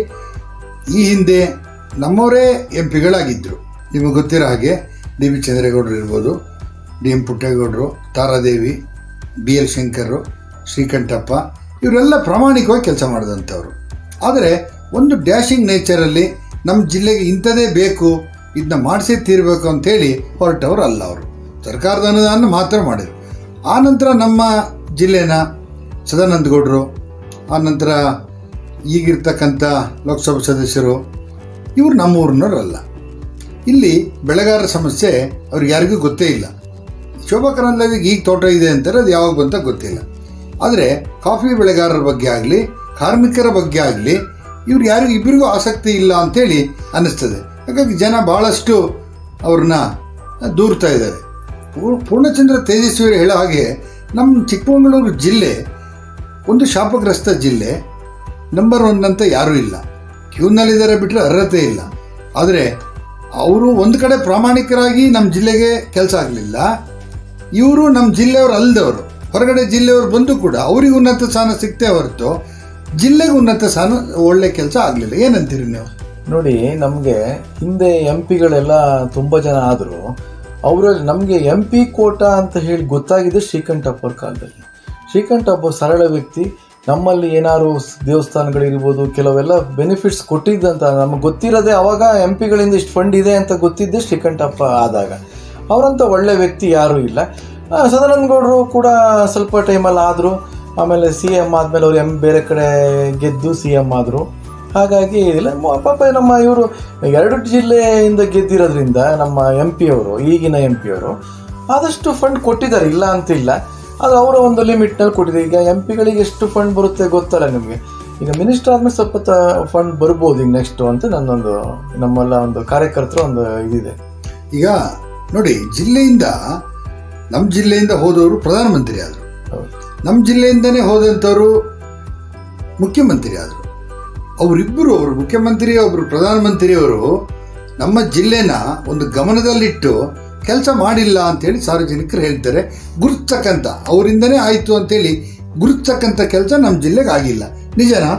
ಈ ಹಿಂದೆ ನಮ್ಮವರೇ ಎಂ ಪಿಗಳಾಗಿದ್ದರು. ನಿಮಗೆ ಗೊತ್ತಿರೋ ಹಾಗೆ ಡಿ ಬಿ ಚಂದ್ರೇಗೌಡರು ಇರ್ಬೋದು, ಡಿ ಎಂ ಪುಟ್ಟೇಗೌಡರು, ತಾರಾದೇವಿ, ಬಿ ಎಲ್ ಶಂಕರ್, ಶ್ರೀಕಂಠಪ್ಪ, ಇವರೆಲ್ಲ ಪ್ರಾಮಾಣಿಕವಾಗಿ ಕೆಲಸ ಮಾಡಿದಂಥವ್ರು. ಆದರೆ ಒಂದು ಡ್ಯಾಶಿಂಗ್ ನೇಚರಲ್ಲಿ ನಮ್ಮ ಜಿಲ್ಲೆಗೆ ಇಂಥದೇ ಬೇಕು, ಇದನ್ನ ಮಾಡಿಸಿ ತೀರಬೇಕು ಅಂಥೇಳಿ ಹೊರಟವರು ಅಲ್ಲ. ಅವರು ಸರ್ಕಾರದ ಅನುದಾನ ಮಾತ್ರ ಮಾಡಿದರು. ಆನಂತರ ನಮ್ಮ ಜಿಲ್ಲೆನ ಸದಾನಂದ ಗೌಡರು, ಆನಂತರ ಈಗಿರ್ತಕ್ಕಂಥ ಲೋಕಸಭಾ ಸದಸ್ಯರು, ಇವರು ನಮ್ಮೂರಿನವರಲ್ಲ. ಇಲ್ಲಿ ಬೆಳೆಗಾರರ ಸಮಸ್ಯೆ ಅವ್ರಿಗೆ ಯಾರಿಗೂ ಗೊತ್ತೇ ಇಲ್ಲ. ಶೋಭಾ ಕರಂದ್ಲಾಜೆಗೆ ಈಗ ತೋಟ ಇದೆ ಅಂತಾರೆ, ಅದು ಯಾವಾಗ ಬಂತ ಗೊತ್ತಿಲ್ಲ. ಆದರೆ ಕಾಫಿ ಬೆಳೆಗಾರರ ಬಗ್ಗೆ ಆಗಲಿ, ಕಾರ್ಮಿಕರ ಬಗ್ಗೆ ಆಗಲಿ, ಇವ್ರು ಯಾರಿಗೂ ಇಬ್ಬರಿಗೂ ಆಸಕ್ತಿ ಇಲ್ಲ ಅಂಥೇಳಿ ಅನ್ನಿಸ್ತದೆ. ಹಾಗಾಗಿ ಜನ ಭಾಳಷ್ಟು ಅವ್ರನ್ನ ದೂರ್ತಾ ಇದ್ದಾರೆ. ಪೂರ್ಣಚಂದ್ರ ತೇಜಸ್ವಿ ಹೇಳೋ ಹಾಗೆ ನಮ್ಮ ಚಿಕ್ಕಮಗಳೂರು ಜಿಲ್ಲೆ ಒಂದು ಶಾಪಗ್ರಸ್ತ ಜಿಲ್ಲೆ. ನಂಬರ್ ಒನ್ ಅಂತ ಯಾರೂ ಇಲ್ಲ, ಕ್ಯೂನಲ್ಲಿದ್ದಾರೆ ಬಿಟ್ಟರೆ ಅರ್ಹತೆ ಇಲ್ಲ. ಆದರೆ ಅವರು ಒಂದು ಕಡೆ ಪ್ರಾಮಾಣಿಕರಾಗಿ ನಮ್ಮ ಜಿಲ್ಲೆಗೆ ಕೆಲಸ ಆಗಲಿಲ್ಲ, ಇವರು ನಮ್ಮ ಜಿಲ್ಲೆಯವರು ಅಲ್ಲದವರು ಹೊರಗಡೆ ಜಿಲ್ಲೆಯವರು ಬಂದು ಕೂಡ ಅವರಿಗೆ ಉನ್ನತ ಸ್ಥಾನ ಸಿಗ್ತೇ ಹೊರತು ಜಿಲ್ಲೆಗೆ ಉನ್ನತ ಸ್ಥಾನ ಒಳ್ಳೆ ಕೆಲಸ ಆಗಲಿಲ್ಲ. ಏನಂತೀರಿ ನೀವು? ನೋಡಿ, ನಮಗೆ ಹಿಂದೆ ಎಂ ಪಿಗಳೆಲ್ಲ ತುಂಬ ಜನ ಆದರೂ ಅವರಲ್ಲಿ ನಮಗೆ ಎಂ ಪಿ ಕೋಟಾ ಅಂತ ಹೇಳಿ ಗೊತ್ತಾಗಿದೆ ಶ್ರೀಕಂಠಪ್ಪ ಅವ್ರ ಕಾಲದಲ್ಲಿ. ಶ್ರೀಕಂಠಪ್ಪ ಸರಳ ವ್ಯಕ್ತಿ. ನಮ್ಮಲ್ಲಿ ಏನಾದ್ರು ದೇವಸ್ಥಾನಗಳಿರ್ಬೋದು, ಕೆಲವೆಲ್ಲ ಬೆನಿಫಿಟ್ಸ್ ಕೊಟ್ಟಿದ್ದಂತ ನಮಗೆ ಗೊತ್ತಿರೋದೆ. ಅವಾಗ ಎಂ ಪಿಗಳಿಂದ ಇಷ್ಟು ಫಂಡ್ ಇದೆ ಅಂತ ಗೊತ್ತಿದ್ದೆ ಶ್ರೀಕಂಠಪ್ಪ ಆದಾಗ. ಅವರಂಥ ಒಳ್ಳೆ ವ್ಯಕ್ತಿ ಯಾರೂ ಇಲ್ಲ. ಸದಾನಂದ ಗೌಡರು ಕೂಡ ಸ್ವಲ್ಪ ಟೈಮಲ್ಲಿ ಆದರು. ಆಮೇಲೆ ಸಿ ಎಮ್ ಆದಮೇಲೆ ಅವ್ರು ಎಂ ಬೇರೆ ಕಡೆ ಗೆದ್ದು ಸಿ ಎಮ್ ಆದರು. ಹಾಗಾಗಿ ಇಲ್ಲ ಪಾಪ ನಮ್ಮ ಇವರು ಎರಡು ಜಿಲ್ಲೆಯಿಂದ ಗೆದ್ದಿರೋದ್ರಿಂದ ನಮ್ಮ ಎಂ ಪಿ ಅವರು, ಈಗಿನ ಎಂ ಪಿ ಅವರು ಆದಷ್ಟು ಫಂಡ್ ಕೊಟ್ಟಿದ್ದಾರೆ, ಇಲ್ಲ ಅಂತಿಲ್ಲ. ಅದು ಅವರ ಒಂದು ಲಿಮಿಟ್ನಲ್ಲಿ ಕೊಟ್ಟಿದೆ. ಈಗ ಎಂ ಪಿಗಳಿಗೆ ಎಷ್ಟು ಫಂಡ್ ಬರುತ್ತೆ ಗೊತ್ತಲ್ಲ ನಿಮಗೆ. ಈಗ ಮಿನಿಸ್ಟರ್ ಆದಮೇಲೆ ಸ್ವಲ್ಪ ಫಂಡ್ ಬರ್ಬೋದು ಈಗ ನೆಕ್ಸ್ಟು ಅಂತ ನನ್ನೊಂದು, ನಮ್ಮೆಲ್ಲ ಒಂದು ಕಾರ್ಯಕರ್ತರ ಒಂದು ಇದಿದೆ. ಈಗ ನೋಡಿ, ಜಿಲ್ಲೆಯಿಂದ ನಮ್ಮ ಜಿಲ್ಲೆಯಿಂದ ಹೋದವರು ಪ್ರಧಾನಮಂತ್ರಿ ಆದರು, ನಮ್ಮ ಜಿಲ್ಲೆಯಿಂದನೇ ಹೋದಂಥವರು ಮುಖ್ಯಮಂತ್ರಿ ಆದರು. ಅವರಿಬ್ಬರು, ಅವರು ಮುಖ್ಯಮಂತ್ರಿ, ಒಬ್ಬರು ಪ್ರಧಾನಮಂತ್ರಿಯವರು ನಮ್ಮ ಜಿಲ್ಲೆನ ಒಂದು ಗಮನದಲ್ಲಿಟ್ಟು ಕೆಲಸ ಮಾಡಿಲ್ಲ ಅಂತೇಳಿ ಸಾರ್ವಜನಿಕರು ಹೇಳ್ತಾರೆ. ಗುರುತಕ್ಕಂಥ, ಅವರಿಂದನೇ ಆಯಿತು ಅಂತೇಳಿ ಗುರುತಕ್ಕಂಥ ಕೆಲಸ ನಮ್ಮ ಜಿಲ್ಲೆಗೆ ಆಗಿಲ್ಲ. ನಿಜನಾ?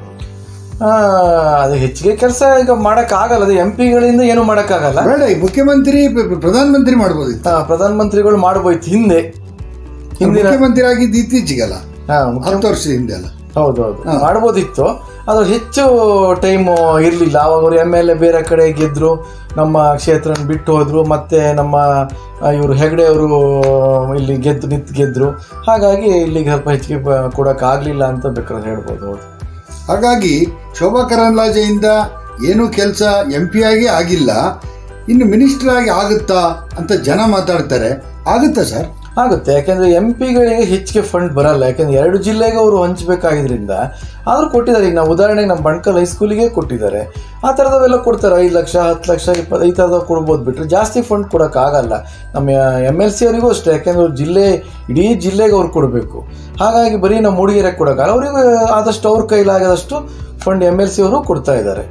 ಅದು ಹೆಚ್ಚಿಗೆ ಕೆಲಸ ಈಗ ಮಾಡೋಕ್ಕಾಗಲ್ಲ. ಅದು ಎಂ ಪಿಗಳಿಂದ ಏನು ಮಾಡೋಕ್ಕಾಗಲ್ಲ. ಬೇಡ, ಈ ಮುಖ್ಯಮಂತ್ರಿ ಪ್ರಧಾನಮಂತ್ರಿ ಮಾಡ್ಬೋದಿತ್ತು. ಪ್ರಧಾನಮಂತ್ರಿಗಳು ಮಾಡ್ಬೋಯ್ತು ಹಿಂದೆ. ಹಿಂದಿನ ಮುಖ್ಯಮಂತ್ರಿ ಆಗಿದ್ದು ಇತ್ತೀಚೆಗಲ್ಲ, ಹತ್ತು ವರ್ಷದ ಹಿಂದೆ ಅಲ್ಲ. ಹೌದೌದು, ಮಾಡ್ಬೋದಿತ್ತು. ಅದು ಹೆಚ್ಚು ಟೈಮು ಇರಲಿಲ್ಲ. ಅವಾಗ ಅವರು ಎಮ್ ಎಲ್ ಎ ಬೇರೆ ಕಡೆ ಗೆದ್ದರು, ನಮ್ಮ ಕ್ಷೇತ್ರ ಬಿಟ್ಟು ಹೋದರು. ಮತ್ತು ನಮ್ಮ ಇವರು ಹೆಗಡೆ ಅವರು ಇಲ್ಲಿ ಗೆದ್ದು ನಿಂತು ಗೆದ್ದರು. ಹಾಗಾಗಿ ಇಲ್ಲಿಗೆ ಸ್ವಲ್ಪ ಹೆಚ್ಚಿಗೆ ಕೊಡೋಕ್ಕಾಗಲಿಲ್ಲ ಅಂತ ಬೇಕಾದ್ರೆ ಹೇಳ್ಬೋದು. ಹೌದು. ಹಾಗಾಗಿ ಶೋಭಾ ಕರಂದ್ಲಾಜೆಯಿಂದ ಏನೂ ಕೆಲಸ ಎಂ ಪಿ ಆಗಿ ಆಗಿಲ್ಲ, ಇನ್ನು ಮಿನಿಸ್ಟರ್ ಆಗಿ ಆಗುತ್ತಾ ಅಂತ ಜನ ಮಾತಾಡ್ತಾರೆ. ಆಗುತ್ತಾ ಸರ್? ಆಗುತ್ತೆ. ಯಾಕೆಂದರೆ ಎಂ ಪಿಗಳಿಗೆ ಹೆಚ್ಚಿಗೆ ಫಂಡ್ ಬರಲ್ಲ. ಯಾಕೆಂದರೆ ಎರಡು ಜಿಲ್ಲೆಗೆ ಅವರು ಹಂಚಬೇಕಾಗಿದ್ದರಿಂದ ಆದರೂ ಕೊಟ್ಟಿದ್ದಾರೆ. ಈಗ ನಾವು ಉದಾಹರಣೆಗೆ ನಮ್ಮ ಬಣ್ಕಲ್ ಹೈಸ್ಕೂಲಿಗೆ ಕೊಟ್ಟಿದ್ದಾರೆ. ಆ ಥರದವೆಲ್ಲ ಕೊಡ್ತಾರೆ. ಐದು ಲಕ್ಷ ಹತ್ತು ಲಕ್ಷ ಇಪ್ಪತ್ತು ಈ ಥರದ ಕೊಡ್ಬೋದು, ಬಿಟ್ಟರೆ ಜಾಸ್ತಿ ಫಂಡ್ ಕೊಡೋಕ್ಕಾಗಲ್ಲ. ನಮ್ಮ ಎಮ್ ಎಲ್ ಸಿ ಅವರಿಗೂ ಅಷ್ಟೇ. ಯಾಕೆಂದರೆ ಅವ್ರು ಜಿಲ್ಲೆ, ಇಡೀ ಜಿಲ್ಲೆಗೆ ಅವ್ರು ಕೊಡಬೇಕು. ಹಾಗಾಗಿ ಬರೀ ನಮ್ಮ ಮೂಡಿಗೆರೆಗೆ ಕೊಡೋಕ್ಕಾಗಲ್ಲ. ಅವರಿಗೂ ಆದಷ್ಟು ಅವ್ರ ಕೈಲಾಗದಷ್ಟು ಫಂಡ್ ಎಮ್ ಎಲ್ ಸಿ ಅವರು ಕೊಡ್ತಾ ಇದ್ದಾರೆ.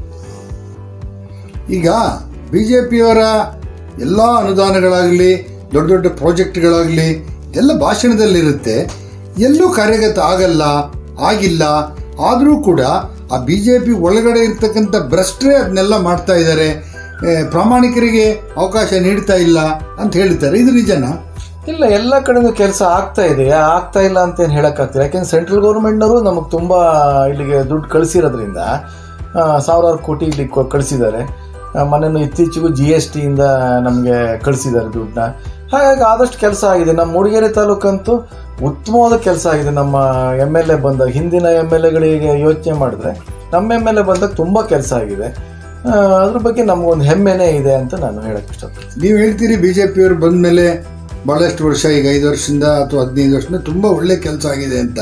ಈಗ ಬಿ ಜೆ ಪಿಯವರ ಎಲ್ಲ ಅನುದಾನಗಳಾಗಲಿ, ದೊಡ್ಡ ದೊಡ್ಡ ಪ್ರಾಜೆಕ್ಟ್ಗಳಾಗಲಿ ಎಲ್ಲ ಭಾಷಣದಲ್ಲಿರುತ್ತೆ. ಎಲ್ಲೂ ಕಾರ್ಯಗತ ಆಗಲ್ಲ, ಆಗಿಲ್ಲ. ಆದರೂ ಕೂಡ ಆ ಬಿ ಜೆ ಪಿ ಒಳಗಡೆ ಇರ್ತಕ್ಕಂಥ ಭ್ರಷ್ಟರೇ ಅದನ್ನೆಲ್ಲ ಮಾಡ್ತಾ ಇದ್ದಾರೆ, ಪ್ರಾಮಾಣಿಕರಿಗೆ ಅವಕಾಶ ನೀಡ್ತಾ ಇಲ್ಲ ಅಂತ ಹೇಳ್ತಾರೆ. ಇದು ನಿಜನಾ? ಇಲ್ಲ, ಎಲ್ಲ ಕಡೆನೂ ಕೆಲಸ ಆಗ್ತಾ ಇದೆ. ಆಗ್ತಾ ಇಲ್ಲ ಅಂತ ಏನು ಹೇಳೋಕ್ಕಾಗ್ತಿಲ್ಲ. ಯಾಕೆಂದ್ರೆ ಸೆಂಟ್ರಲ್ ಗೌರ್ಮೆಂಟ್ನವರು ನಮಗೆ ತುಂಬ ಇಲ್ಲಿಗೆ ದುಡ್ಡು ಕಳಿಸಿರೋದ್ರಿಂದ ಸಾವಿರಾರು ಕೋಟಿ ಇಲ್ಲಿಗೆ ಕಳಿಸಿದ್ದಾರೆ. ಮೊನ್ನೆ ಇತ್ತೀಚೆಗೂ ಜಿ ಎಸ್ ಟಿಯಿಂದ ನಮಗೆ ಕಳಿಸಿದ್ದಾರೆ ದುಡ್ಡನ್ನ. ಹಾಗಾಗಿ ಆದಷ್ಟು ಕೆಲಸ ಆಗಿದೆ. ನಮ್ಮ ಮೂಡಿಗೆರೆ ತಾಲೂಕಂತೂ ಉತ್ತಮವಾದ ಕೆಲಸ ಆಗಿದೆ. ನಮ್ಮ ಎಮ್ ಎಲ್ ಎ ಬಂದಾಗ, ಹಿಂದಿನ ಎಮ್ ಎಲ್ ಎಗಳಿಗೆ ಯೋಚನೆ ಮಾಡಿದ್ರೆ ನಮ್ಮ ಎಮ್ ಎಲ್ ಎ ಬಂದಾಗ ತುಂಬ ಕೆಲಸ ಆಗಿದೆ. ಅದ್ರ ಬಗ್ಗೆ ನಮಗೊಂದು ಹೆಮ್ಮೆನೇ ಇದೆ ಅಂತ ನಾನು ಹೇಳಕ್ಕೆ ಇಷ್ಟಪಡ್ತೀನಿ. ನೀವು ಹೇಳ್ತೀರಿ ಬಿ ಜೆ ಪಿಯವರು ಬಂದ ಮೇಲೆ ಭಾಳಷ್ಟು ವರ್ಷ, ಈಗ ಐದು ವರ್ಷದಿಂದ ಅಥವಾ ಹದಿನೈದು ವರ್ಷದಿಂದ ತುಂಬ ಒಳ್ಳೆ ಕೆಲಸ ಆಗಿದೆ ಅಂತ.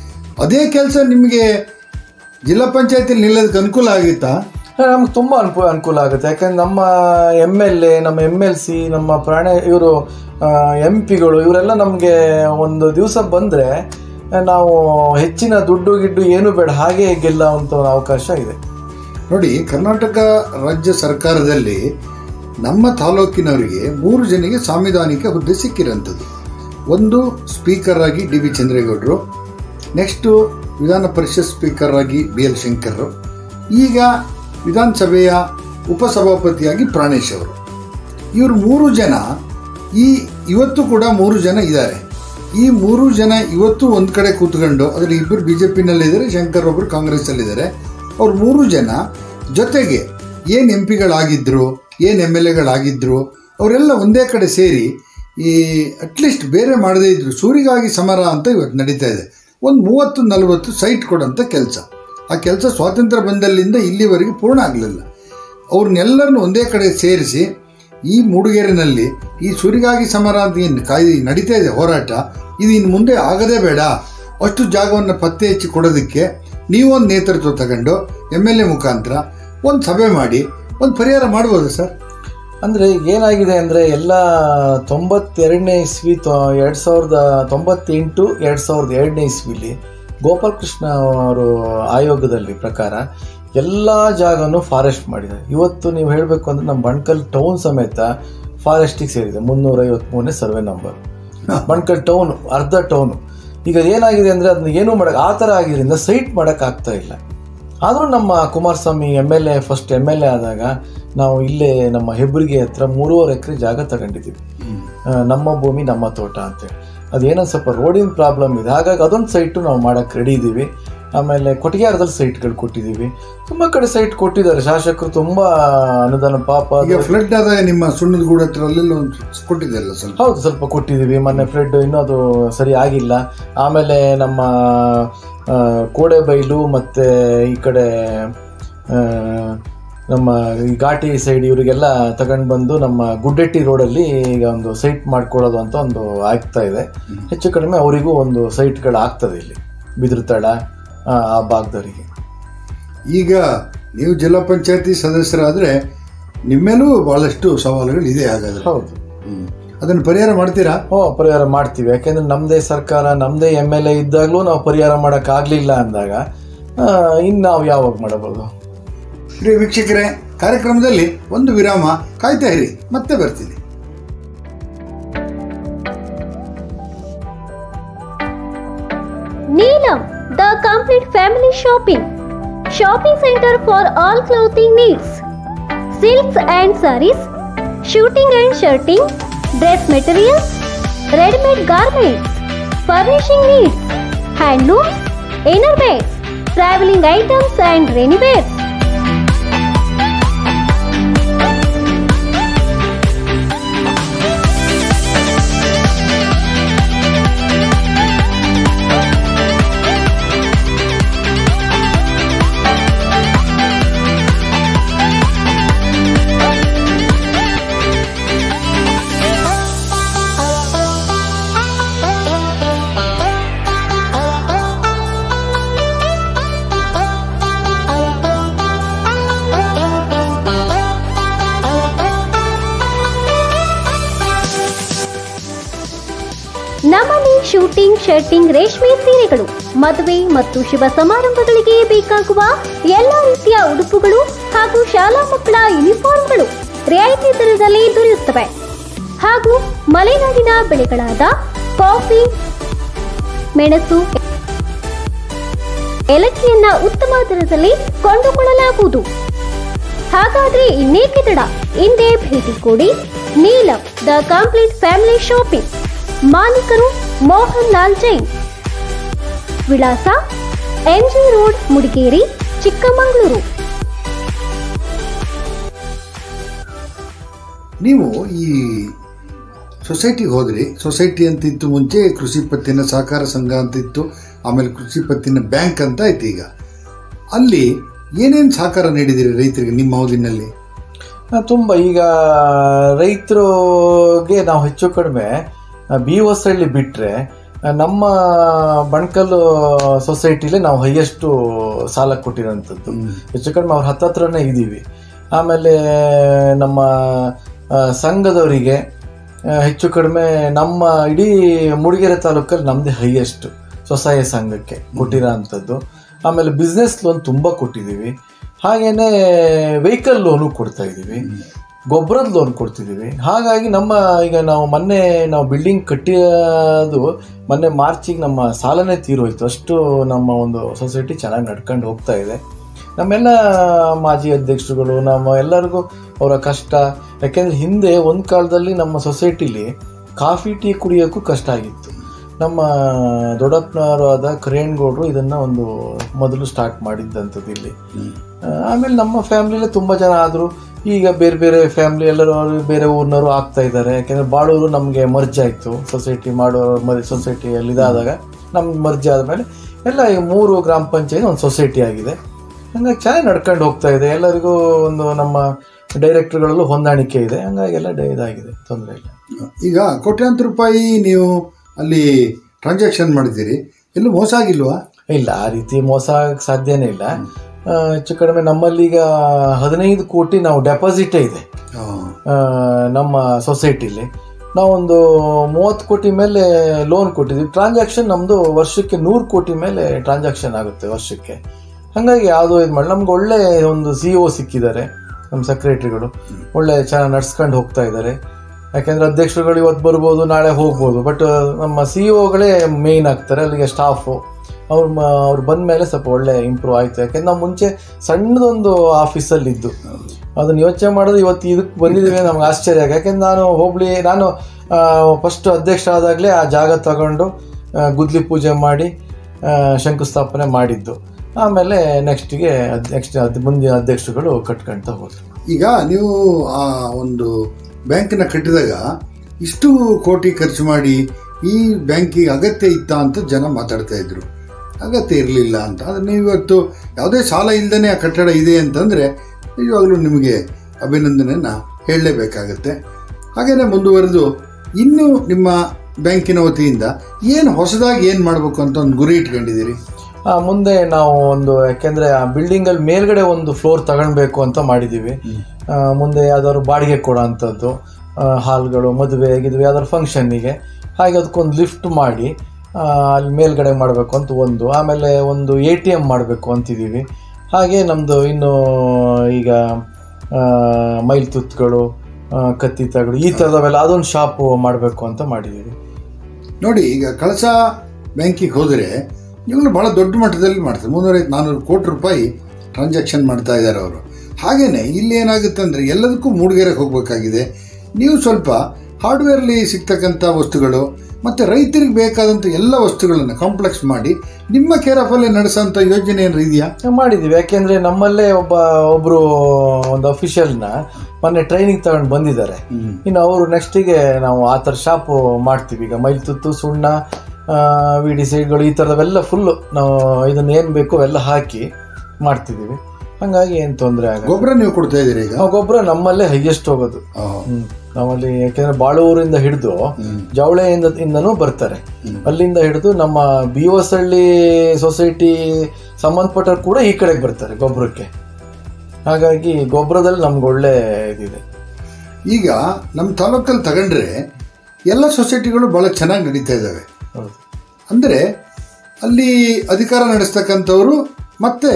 ಅದೇ ಕೆಲಸ ನಿಮಗೆ ಜಿಲ್ಲಾ ಪಂಚಾಯತಿಯಲ್ಲಿ ನಿಲ್ಲೋದಕ್ಕೆ ಅನುಕೂಲ ಆಗಿತ್ತಾ? ನಮ್ಗೆ ತುಂಬ ಅನುಕೂಲ ಅನುಕೂಲ ಆಗುತ್ತೆ. ಯಾಕಂದ್ರೆ ನಮ್ಮ ಎಮ್ ಎಲ್ ಎ, ನಮ್ಮ ಎಮ್ ಎಲ್ ಸಿ, ನಮ್ಮ ಪ್ರಾಣ ಇವರು ಎಂ ಪಿಗಳು ಇವರೆಲ್ಲ ನಮಗೆ ಒಂದು ದಿವಸ ಬಂದರೆ ನಾವು ಹೆಚ್ಚಿನ ದುಡ್ಡು ಗಿಡ್ಡು ಏನು ಬೇಡ, ಹಾಗೆ ಗೆಲ್ಲುವಂಥ ಒಂದು ಅವಕಾಶ ಇದೆ. ನೋಡಿ, ಕರ್ನಾಟಕ ರಾಜ್ಯ ಸರ್ಕಾರದಲ್ಲಿ ನಮ್ಮ ತಾಲೂಕಿನವರಿಗೆ ಮೂರು ಜನಿಗೆ ಸಾಂವಿಧಾನಿಕ ಹುದ್ದೆ ಸಿಕ್ಕಿರೋಂಥದ್ದು. ಒಂದು ಸ್ಪೀಕರ್ ಆಗಿ ಡಿ ಬಿ ಚಂದ್ರೇಗೌಡರು, ನೆಕ್ಸ್ಟು ವಿಧಾನ ಪರಿಷತ್ ಸ್ಪೀಕರ್ ಆಗಿ ಬಿ ಎಲ್ ಶಂಕರ್, ಈಗ ವಿಧಾನಸಭೆಯ ಉಪಸಭಾಪತಿಯಾಗಿ ಪ್ರಾಣೇಶ್ ಅವರು. ಇವರು ಮೂರು ಜನ ಈ ಇವತ್ತು ಕೂಡ ಮೂರು ಜನ ಇದ್ದಾರೆ. ಈ ಮೂರು ಜನ ಇವತ್ತು ಒಂದು ಕಡೆ ಕೂತ್ಕೊಂಡು, ಅದರಲ್ಲಿ ಇಬ್ಬರು ಬಿ ಜೆ ಪಿನಲ್ಲಿದ್ದಾರೆ, ಶಂಕರ್ ಒಬ್ಬರು ಕಾಂಗ್ರೆಸ್ಸಲ್ಲಿದ್ದಾರೆ. ಅವ್ರು ಮೂರು ಜನ ಜೊತೆಗೆ ಏನು ಎಂ ಪಿಗಳಾಗಿದ್ದರು, ಏನು ಎಮ್ ಎಲ್ ಎಗಳಾಗಿದ್ದರು, ಅವರೆಲ್ಲ ಒಂದೇ ಕಡೆ ಸೇರಿ ಈ ಅಟ್ಲೀಸ್ಟ್ ಬೇರೆ ಮಾಡದೇ ಇದ್ರು ಸೂರಿಗಾಗಿ ಸಮರ ಅಂತ ಇವತ್ತು ನಡೀತಾ ಇದೆ. ಒಂದು ಮೂವತ್ತು ನಲವತ್ತು ಸೈಟ್ ಕೊಡೋಂಥ ಕೆಲಸ. ಆ ಕೆಲಸ ಸ್ವಾತಂತ್ರ್ಯ ಬಂದಲ್ಲಿಂದ ಇಲ್ಲಿವರೆಗೆ ಪೂರ್ಣ ಆಗಲಿಲ್ಲ. ಅವ್ರನ್ನೆಲ್ಲರನ್ನು ಒಂದೇ ಕಡೆ ಸೇರಿಸಿ ಈ ಮೂಡಿಗೆರೆನಲ್ಲಿ ಈ ಸೂರಿಗಾಗಿ ಸಮರ ಅಂತ ಏನು ಕಾಯ್ದೆ ನಡೀತಾ ಇದೆ ಹೋರಾಟ, ಇದು ಇನ್ನು ಮುಂದೆ ಆಗದೇ ಬೇಡ, ಅಷ್ಟು ಜಾಗವನ್ನು ಪತ್ತೆ ಹಚ್ಚಿ ಕೊಡೋದಕ್ಕೆ ನೀವೊಂದು ನೇತೃತ್ವ ತಗೊಂಡು ಎಮ್ ಎಲ್ ಎ ಮುಖಾಂತರ ಒಂದು ಸಭೆ ಮಾಡಿ ಒಂದು ಪರಿಹಾರ ಮಾಡ್ಬೋದು ಸರ್? ಅಂದರೆ ಏನಾಗಿದೆ ಅಂದರೆ ಎಲ್ಲ ತೊಂಬತ್ತೆರಡನೇ ಇಸ್ವಿ ತೊ ಎರಡು ಸಾವಿರದ ತೊಂಬತ್ತೆಂಟು ಎರಡು ಸಾವಿರದ ಎರಡನೇ ಇಸ್ವಿಲಿ ಗೋಪಾಲಕೃಷ್ಣ ಅವರು ಆಯೋಗದಲ್ಲಿ ಪ್ರಕಾರ ಎಲ್ಲ ಜಾಗನೂ ಫಾರೆಸ್ಟ್ ಮಾಡಿದ್ದಾರೆ. ಇವತ್ತು ನೀವು ಹೇಳಬೇಕು ಅಂದರೆ ನಮ್ಮ ಬಣ್ಕಲ್ ಟೌನ್ ಸಮೇತ ಫಾರೆಸ್ಟಿಗೆ ಸೇರಿದೆ. ಮುನ್ನೂರ ಐವತ್ತ್ಮೂರನೇ ಸರ್ವೆ ನಂಬರ್. ಬಣ್ಕಲ್ ಟೌನ್ ಅರ್ಧ ಟೌನು. ಈಗ ಏನಾಗಿದೆ ಅಂದರೆ ಅದನ್ನ ಏನೂ ಮಾಡೋಕ್ಕೆ ಆ ಥರ ಆಗಿದ್ದರಿಂದ ಸೈಟ್ ಮಾಡೋಕ್ಕಾಗ್ತಾ ಇಲ್ಲ. ಆದರೂ ನಮ್ಮ Kumaraswamy M L A first M L A ಆದಾಗ ನಾವು ಇಲ್ಲೇ ನಮ್ಮ ಹೆಬ್ಬರಿಗೆ ಹತ್ರ ಮೂರುವರೆ ಎಕರೆ ಜಾಗ ತಗೊಂಡಿದ್ದೀವಿ, ನಮ್ಮ ಭೂಮಿ ನಮ್ಮ ತೋಟ ಅಂತೇಳಿ. ಅದೇನೋ ಸ್ವಲ್ಪ ರೋಡಿನ ಪ್ರಾಬ್ಲಮ್ ಇದೆ, ಹಾಗಾಗಿ ಅದೊಂದು ಸೈಟು ನಾವು ಮಾಡೋಕ್ಕೆ ರೆಡಿ ಇದ್ದೀವಿ. ಆಮೇಲೆ ಕೊಟ್ಟಿಗೆಹಾರದಲ್ಲಿ ಸೈಟ್ಗಳು ಕೊಟ್ಟಿದ್ದೀವಿ, ತುಂಬ ಕಡೆ ಸೈಟ್ ಕೊಟ್ಟಿದ್ದಾರೆ ಶಾಸಕರು, ತುಂಬ ಅನುದಾನ ಪಾಪ. ಈಗ ಫ್ಲಡ್ ಆದಾಗ ನಿಮ್ಮ ಸುಣ್ಣದ ಗೂಡು ಹತ್ರ ಅಲ್ಲೆಲ್ಲ ಒಂದು ಕೊಟ್ಟಿದ್ದೆಲ್ಲ ಸ್ವಲ್ಪ? ಹೌದು, ಸ್ವಲ್ಪ ಕೊಟ್ಟಿದ್ದೀವಿ. ಮೊನ್ನೆ ಫ್ಲಡ್ ಇನ್ನೂ ಅದು ಸರಿ ಆಗಿಲ್ಲ. ಆಮೇಲೆ ನಮ್ಮ ಕೋಡೆಬೈಲು ಮತ್ತು ಈ ಕಡೆ ನಮ್ಮ ಈ ಘಾಟಿ ಸೈಡ್ ಇವರಿಗೆಲ್ಲ ತಗೊಂಡು ಬಂದು ನಮ್ಮ ಗುಡ್ಡೆಟ್ಟಿ ರೋಡಲ್ಲಿ ಈಗ ಒಂದು ಸೈಟ್ ಮಾಡಿಕೊಡೋದು ಅಂತ ಒಂದು ಆಗ್ತಾ ಇದೆ. ಹೆಚ್ಚು ಕಡಿಮೆ ಅವರಿಗೂ ಒಂದು ಸೈಟ್ಗಳು ಆಗ್ತದೆ ಇಲ್ಲಿ ಬಿದಿರುತಳ ಆ ಭಾಗದವರಿಗೆ. ಈಗ ನೀವು ಜಿಲ್ಲಾ ಪಂಚಾಯತಿ ಸದಸ್ಯರಾದರೆ ನಿಮ್ಮೇಲೂ ಬಹಳಷ್ಟು ಸವಾಲುಗಳು ಇದೆ ಹಾಗಾದ್ರೆ. ಹೌದು, ಅದನ್ನು ಪರಿಹಾರ ಮಾಡ್ತೀರಾ? ಹ್ಞೂ, ಪರಿಹಾರ ಮಾಡ್ತೀವಿ. ಯಾಕೆಂದ್ರೆ ನಮ್ಮದೇ ಸರ್ಕಾರ, ನಮ್ಮದೇ ಎಮ್ ಎಲ್ ಎ ಇದ್ದಾಗಲೂ ನಾವು ಪರಿಹಾರ ಮಾಡೋಕ್ಕಾಗಲಿಲ್ಲ ಅಂದಾಗ ಇನ್ನು ನಾವು ಯಾವಾಗ ಮಾಡಬಹುದು? ಪ್ರಿಯ ವೀಕ್ಷಕರೇ, ಕಾರ್ಯಕ್ರಮದಲ್ಲಿ ಒಂದು ವಿರಾಮ, ಕಾಯ್ತಾ ಇರಿ, ಮತ್ತೆ ಬರ್ತೀನಿ. Neelam, the complete family shopping. Shopping center for all clothing needs. Silks and sarees, shooting and shirting, dress materials, ready-made garments, furnishing needs, handlooms, innerwears, traveling items and rainy wears. ನಮ್ಮಲ್ಲಿ ಶೂಟಿಂಗ್, ಶರ್ಟಿಂಗ್, ರೇಷ್ಮೆ ಸೀರೆಗಳು, ಮದುವೆ ಮತ್ತು ಶುಭ ಸಮಾರಂಭಗಳಿಗೆ ಬೇಕಾಗುವ ಎಲ್ಲ ರೀತಿಯ ಉಡುಪುಗಳು ಹಾಗೂ ಶಾಲಾ ಮಕ್ಕಳ ಯೂನಿಫಾರ್ಮ್ಗಳು ರಿಯಾಯಿತಿ ದರದಲ್ಲಿ ದೊರೆಯುತ್ತವೆ. ಹಾಗೂ ಮಲೆನಾಡಿನ ಬೆಳೆಗಳಾದ ಕಾಫಿ, ಮೆಣಸು, ಏಲಕ್ಕಿಯನ್ನ ಉತ್ತಮ ದರದಲ್ಲಿ ಕೊಂಡುಕೊಳ್ಳಲಾಗುವುದು. ಹಾಗಾದ್ರೆ ಇನ್ನೇಕೆ ತಡ, ಇಂದೇ ಭೇಟಿ ಕೊಡಿ Neelam the complete family shopping. ಮಾಲೀಕರು ಮೋಹನ್ ಲಾಲ್ ಜೈನ್. ವಿಳಾಸ ಎಂಜಿ ರೋಡ್, ಮುಡಿಗೇರಿ, ಚಿಕ್ಕಮಗಳೂರು. ನೀವು ಈ ಸೊಸೈಟಿಗೆ ಹೋದ್ರಿ, ಸೊಸೈಟಿ ಅಂತಿತ್ತು ಮುಂಚೆ, ಕೃಷಿ ಪತ್ತಿನ ಸಹಕಾರ ಸಂಘ ಅಂತಿತ್ತು, ಆಮೇಲೆ ಕೃಷಿ ಪತ್ತಿನ ಬ್ಯಾಂಕ್ ಅಂತ ಆಯ್ತು. ಈಗ ಅಲ್ಲಿ ಏನೇನು ಸಹಕಾರ ನೀಡಿದಿರಿ ರೈತರಿಗೆ ನಿಮ್ಮ ಅವಧಿನಲ್ಲಿ? ತುಂಬ. ಈಗ ರೈತರಿಗೆ ನಾವು ಹೆಚ್ಚು ಕಡಿಮೆ ಬಿ ಹೊಸಳ್ಳಿ ಬಿಟ್ಟರೆ ನಮ್ಮ ಬಣ್ಕಲ್ಲು ಸೊಸೈಟಿಲಿ ನಾವು ಹೈಯೆಸ್ಟು ಸಾಲ ಕೊಟ್ಟಿರೋಂಥದ್ದು. ಹೆಚ್ಚು ಕಡಿಮೆ ಅವ್ರ ಹತ್ತತ್ರನೇ ಇದ್ದೀವಿ. ಆಮೇಲೆ ನಮ್ಮ ಸಂಘದವರಿಗೆ ಹೆಚ್ಚು ಕಡಿಮೆ ನಮ್ಮ ಇಡೀ ಮೂಡಿಗೆರೆ ತಾಲೂಕಲ್ಲಿ ನಮ್ಮದೇ ಹೈಯೆಸ್ಟ್ ಸ್ವಸಹಾಯ ಸಂಘಕ್ಕೆ ಕೊಟ್ಟಿರೋ ಅಂಥದ್ದು. ಆಮೇಲೆ ಬಿಸ್ನೆಸ್ ಲೋನ್ ತುಂಬ ಕೊಟ್ಟಿದ್ದೀವಿ. ಹಾಗೆಯೇ ವೆಹಿಕಲ್ ಲೋನು ಕೊಡ್ತಾ ಇದ್ದೀವಿ, ಗೊಬ್ಬರದ ಲೋನ್ ಕೊಡ್ತಿದ್ದೀವಿ. ಹಾಗಾಗಿ ನಮ್ಮ ಈಗ ನಾವು ಮೊನ್ನೆ ನಾವು ಬಿಲ್ಡಿಂಗ್ ಕಟ್ಟಿಯೋದು ಮೊನ್ನೆ ಮಾರ್ಚಿಗೆ ನಮ್ಮ ಸಾಲನೇ ತೀರೋಯ್ತು. ಅಷ್ಟು ನಮ್ಮ ಒಂದು ಸೊಸೈಟಿ ಚೆನ್ನಾಗಿ ನಡ್ಕೊಂಡು ಹೋಗ್ತಾ ಇದೆ. ನಮ್ಮೆಲ್ಲ ಮಾಜಿ ಅಧ್ಯಕ್ಷರುಗಳು, ನಮ್ಮ ಎಲ್ಲರಿಗೂ ಅವರ ಕಷ್ಟ. ಯಾಕೆಂದರೆ ಹಿಂದೆ ಒಂದು ಕಾಲದಲ್ಲಿ ನಮ್ಮ ಸೊಸೈಟಿಲಿ ಕಾಫಿ ಟೀ ಕುಡಿಯೋಕ್ಕೂ ಕಷ್ಟ ಆಗಿತ್ತು. ನಮ್ಮ ದೊಡ್ಡಪ್ಪನವರು ಆದ ಕರೇಣ್ಗೌಡರು ಇದನ್ನು ಒಂದು ಮೊದಲು ಸ್ಟಾರ್ಟ್ ಮಾಡಿದ್ದಂಥದ್ದು ಇಲ್ಲಿ. ಆಮೇಲೆ ನಮ್ಮ ಫ್ಯಾಮಿಲಿಯಲ್ಲೇ ತುಂಬ ಜನ ಆದರು. ಈಗ ಬೇರೆ ಬೇರೆ ಫ್ಯಾಮಿಲಿ ಎಲ್ಲರೂ ಬೇರೆ ಊರಿನವರು ಆಗ್ತಾ ಇದ್ದಾರೆ. ಯಾಕೆಂದರೆ ಬಾಳೂರು ನಮಗೆ ಮರ್ಜ್ ಆಯಿತು, ಸೊಸೈಟಿ ಮಾಡೋ ಮರಿ ಸೊಸೈಟಿಯಲ್ಲಿ ಇದಾದಾಗ ನಮ್ಗೆ ಮರ್ಜ್ ಆದಮೇಲೆ ಎಲ್ಲ ಈಗ ಮೂರು ಗ್ರಾಮ ಪಂಚಾಯತ್ ಒಂದು ಸೊಸೈಟಿ ಆಗಿದೆ. ಹಂಗಾಗಿ ಚೆನ್ನಾಗಿ ನಡ್ಕೊಂಡು ಹೋಗ್ತಾ ಇದೆ. ಎಲ್ಲರಿಗೂ ಒಂದು ನಮ್ಮ ಡೈರೆಕ್ಟರ್ಗಳಲ್ಲೂ ಹೊಂದಾಣಿಕೆ ಇದೆ. ಹಂಗಾಗಿ ಎಲ್ಲ ಇದಾಗಿದೆ, ತೊಂದರೆ ಇಲ್ಲ. ಈಗ ಕೋಟ್ಯಾಂತರ ರೂಪಾಯಿ ನೀವು ಅಲ್ಲಿ ಟ್ರಾನ್ಸಾಕ್ಷನ್ ಮಾಡಿದ್ದೀರಿ, ಎಲ್ಲೂ ಮೋಸ ಆಗಿಲ್ವಾ? ಇಲ್ಲ, ಆ ರೀತಿ ಮೋಸ ಆಗಕ್ಕೆ ಸಾಧ್ಯನೇ ಇಲ್ಲ. ಹೆಚ್ಚು ಕಡಿಮೆ ನಮ್ಮಲ್ಲಿ ಈಗ ಹದಿನೈದು ಕೋಟಿ ನಾವು ಡೆಪಾಸಿಟೇ ಇದೆ ನಮ್ಮ ಸೊಸೈಟಿಲಿ. ನಾವೊಂದು ಮೂವತ್ತು ಕೋಟಿ ಮೇಲೆ ಲೋನ್ ಕೊಟ್ಟಿದ್ದೀವಿ. ಟ್ರಾನ್ಸಾಕ್ಷನ್ ನಮ್ಮದು ವರ್ಷಕ್ಕೆ ನೂರು ಕೋಟಿ ಮೇಲೆ ಟ್ರಾನ್ಸಾಕ್ಷನ್ ಆಗುತ್ತೆ ವರ್ಷಕ್ಕೆ. ಹಾಗಾಗಿ ಯಾವುದೋ ಇದು ಮಾಡಿ ನಮ್ಗೆ ಒಳ್ಳೆ ಒಂದು ಸಿ ಒ ಸಿಕ್ಕಿದ್ದಾರೆ ನಮ್ಮ ಸೆಕ್ರೆಟರಿಗಳು. ಒಳ್ಳೆ ಚೆನ್ನಾಗಿ ನಡ್ಸ್ಕೊಂಡು ಹೋಗ್ತಾ ಇದ್ದಾರೆ. ಯಾಕೆಂದ್ರೆ ಅಧ್ಯಕ್ಷರುಗಳು ಇವತ್ತು ಬರ್ಬೋದು, ನಾಳೆ ಹೋಗ್ಬೋದು. ಬಟ್ ನಮ್ಮ ಸಿ ಇ ಒಗಳೇ ಮೇಯ್ನ್ ಆಗ್ತಾರೆ, ಅಲ್ಲಿಗೆ ಸ್ಟಾಫು ಅವ್ರು ಅವ್ರು ಬಂದ ಮೇಲೆ ಸ್ವಲ್ಪ ಒಳ್ಳೆ ಇಂಪ್ರೂವ್ ಆಯಿತು. ಯಾಕೆಂದ್ರೆ ನಾವು ಮುಂಚೆ ಸಣ್ಣದೊಂದು ಆಫೀಸಲ್ಲಿ ಇದ್ದು ಅದನ್ನು ಯೋಚನೆ ಮಾಡೋದು ಇವತ್ತು ಇದಕ್ಕೆ ಬಂದಿದ್ದೀವಿ ನಮ್ಗೆ ಆಶ್ಚರ್ಯ ಆಗ. ಯಾಕೆಂದ್ರೆ ನಾನು ಹೋಬಳಿ ನಾನು ಫಸ್ಟ್ ಅಧ್ಯಕ್ಷ ಆದಾಗಲೇ ಆ ಜಾಗ ತಗೊಂಡು ಗುದ್ಲಿ ಪೂಜೆ ಮಾಡಿ ಶಂಕುಸ್ಥಾಪನೆ ಮಾಡಿದ್ದು. ಆಮೇಲೆ ನೆಕ್ಸ್ಟ್ಗೆ ನೆಕ್ಸ್ಟ್ ಅದು ಮುಂದಿನ ಅಧ್ಯಕ್ಷರುಗಳು ಕಟ್ಕೊಳ್ತಾ ಹೋದ್ರು. ಈಗ ನೀವು ಆ ಒಂದು ಬ್ಯಾಂಕ್ನ ಕಟ್ಟಿದಾಗ ಇಷ್ಟು ಕೋಟಿ ಖರ್ಚು ಮಾಡಿ ಈ ಬ್ಯಾಂಕಿಗೆ ಅಗತ್ಯ ಇತ್ತ ಅಂತ ಜನ ಮಾತಾಡ್ತಾ ಇದ್ರು. ಅಗತ್ಯ ಇರಲಿಲ್ಲ ಅಂತ. ಆದರೆ ನೀವು ಇವತ್ತು ಯಾವುದೇ ಸಾಲ ಇಲ್ಲದೇ ಆ ಕಟ್ಟಡ ಇದೆ ಅಂತಂದರೆ ನಿಜವಾಗ್ಲೂ ನಿಮಗೆ ಅಭಿನಂದನೆಯನ್ನು ಹೇಳಲೇಬೇಕಾಗತ್ತೆ. ಹಾಗೆಯೇ ಮುಂದುವರೆದು ಇನ್ನೂ ನಿಮ್ಮ ಬ್ಯಾಂಕಿನ ವತಿಯಿಂದ ಏನು ಹೊಸದಾಗಿ ಏನು ಮಾಡಬೇಕು ಅಂತ ಒಂದು ಗುರಿ ಇಟ್ಕೊಂಡಿದ್ದೀರಿ? ಮುಂದೆ ನಾವು ಒಂದು ಯಾಕೆಂದರೆ ಆ ಬಿಲ್ಡಿಂಗಲ್ಲಿ ಮೇಲ್ಗಡೆ ಒಂದು ಫ್ಲೋರ್ ತಗೊಳ್ಬೇಕು ಅಂತ ಮಾಡಿದ್ದೀವಿ. ಮುಂದೆ ಯಾವ್ದಾದ್ರು ಬಾಡಿಗೆ ಕೊಡೋ ಅಂಥದ್ದು ಹಾಲ್ಗಳು, ಮದುವೆ ಗಿದುವೆ ಯಾವ್ದಾದ್ರು ಫಂಕ್ಷನ್ನಿಗೆ, ಹಾಗೆ ಅದಕ್ಕೊಂದು ಲಿಫ್ಟ್ ಮಾಡಿ ಅಲ್ಲಿ ಮೇಲ್ಗಡೆ ಮಾಡಬೇಕು ಅಂತ ಒಂದು. ಆಮೇಲೆ ಒಂದು ಎ ಟಿ ಎಮ್ ಮಾಡಬೇಕು ಅಂತಿದ್ದೀವಿ. ಹಾಗೆ ನಮ್ಮದು ಇನ್ನು ಈಗ ಮೈಲ್ ತುತ್ತುಗಳು, ಕತ್ತಿತಗಳು ಈ ಥರದವೆಲ್ಲ ಅದೊಂದು ಶಾಪು ಮಾಡಬೇಕು ಅಂತ ಮಾಡಿದ್ದೀವಿ. ನೋಡಿ, ಈಗ ಕಳಸ ಬ್ಯಾಂಕಿಗೆ ಹೋದರೆ ಇವರು ಭಾಳ ದೊಡ್ಡ ಮಟ್ಟದಲ್ಲಿ ಮಾಡ್ತಾರೆ. ಮುನ್ನೂರೈವತ್ತು ನಾನ್ನೂರು ಕೋಟಿ ರೂಪಾಯಿ ಟ್ರಾನ್ಸಾಕ್ಷನ್ ಮಾಡ್ತಾ ಇದ್ದಾರೆ ಅವರು. ಹಾಗೆಯೇ ಇಲ್ಲಿ ಏನಾಗುತ್ತೆ ಅಂದರೆ ಎಲ್ಲದಕ್ಕೂ ಮೂಡಿಗೆರೆಗೆ ಹೋಗಬೇಕಾಗಿದೆ. ನೀವು ಸ್ವಲ್ಪ ಹಾರ್ಡ್ವೇರ್ಲಿ ಸಿಗ್ತಕ್ಕಂಥ ವಸ್ತುಗಳು ಮತ್ತು ರೈತರಿಗೆ ಬೇಕಾದಂಥ ಎಲ್ಲ ವಸ್ತುಗಳನ್ನು ಕಾಂಪ್ಲೆಕ್ಸ್ ಮಾಡಿ ನಿಮ್ಮ ಕೇರಫಲ್ಲಿ ನಡೆಸೋಂಥ ಯೋಜನೆ ಏನಾರು ಇದೆಯಾ? ಮಾಡಿದ್ದೀವಿ. ಯಾಕೆಂದರೆ ನಮ್ಮಲ್ಲೇ ಒಬ್ಬ ಒಬ್ಬರು ಒಂದು ಅಫಿಷಿಯಲ್ನ ಮೊನ್ನೆ ಟ್ರೈನಿಂಗ್ ತಗೊಂಡು ಬಂದಿದ್ದಾರೆ. ಇನ್ನು ಅವರು ನೆಕ್ಸ್ಟಿಗೆ ನಾವು ಆ ಥರ ಶಾಪು ಮಾಡ್ತೀವಿ. ಈಗ ಮೈಲ್ತುತ್ತು, ಸುಣ್ಣ, ವಿಡಿ ಸೈಡ್ಗಳು ಈ ಥರದವೆಲ್ಲ ಫುಲ್ಲು ನಾವು ಇದನ್ನು ಏನು ಬೇಕೋ ಅವೆಲ್ಲ ಹಾಕಿ ಮಾಡ್ತಿದ್ದೀವಿ. ಹಾಗಾಗಿ ಏನು ತೊಂದರೆ ಆಗ. ಗೊಬ್ಬರ ನೀವು ಕೊಡ್ತಾ ಇದ್ದೀರಿ? ಈಗ ಗೊಬ್ಬರ ನಮ್ಮಲ್ಲೇ ಹೈಯೆಸ್ಟ್ ಹೋಗೋದು ನಮ್ಮಲ್ಲಿ. ಯಾಕೆಂದ್ರೆ ಬಾಳೂರಿಂದ ಹಿಡಿದು ಜವಳೆಯಿಂದ ಇಂದನೂ ಬರ್ತಾರೆ. ಅಲ್ಲಿಂದ ಹಿಡಿದು ನಮ್ಮ ಬಿ ಎಸ್ ಹಳ್ಳಿ ಸೊಸೈಟಿ ಸಂಬಂಧಪಟ್ಟರು ಕೂಡ ಈ ಕಡೆಗೆ ಬರ್ತಾರೆ ಗೊಬ್ಬರಕ್ಕೆ. ಹಾಗಾಗಿ ಗೊಬ್ಬರದಲ್ಲಿ ನಮ್ಗೆ ಒಳ್ಳೆ ಇದಿದೆ. ಈಗ ನಮ್ಮ ತಾಲೂಕಲ್ಲಿ ತಗೊಂಡ್ರೆ ಎಲ್ಲ ಸೊಸೈಟಿಗಳು ಭಾಳ ಚೆನ್ನಾಗಿ ನಡೀತಾ ಇದ್ದಾವೆ. ಅಂದರೆ ಅಲ್ಲಿ ಅಧಿಕಾರ ನಡೆಸ್ತಕ್ಕಂಥವ್ರು ಮತ್ತೆ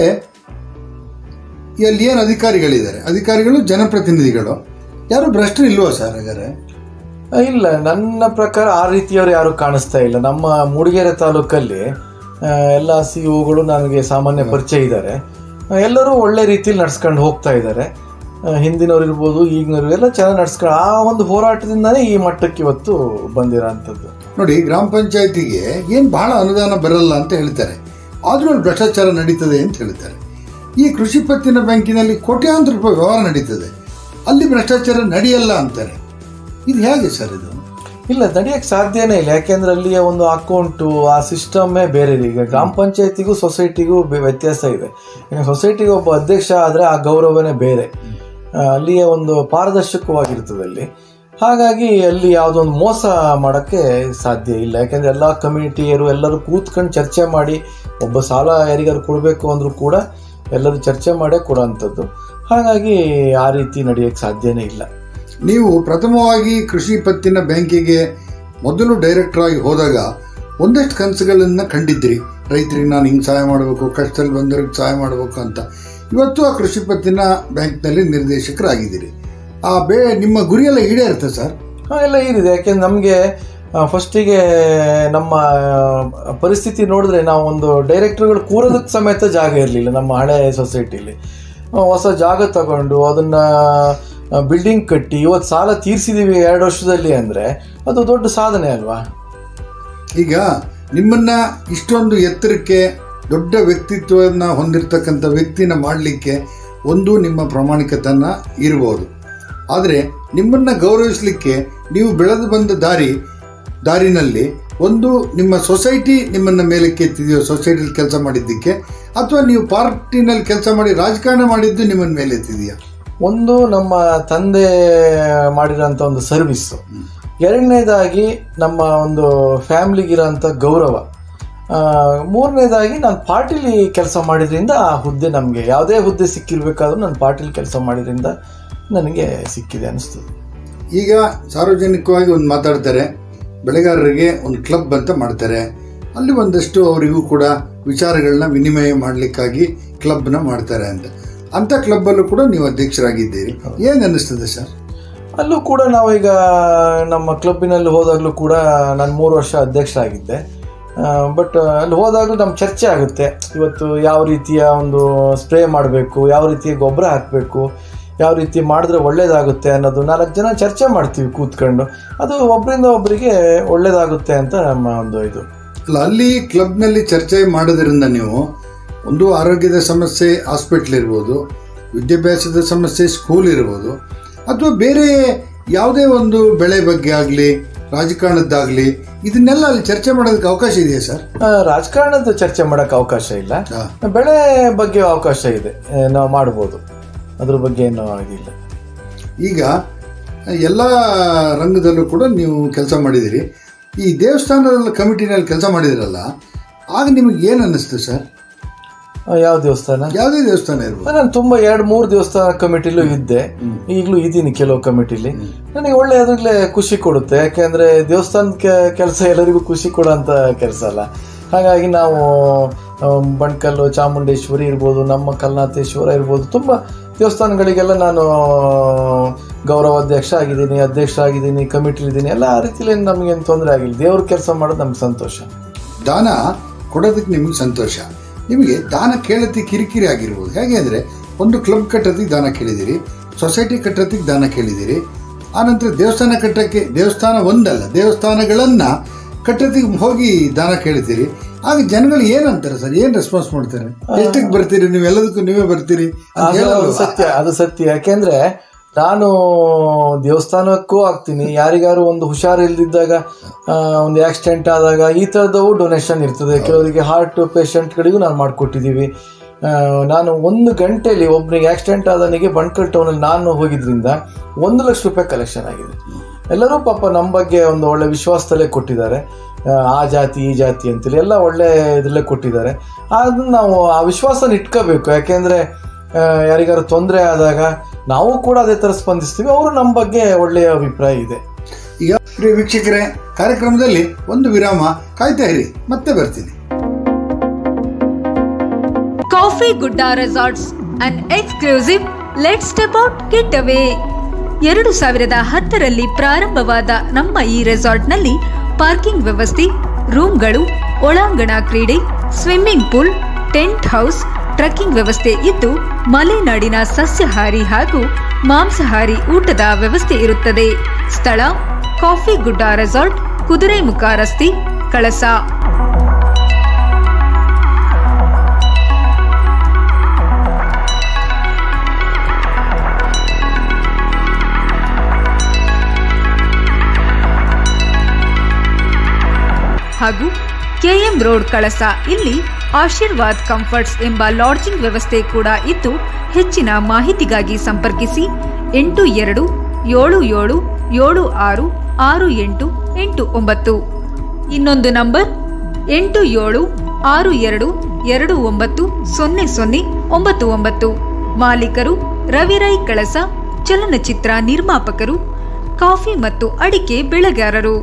ಅಲ್ಲಿ ಏನು ಅಧಿಕಾರಿಗಳಿದ್ದಾರೆ, ಅಧಿಕಾರಿಗಳು ಜನಪ್ರತಿನಿಧಿಗಳು ಯಾರು ಭ್ರಷ್ಟರು ಇಲ್ವಾ ಸರ್? ಹಾಗಾದ್ರೆ ಇಲ್ಲ, ನನ್ನ ಪ್ರಕಾರ ಆ ರೀತಿಯವರು ಯಾರು ಕಾಣಿಸ್ತಾ ಇಲ್ಲ. ನಮ್ಮ ಮೂಡಿಗೆರೆ ತಾಲೂಕಲ್ಲಿ ಎಲ್ಲ ಸಿ ಇಒಗಳು ನನಗೆ ಸಾಮಾನ್ಯ ಪರಿಚಯ ಇದ್ದಾರೆ. ಎಲ್ಲರೂ ಒಳ್ಳೆ ರೀತಿಯಲ್ಲಿ ನಡ್ಸ್ಕೊಂಡು ಹೋಗ್ತಾ ಇದ್ದಾರೆ. ಹಿಂದಿನವ್ರು ಇರ್ಬೋದು, ಈಗಿನವ್ರು ಎಲ್ಲ ಚೆನ್ನಾಗಿ ನಡ್ಸ್ಕೊಂಡು ಆ ಒಂದು ಹೋರಾಟದಿಂದಾನೇ ಈ ಮಟ್ಟಕ್ಕೆ ಇವತ್ತು ಬಂದಿರೋ ಅಂಥದ್ದು. ನೋಡಿ, ಗ್ರಾಮ ಪಂಚಾಯತಿಗೆ ಏನು ಬಹಳ ಅನುದಾನ ಬರಲ್ಲ ಅಂತ ಹೇಳ್ತಾರೆ, ಆದರೂ ಅಲ್ಲಿ ಭ್ರಷ್ಟಾಚಾರ ನಡೀತದೆ ಅಂತ ಹೇಳ್ತಾರೆ. ಈ ಕೃಷಿ ಪತ್ತಿನ ಬ್ಯಾಂಕಿನಲ್ಲಿ ಕೋಟ್ಯಾಂತರ ರೂಪಾಯಿ ವ್ಯವಹಾರ ನಡೀತದೆ, ಅಲ್ಲಿ ಭ್ರಷ್ಟಾಚಾರ ನಡೆಯಲ್ಲ ಅಂತಾರೆ. ಇದು ಹೇಗೆ ಸರ್? ಇದು ಇಲ್ಲ, ನಡೆಯಕ್ಕೆ ಸಾಧ್ಯನೇ ಇಲ್ಲ. ಯಾಕೆಂದ್ರೆ ಅಲ್ಲಿಯ ಒಂದು ಅಕೌಂಟು, ಆ ಸಿಸ್ಟಮ್ಮೇ ಬೇರೆ ಇದೆ. ಈಗ ಗ್ರಾಮ ಪಂಚಾಯತಿಗೂ ಸೊಸೈಟಿಗೂ ವ್ಯತ್ಯಾಸ ಇದೆ. ಈಗ ಸೊಸೈಟಿಗೆ ಒಬ್ಬ ಅಧ್ಯಕ್ಷ ಆದರೆ ಆ ಗೌರವನೇ ಬೇರೆ. ಅಲ್ಲಿಯ ಒಂದು ಪಾರದರ್ಶಕವಾಗಿರ್ತದೆ ಅಲ್ಲಿ. ಹಾಗಾಗಿ ಅಲ್ಲಿ ಯಾವುದೊಂದು ಮೋಸ ಮಾಡೋಕ್ಕೆ ಸಾಧ್ಯ ಇಲ್ಲ. ಯಾಕೆಂದರೆ ಎಲ್ಲ ಕಮ್ಯುನಿಟಿಯರು ಎಲ್ಲರೂ ಕೂತ್ಕೊಂಡು ಚರ್ಚೆ ಮಾಡಿ, ಒಬ್ಬ ಸಾಲ ಯಾರಿಗಾರು ಕೊಡಬೇಕು ಅಂದರೂ ಕೂಡ ಎಲ್ಲರೂ ಚರ್ಚೆ ಮಾಡೇ ಕೊಡೋವಂಥದ್ದು. ಹಾಗಾಗಿ ಆ ರೀತಿ ನಡೆಯೋಕ್ಕೆ ಸಾಧ್ಯನೇ ಇಲ್ಲ. ನೀವು ಪ್ರಥಮವಾಗಿ ಕೃಷಿ ಪತ್ತಿನ ಬ್ಯಾಂಕಿಗೆ ಮೊದಲು ಡೈರೆಕ್ಟರ್ ಆಗಿ ಹೋದಾಗ ಒಂದಷ್ಟು ಕನಸುಗಳನ್ನು ಕಂಡಿದ್ರಿ. ರೈತರಿಗೆ ನಾನು ಹಿಂಗೆ ಸಹಾಯ ಮಾಡಬೇಕು, ಕಷ್ಟದಲ್ಲಿ ಬಂದವ್ರಿಗೆ ಸಹಾಯ ಮಾಡಬೇಕು ಅಂತ. ಇವತ್ತು ಆ ಕೃಷಿ ಪತ್ತಿನ ಬ್ಯಾಂಕ್ನಲ್ಲಿ ನಿರ್ದೇಶಕರಾಗಿದ್ದೀರಿ. ಆ ಬೇ ನಿಮ್ಮ ಗುರಿಯೆಲ್ಲ ಈಡೇರುತ್ತೆ ಸರ್? ಹಾಂ, ಎಲ್ಲ ಈರಿದೆ. ಯಾಕೆಂದ್ರೆ ನಮಗೆ ಫಸ್ಟಿಗೆ ನಮ್ಮ ಪರಿಸ್ಥಿತಿ ನೋಡಿದ್ರೆ ನಾವು ಒಂದು ಡೈರೆಕ್ಟರ್ಗಳು ಕೂರೋದಕ್ಕೆ ಸಮೇತ ಜಾಗ ಇರಲಿಲ್ಲ ನಮ್ಮ ಹಳೆ ಸೊಸೈಟಿಲಿ. ಹೊಸ ಜಾಗ ತಗೊಂಡು ಅದನ್ನು ಬಿಲ್ಡಿಂಗ್ ಕಟ್ಟಿ ಇವತ್ತು ಸಾಲ ತೀರಿಸಿದ್ದೀವಿ ಎರಡು ವರ್ಷದಲ್ಲಿ ಅಂದರೆ ಅದು ದೊಡ್ಡ ಸಾಧನೆ ಅಲ್ವಾ? ಈಗ ನಿಮ್ಮನ್ನು ಇಷ್ಟೊಂದು ಎತ್ತರಕ್ಕೆ ದೊಡ್ಡ ವ್ಯಕ್ತಿತ್ವವನ್ನು ಹೊಂದಿರತಕ್ಕಂಥ ವ್ಯಕ್ತಿನ ಮಾಡಲಿಕ್ಕೆ ಒಂದು ನಿಮ್ಮ ಪ್ರಾಮಾಣಿಕತನ ಇರ್ಬೋದು. ಆದರೆ ನಿಮ್ಮನ್ನು ಗೌರವಿಸಲಿಕ್ಕೆ ನೀವು ಬೆಳೆದು ಬಂದ ದಾರಿ ದಾರಿನಲ್ಲಿ ಒಂದು ನಿಮ್ಮ ಸೊಸೈಟಿ ನಿಮ್ಮನ್ನು ಮೇಲಕ್ಕೆ ಎತ್ತಿದೆಯೋ, ಸೊಸೈಟಿಲಿ ಕೆಲಸ ಮಾಡಿದ್ದಕ್ಕೆ, ಅಥವಾ ನೀವು ಪಾರ್ಟಿನಲ್ಲಿ ಕೆಲಸ ಮಾಡಿ ರಾಜಕಾರಣ ಮಾಡಿದ್ದು ನಿಮ್ಮನ್ನು ಮೇಲೆ ಎತ್ತಿದೆಯಾ? ಒಂದು ನಮ್ಮ ತಂದೆ ಮಾಡಿರೋಂಥ ಒಂದು ಸರ್ವಿಸ್ಸು, ಎರಡನೇದಾಗಿ ನಮ್ಮ ಒಂದು ಫ್ಯಾಮ್ಲಿಗಿರೋಂಥ ಗೌರವ, ಮೂರನೇದಾಗಿ ನಾನು ಪಾರ್ಟಿಲಿ ಕೆಲಸ ಮಾಡಿದ್ರಿಂದ ಆ ಹುದ್ದೆ ನಮಗೆ ಯಾವುದೇ ಹುದ್ದೆ ಸಿಕ್ಕಿರಬೇಕಾದ್ರೂ ನಾನು ಪಾರ್ಟಿಲಿ ಕೆಲಸ ಮಾಡಿದ್ರಿಂದ ನನಗೆ ಸಿಕ್ಕಿದೆ ಅನಿಸ್ತದೆ. ಈಗ ಸಾರ್ವಜನಿಕವಾಗಿ ಒಂದು ಮಾತಾಡ್ತಾರೆ, ಬೆಳೆಗಾರರಿಗೆ ಒಂದು ಕ್ಲಬ್ ಅಂತ ಮಾಡ್ತಾರೆ, ಅಲ್ಲಿ ಒಂದಷ್ಟು ಅವರಿಗೂ ಕೂಡ ವಿಚಾರಗಳನ್ನ ವಿನಿಮಯ ಮಾಡಲಿಕ್ಕಾಗಿ ಕ್ಲಬ್ನ ಮಾಡ್ತಾರೆ ಅಂತ. ಅಂಥ ಕ್ಲಬ್ಬಲ್ಲೂ ಕೂಡ ನೀವು ಅಧ್ಯಕ್ಷರಾಗಿದ್ದೀರಿ. ಏನು ಅನ್ನಿಸ್ತದೆ ಸರ್? ಅಲ್ಲೂ ಕೂಡ ನಾವೀಗ ನಮ್ಮ ಕ್ಲಬ್ಬಿನಲ್ಲಿ ಹೋದಾಗಲೂ ಕೂಡ ನಾನು ಮೂರು ವರ್ಷ ಅಧ್ಯಕ್ಷರಾಗಿದ್ದೆ. ಬಟ್ ಅಲ್ಲಿ ಹೋದಾಗಲೂ ನಮ್ಮ ಚರ್ಚೆ ಆಗುತ್ತೆ, ಇವತ್ತು ಯಾವ ರೀತಿಯ ಒಂದು ಸ್ಪ್ರೇ ಮಾಡಬೇಕು, ಯಾವ ರೀತಿಯ ಗೊಬ್ಬರ ಹಾಕಬೇಕು, ಯಾವ ರೀತಿ ಮಾಡಿದ್ರೆ ಒಳ್ಳೇದಾಗುತ್ತೆ ಅನ್ನೋದು ನಾಲ್ಕು ಜನ ಚರ್ಚೆ ಮಾಡ್ತೀವಿ ಕೂತ್ಕೊಂಡು. ಅದು ಒಬ್ಬರಿಂದ ಒಬ್ಬರಿಗೆ ಒಳ್ಳೇದಾಗುತ್ತೆ ಅಂತ ನಮ್ಮ ಒಂದು ಇದು. ಅಲ್ಲ, ಅಲ್ಲಿ ಕ್ಲಬ್ನಲ್ಲಿ ಚರ್ಚೆ ಮಾಡೋದ್ರಿಂದ ನೀವು ಒಂದು ಆರೋಗ್ಯದ ಸಮಸ್ಯೆ ಹಾಸ್ಪಿಟ್ಲ್ ಇರ್ಬೋದು, ವಿದ್ಯಾಭ್ಯಾಸದ ಸಮಸ್ಯೆ ಸ್ಕೂಲ್ ಇರ್ಬೋದು, ಅಥವಾ ಬೇರೆ ಯಾವುದೇ ಒಂದು ಬೆಳೆ ಬಗ್ಗೆ ಆಗಲಿ ರಾಜಕಾರಣದ್ದಾಗಲಿ ಇದನ್ನೆಲ್ಲ ಅಲ್ಲಿ ಚರ್ಚೆ ಮಾಡೋದಕ್ಕೆ ಅವಕಾಶ ಇದೆಯಾ ಸರ್? ರಾಜಕಾರಣದ ಚರ್ಚೆ ಮಾಡೋಕ್ಕೆ ಅವಕಾಶ ಇಲ್ಲ, ಬೆಳೆ ಬಗ್ಗೆ ಅವಕಾಶ ಇದೆ, ನಾವು ಮಾಡ್ಬೋದು, ಅದ್ರ ಬಗ್ಗೆ ಏನೂ ಇದಿಲ್ಲ. ಈಗ ಎಲ್ಲ ರಂಗದಲ್ಲೂ ಕೂಡ ನೀವು ಕೆಲಸ ಮಾಡಿದಿರಿ. ಈ ದೇವಸ್ಥಾನದ ಕಮಿಟಿನಲ್ಲಿ ಕೆಲಸ ಮಾಡಿದಿರಲ್ಲ, ಆಗ ನಿಮಗೆ ಏನು ಅನ್ನಿಸ್ತು ಸರ್? ಯಾವ ದೇವಸ್ಥಾನ? ಯಾವುದೇ ದೇವಸ್ಥಾನ ಇರ್ಬೋದು. ನಾನು ತುಂಬಾ ಎರಡು ಮೂರು ದೇವಸ್ಥಾನ ಕಮಿಟಿಲೂ ಇದ್ದೆ, ಈಗಲೂ ಇದ್ದೀನಿ ಕೆಲವು ಕಮಿಟಿಲಿ. ನನಗೆ ಒಳ್ಳೆ ಅದ್ರಲ್ಲೇ ಖುಷಿ ಕೊಡುತ್ತೆ, ಯಾಕೆಂದ್ರೆ ದೇವಸ್ಥಾನದ ಕೆಲಸ ಎಲ್ಲರಿಗೂ ಖುಷಿ ಕೊಡೋಂಥ ಕೆಲಸ ಅಲ್ಲ. ಹಾಗಾಗಿ ನಾವು ಬಣ್ಕಲ್ಲು ಚಾಮುಂಡೇಶ್ವರಿ ಇರ್ಬೋದು, ನಮ್ಮ ಕಲ್ನಾಥೇಶ್ವರ ಇರ್ಬೋದು, ತುಂಬ ದೇವಸ್ಥಾನಗಳಿಗೆಲ್ಲ ನಾನು ಗೌರವಾಧ್ಯಕ್ಷ ಆಗಿದ್ದೀನಿ, ಅಧ್ಯಕ್ಷ ಆಗಿದ್ದೀನಿ, ಕಮಿಟಿಲಿದ್ದೀನಿ. ಎಲ್ಲ ಆ ರೀತಿಯಲ್ಲಿ ನಮಗೇನು ತೊಂದರೆ ಆಗಿಲ್ಲ. ದೇವ್ರ ಕೆಲಸ ಮಾಡೋದು ನಮ್ಗೆ ಸಂತೋಷ. ದಾನ ಕೊಡೋದಕ್ಕೆ ನಿಮಗೆ ಸಂತೋಷ. ನಿಮಗೆ ದಾನ ಕೇಳತಿ ಕಿರಿಕಿರಿ ಆಗಿರ್ಬೋದು. ಹೇಗೆ ಅಂದರೆ, ಒಂದು ಕ್ಲಬ್ ಕಟ್ಟೋದಕ್ಕೆ ದಾನ ಕೇಳಿದಿರಿ, ಸೊಸೈಟಿ ಕಟ್ಟೋದಕ್ಕೆ ದಾನ ಕೇಳಿದಿರಿ, ಆನಂತರ ದೇವಸ್ಥಾನ ಕಟ್ಟೋಕ್ಕೆ, ದೇವಸ್ಥಾನ ಒಂದಲ್ಲ ದೇವಸ್ಥಾನಗಳನ್ನು ಕಟ್ಟೋದಕ್ಕೆ ಹೋಗಿ ದಾನ ಕೇಳ್ತೀರಿ. ಆಗ ಜನಗಳು ಏನಂತಾರೆ ಸರ್? ಏನು ರೆಸ್ಪಾನ್ಸ್ ಮಾಡ್ತಾರೆ? ಎಷ್ಟಕ್ಕೆ ಬರ್ತೀರಿ ನೀವು? ಎಲ್ಲದಕ್ಕೂ ನೀವೇ ಬರ್ತೀರಿ? ಸತ್ಯ, ಅದು ಸತ್ಯ. ಯಾಕೆಂದ್ರೆ ನಾನು ದೇವಸ್ಥಾನಕ್ಕೂ ಆಗ್ತೀನಿ, ಯಾರಿಗಾರು ಒಂದು ಹುಷಾರು ಇಲ್ದಿದ್ದಾಗ, ಒಂದು ಆಕ್ಸಿಡೆಂಟ್ ಆದಾಗ ಈ ಥರದವು ಡೊನೇಷನ್ ಇರ್ತದೆ. ಕೆಲವರಿಗೆ ಹಾರ್ಟ್ ಪೇಷಂಟ್ಗಳಿಗೂ ನಾನು ಮಾಡಿಕೊಟ್ಟಿದ್ದೀವಿ. ನಾನು ಒಂದು ಗಂಟೆಯಲ್ಲಿ ಒಬ್ಬನಿಗೆ ಆಕ್ಸಿಡೆಂಟ್ ಆದನಿಗೆ ಬಣ್ಕಲ್ ಟೌನಲ್ಲಿ ನಾನು ಹೋಗಿದ್ರಿಂದ ಒಂದು ಲಕ್ಷ ರೂಪಾಯಿ ಕಲೆಕ್ಷನ್ ಆಗಿದೆ. ಎಲ್ಲರೂ ಪಾಪ ನಮ್ಮ ಬಗ್ಗೆ ಒಂದು ಒಳ್ಳೆ ವಿಶ್ವಾಸದಲ್ಲೇ ಕೊಟ್ಟಿದ್ದಾರೆ. ಆ ಜಾತಿ ಈ ಜಾತಿ ಅಂತೇಳಿ ಎಲ್ಲ ಒಳ್ಳೆ ಇದರಲ್ಲೇ ಕೊಟ್ಟಿದ್ದಾರೆ. ಅದನ್ನು ನಾವು ಆ ವಿಶ್ವಾಸನ ಇಟ್ಕೋಬೇಕು. ಯಾಕೆಂದರೆ ಯಾರಿಗಾರು ತೊಂದರೆ ಆದಾಗ ನಾವು ಕೂಡ ಅದೇ ಥರ ಸ್ಪಂದಿಸ್ತೀವಿ, ಅವರು ನಮ್ಮ ಬಗ್ಗೆ ಒಳ್ಳೆಯ ಅಭಿಪ್ರಾಯ ಇದೆ. ಈಗ ಪ್ರಿಯ ವೀಕ್ಷಕರೇ, ಕಾರ್ಯಕ್ರಮದಲ್ಲಿ ಒಂದು ವಿರಾಮ, ಕಾಯ್ತಾ ಇರಿ, ಮತ್ತೆ ಬರ್ತೀನಿ. Coffee Gudda resorts and exclusive let's step out get away. ಎರಡು ಸಾವಿರದ ಹತ್ತರಲ್ಲಿ ಪ್ರಾರಂಭವಾದ ನಮ್ಮ ಈ ರೆಸಾರ್ಟ್ನಲ್ಲಿ ಪಾರ್ಕಿಂಗ್ ವ್ಯವಸ್ಥೆ, ರೂಮ್ಗಳು, ಒಳಾಂಗಣ ಕ್ರೀಡೆ, swimming pool, tent house, trekking ವ್ಯವಸ್ಥೆ ಇದ್ದು ಮಲೆನಾಡಿನ ಸಸ್ಯಾಹಾರಿ ಹಾಗೂ ಮಾಂಸಾಹಾರಿ ಊಟದ ವ್ಯವಸ್ಥೆ ಇರುತ್ತದೆ. ಸ್ಥಳ ಕಾಫಿ ಗುಡ್ಡ ರೆಸಾರ್ಟ್, ಕುದುರೆಮುಖ ರಸ್ತೆ, ಕಳಸ. ಹಾಗೂ ಕೆಎಂ ರೋಡ್ ಕಳಸ. ಇಲ್ಲಿ ಆಶೀರ್ವಾದ್ ಕಂಫರ್ಟ್ಸ್ ಎಂಬ ಲಾಡ್ಜಿಂಗ್ ವ್ಯವಸ್ಥೆ ಕೂಡ ಇದ್ದು ಹೆಚ್ಚಿನ ಮಾಹಿತಿಗಾಗಿ ಸಂಪರ್ಕಿಸಿ ಎಂಟು ಎರಡು ಏಳು ಏಳು ಏಳು ಆರು ಆರು ಎಂಟು ಎಂಟು ಒಂಬತ್ತು. ಇನ್ನೊಂದು ನಂಬರ್ ಎಂಟು ಏಳು ಆರು ಎರಡು ಎರಡು ಒಂಬತ್ತು ಸೊನ್ನೆ ಸೊನ್ನೆ ಒಂಬತ್ತು ಒಂಬತ್ತು. ಮಾಲೀಕರು ರವಿರೈ ಕಳಸ, ಚಲನಚಿತ್ರ ನಿರ್ಮಾಪಕರು, ಕಾಫಿ ಮತ್ತು ಅಡಿಕೆ ಬೆಳೆಗಾರರು.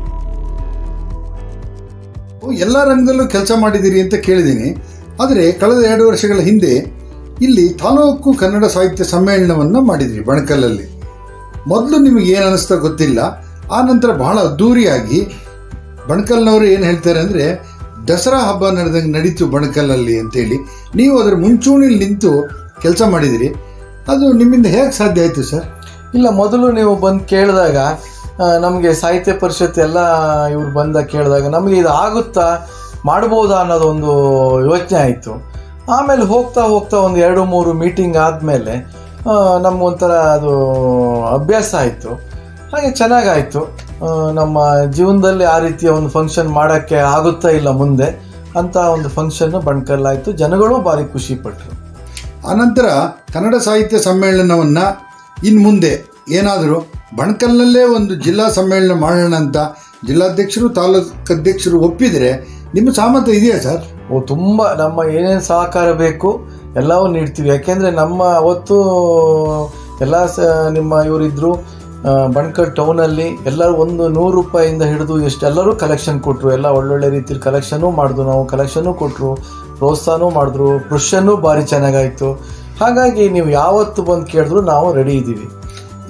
ಎಲ್ಲ ರಂಗದಲ್ಲೂ ಕೆಲಸ ಮಾಡಿದ್ದೀರಿ ಅಂತ ಕೇಳಿದ್ದೀನಿ. ಆದರೆ ಕಳೆದ ಎರಡು ವರ್ಷಗಳ ಹಿಂದೆ ಇಲ್ಲಿ ತಾಲೂಕು ಕನ್ನಡ ಸಾಹಿತ್ಯ ಸಮ್ಮೇಳನವನ್ನು ಮಾಡಿದ್ರಿ ಬಣಕಲಲ್ಲಿ. ಮೊದಲು ನಿಮಗೆ ಏನು ಅನ್ನಿಸ್ತಾ ಗೊತ್ತಿಲ್ಲ, ಆ ನಂತರ ಬಹಳ ಅದ್ದೂರಿಯಾಗಿ ಬಣಕಲ್ನವರು ಏನು ಹೇಳ್ತಾರೆ ಅಂದರೆ, ದಸರಾ ಹಬ್ಬ ನಡೆದಂಗೆ ನಡೀತು ಬಣಕಲಲ್ಲಿ ಅಂತೇಳಿ ನೀವು ಅದರ ಮುಂಚೂಣಿಲಿ ನಿಂತು ಕೆಲಸ ಮಾಡಿದಿರಿ. ಅದು ನಿಮ್ಮಿಂದ ಹೇಗೆ ಸಾಧ್ಯ ಆಯಿತು ಸರ್? ಇಲ್ಲ, ಮೊದಲು ನೀವು ಬಂದು ಕೇಳಿದಾಗ ನಮಗೆ ಸಾಹಿತ್ಯ ಪರಿಷತ್ ಎಲ್ಲ ಇವ್ರು ಬಂದ ಕೇಳಿದಾಗ ನಮಗೆ ಇದು ಆಗುತ್ತಾ, ಮಾಡ್ಬೋದಾ ಅನ್ನೋದೊಂದು ಯೋಚನೆ ಆಯಿತು. ಆಮೇಲೆ ಹೋಗ್ತಾ ಹೋಗ್ತಾ ಒಂದು ಎರಡು ಮೂರು ಮೀಟಿಂಗ್ ಆದಮೇಲೆ ನಮಗೊಂಥರ ಅದು ಅಭ್ಯಾಸ ಆಯಿತು. ಹಾಗೆ ಚೆನ್ನಾಗಾಯಿತು. ನಮ್ಮ ಜೀವನದಲ್ಲಿ ಆ ರೀತಿಯ ಒಂದು ಫಂಕ್ಷನ್ ಮಾಡೋಕ್ಕೆ ಆಗುತ್ತಾ ಇಲ್ಲ ಮುಂದೆ ಅಂತ ಒಂದು ಫಂಕ್ಷನ್ನು ಬಣ್ಕಲ್ಲಾಯಿತು. ಜನಗಳು ಭಾರಿ ಖುಷಿ ಪಟ್ಟರು. ಆನಂತರ ಕನ್ನಡ ಸಾಹಿತ್ಯ ಸಮ್ಮೇಳನವನ್ನು ಇನ್ನು ಮುಂದೆ ಏನಾದರೂ ಬಣಕಲ್ನಲ್ಲೇ ಒಂದು ಜಿಲ್ಲಾ ಸಮ್ಮೇಳನ ಮಾಡೋಣ ಅಂತ ಜಿಲ್ಲಾಧ್ಯಕ್ಷರು ತಾಲೂಕು ಅಧ್ಯಕ್ಷರು ಒಪ್ಪಿದರೆ ನಿಮ್ಮ ಸಹಮತ ಇದೆಯಾ ಸರ್? ಓ, ತುಂಬ ನಮ್ಮ ಏನೇನು ಸಹಕಾರ ಬೇಕು ಎಲ್ಲವೂ ನೀಡ್ತೀವಿ. ಯಾಕೆಂದರೆ ನಮ್ಮ ಅವತ್ತು ಎಲ್ಲ ಸ ನಿಮ್ಮ ಇವರಿದ್ದರು ಬಣ್ಕಲ್ ಟೌನಲ್ಲಿ ಎಲ್ಲರೂ ಒಂದು ನೂರು ರೂಪಾಯಿಂದ ಹಿಡಿದು ಎಷ್ಟು ಎಲ್ಲರೂ ಕಲೆಕ್ಷನ್ ಕೊಟ್ಟರು. ಎಲ್ಲ ಒಳ್ಳೊಳ್ಳೆ ರೀತಿಯಲ್ಲಿ ಕಲೆಕ್ಷನೂ ಮಾಡಿದ್ರು, ನಾವು ಕಲೆಕ್ಷನೂ ಕೊಟ್ಟರು, ಪ್ರೋತ್ಸಾಹನೂ ಮಾಡಿದ್ರು, ಪುರುಷನೂ ಭಾರಿ ಚೆನ್ನಾಗಾಯಿತು. ಹಾಗಾಗಿ ನೀವು ಯಾವತ್ತು ಬಂದು ಕೇಳಿದ್ರು ನಾವು ರೆಡಿ ಇದ್ದೀವಿ.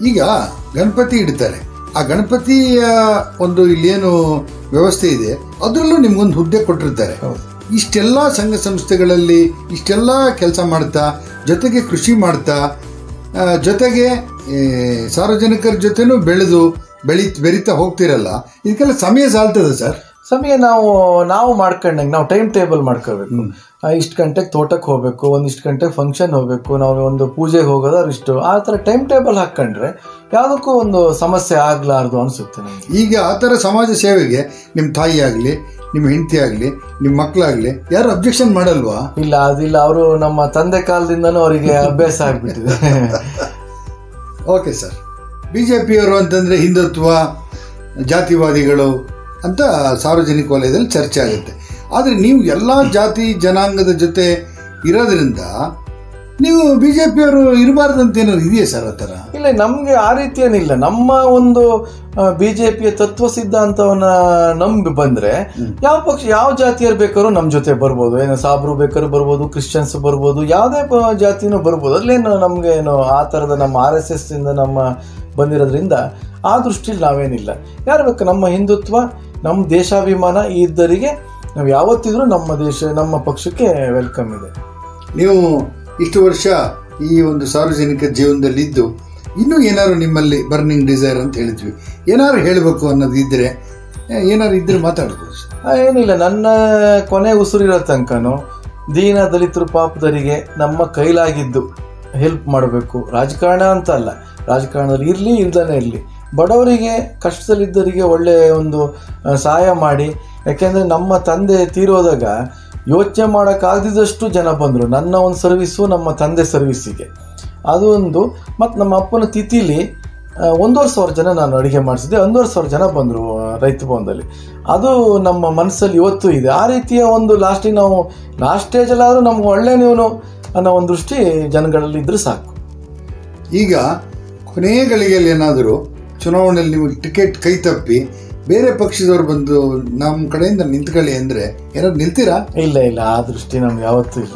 ಈಗ ಗಣಪತಿ ಇಡ್ತಾರೆ, ಆ ಗಣಪತಿಯ ಒಂದು ಇಲ್ಲೇನು ವ್ಯವಸ್ಥೆ ಇದೆ ಅದರಲ್ಲೂ ನಿಮ್ಗೊಂದು ಹುದ್ದೆ ಕೊಟ್ಟಿರ್ತಾರೆ. ಇಷ್ಟೆಲ್ಲ ಸಂಘ ಸಂಸ್ಥೆಗಳಲ್ಲಿ ಇಷ್ಟೆಲ್ಲ ಕೆಲಸ ಮಾಡ್ತಾ, ಜೊತೆಗೆ ಕೃಷಿ ಮಾಡ್ತಾ, ಜೊತೆಗೆ ಸಾರ್ವಜನಿಕರ ಜೊತೆನೂ ಬೆಳೆದು ಬೆಳಿ ಬೆರಿತಾ ಹೋಗ್ತಿರಲ್ಲ, ಇದಕ್ಕೆಲ್ಲ ಸಮಯ ಸಾಲ್ತದೆ ಸರ್? ಸಮಯ ನಾವು ನಾವು ಮಾಡ್ಕೊಂಡಂಗೆ ನಾವು ಟೈಮ್ ಟೇಬಲ್ ಮಾಡ್ಕೋಬೇಕು. ಇಷ್ಟು ಗಂಟೆಗೆ ತೋಟಕ್ಕೆ ಹೋಗಬೇಕು, ಒಂದಿಷ್ಟು ಗಂಟೆಗೆ ಫಂಕ್ಷನ್ ಹೋಗಬೇಕು, ನಾವು ಒಂದು ಪೂಜೆಗೆ ಹೋಗೋದಾದ್ರು ಇಷ್ಟು, ಆ ಥರ ಟೈಮ್ ಟೇಬಲ್ ಹಾಕ್ಕೊಂಡ್ರೆ ಯಾವುದಕ್ಕೂ ಒಂದು ಸಮಸ್ಯೆ ಆಗಲಾರ್ದು ಅನಿಸುತ್ತೆ ನನಗೆ. ಈಗ ಆ ಥರ ಸಮಾಜ ಸೇವೆಗೆ ನಿಮ್ಮ ತಾಯಿ ಆಗಲಿ, ನಿಮ್ಮ ಹೆಂಡತಿ ಆಗಲಿ, ನಿಮ್ಮ ಮಕ್ಕಳಾಗಲಿ ಯಾರು ಅಬ್ಜೆಕ್ಷನ್ ಮಾಡಲ್ವಾ? ಇಲ್ಲ, ಅದಿಲ್ಲ. ಅವರು ನಮ್ಮ ತಂದೆ ಕಾಲದಿಂದನೂ ಅವರಿಗೆ ಅಭ್ಯಾಸ ಆಗಿಬಿಟ್ಟಿದೆ. Okay sir. ಬಿ ಜೆ ಪಿಯವರು ಅಂತಂದರೆ ಹಿಂದುತ್ವ, ಜಾತಿವಾದಿಗಳು ಅಂತ ಸಾರ್ವಜನಿಕ ವಲಯದಲ್ಲಿ ಚರ್ಚೆ ಆಗುತ್ತೆ. ಆದರೆ ನೀವು ಎಲ್ಲ ಜಾತಿ ಜನಾಂಗದ ಜೊತೆ ಇರೋದ್ರಿಂದ ನೀವು ಬಿ ಜೆ ಪಿಯವರು ಇರಬಾರ್ದಂತ ಏನಾದ್ರು ಇದೆಯಾ ಸರ್ ಆ ಥರ? ಇಲ್ಲ, ನಮಗೆ ಆ ರೀತಿ ಏನಿಲ್ಲ. ನಮ್ಮ ಒಂದು ಬಿ ಜೆ ಪಿಯ ತತ್ವ ಸಿದ್ಧಾಂತವನ್ನ ನಂಬಿ ಬಂದರೆ ಯಾವ ಪಕ್ಷ ಯಾವ ಜಾತಿಯರು ಬೇಕಾದ್ರೂ ನಮ್ಮ ಜೊತೆ ಬರ್ಬೋದು. ಏನು ಸಾಬ್ರು ಬೇಕಾದ್ರೂ ಬರ್ಬೋದು, ಕ್ರಿಶ್ಚಿಯನ್ಸ್ ಬರ್ಬೋದು, ಯಾವುದೇ ಜಾತಿನೂ ಬರ್ಬೋದು. ಅಲ್ಲೇನು ನಮಗೆ ಏನು ಆ ಥರದ ನಮ್ಮ ಆರ್ ಎಸ್ ಎಸ್ ಇಂದ ನಮ್ಮ ಬಂದಿರೋದ್ರಿಂದ ಆ ದೃಷ್ಟಿಯಲ್ಲಿ ನಾವೇನಿಲ್ಲ. ಯಾರು ಬೇಕು, ನಮ್ಮ ಹಿಂದುತ್ವ, ನಮ್ಮ ದೇಶಾಭಿಮಾನ ಇದ್ದರಿಗೆ ನಾವು ಯಾವತ್ತಿದ್ರೂ ನಮ್ಮ ದೇಶ ನಮ್ಮ ಪಕ್ಷಕ್ಕೆ ವೆಲ್ಕಮ್ ಇದೆ. ನೀವು ಇಷ್ಟು ವರ್ಷ ಈ ಒಂದು ಸಾರ್ವಜನಿಕ ಜೀವನದಲ್ಲಿದ್ದು ಇನ್ನೂ ಏನಾದ್ರು ನಿಮ್ಮಲ್ಲಿ ಬರ್ನಿಂಗ್ ಡಿಸೈರ್ ಅಂತ ಹೇಳಿದ್ವಿ, ಏನಾದ್ರು ಹೇಳಬೇಕು ಅನ್ನೋದು ಇದ್ದರೆ ಏನಾದ್ರು ಇದ್ರೆ ಮಾತಾಡ್ಬೋದು. ಏನಿಲ್ಲ, ನನ್ನ ಕೊನೆ ಉಸಿರಿರೋ ತನಕನೂ ದೀನ ದಲಿತರು ಪಾಪದರಿಗೆ ನಮ್ಮ ಕೈಲಾಗಿದ್ದು ಹೆಲ್ಪ್ ಮಾಡಬೇಕು. ರಾಜಕಾರಣ ಅಂತ ಅಲ್ಲ, ರಾಜಕಾರಣದಲ್ಲಿ ಇರಲಿ ಇಲ್ದೇ ಇರಲಿ, ಬಡವರಿಗೆ ಕಷ್ಟದಲ್ಲಿದ್ದವರಿಗೆ ಒಳ್ಳೆಯ ಒಂದು ಸಹಾಯ ಮಾಡಿ. ಯಾಕೆಂದರೆ ನಮ್ಮ ತಂದೆ ತೀರೋದಾಗ ಯೋಚನೆ ಮಾಡೋಕ್ಕಾಗದಿದ್ದಷ್ಟು ಜನ ಬಂದರು ನನ್ನ ಒಂದು ಸರ್ವಿಸು, ನಮ್ಮ ತಂದೆ ಸರ್ವಿಸಿಗೆ. ಅದು ಒಂದು. ಮತ್ತು ನಮ್ಮ ಅಪ್ಪನ ತಿಥಿಲಿ ಒಂದೂವರೆ ಸಾವಿರ ಜನ ನಾನು ಅಡುಗೆ ಮಾಡಿಸಿದ್ದೆ, ಒಂದೂವರೆ ಸಾವಿರ ಜನ ಬಂದರು ರೈತ ಭವನದಲ್ಲಿ. ಅದು ನಮ್ಮ ಮನಸ್ಸಲ್ಲಿ ಇವತ್ತು ಇದೆ. ಆ ರೀತಿಯ ಒಂದು ಲಾಸ್ಟಿಗೆ ನಾವು ಲಾಸ್ಟ್ ಸ್ಟೇಜಲ್ಲಾದರೂ ನಮ್ಗೆ ಒಳ್ಳೆ ನೀವು ಅನ್ನೋ ಒಂದು ದೃಷ್ಟಿ ಜನಗಳಲ್ಲಿ ಇದ್ದರೆ ಸಾಕು. ಈಗ ಕೊನೆಯ ಗಳಿಗೆಯಲ್ಲಿ ಏನಾದರೂ ಚುನಾವಣೆಯಲ್ಲಿ ನಿಮಗೆ ಟಿಕೆಟ್ ಕೈ ತಪ್ಪಿ ಬೇರೆ ಪಕ್ಷದವ್ರು ಬಂದು ನಮ್ಮ ಕಡೆಯಿಂದ ನಿಂತ್ಕೊಳ್ಳಿ ಅಂದರೆ ಏನಾದ್ರು ನಿಲ್ತೀರಾ? ಇಲ್ಲ ಇಲ್ಲ, ಆ ದೃಷ್ಟಿ ನಮ್ಗೆ ಯಾವತ್ತೂ ಇಲ್ಲ.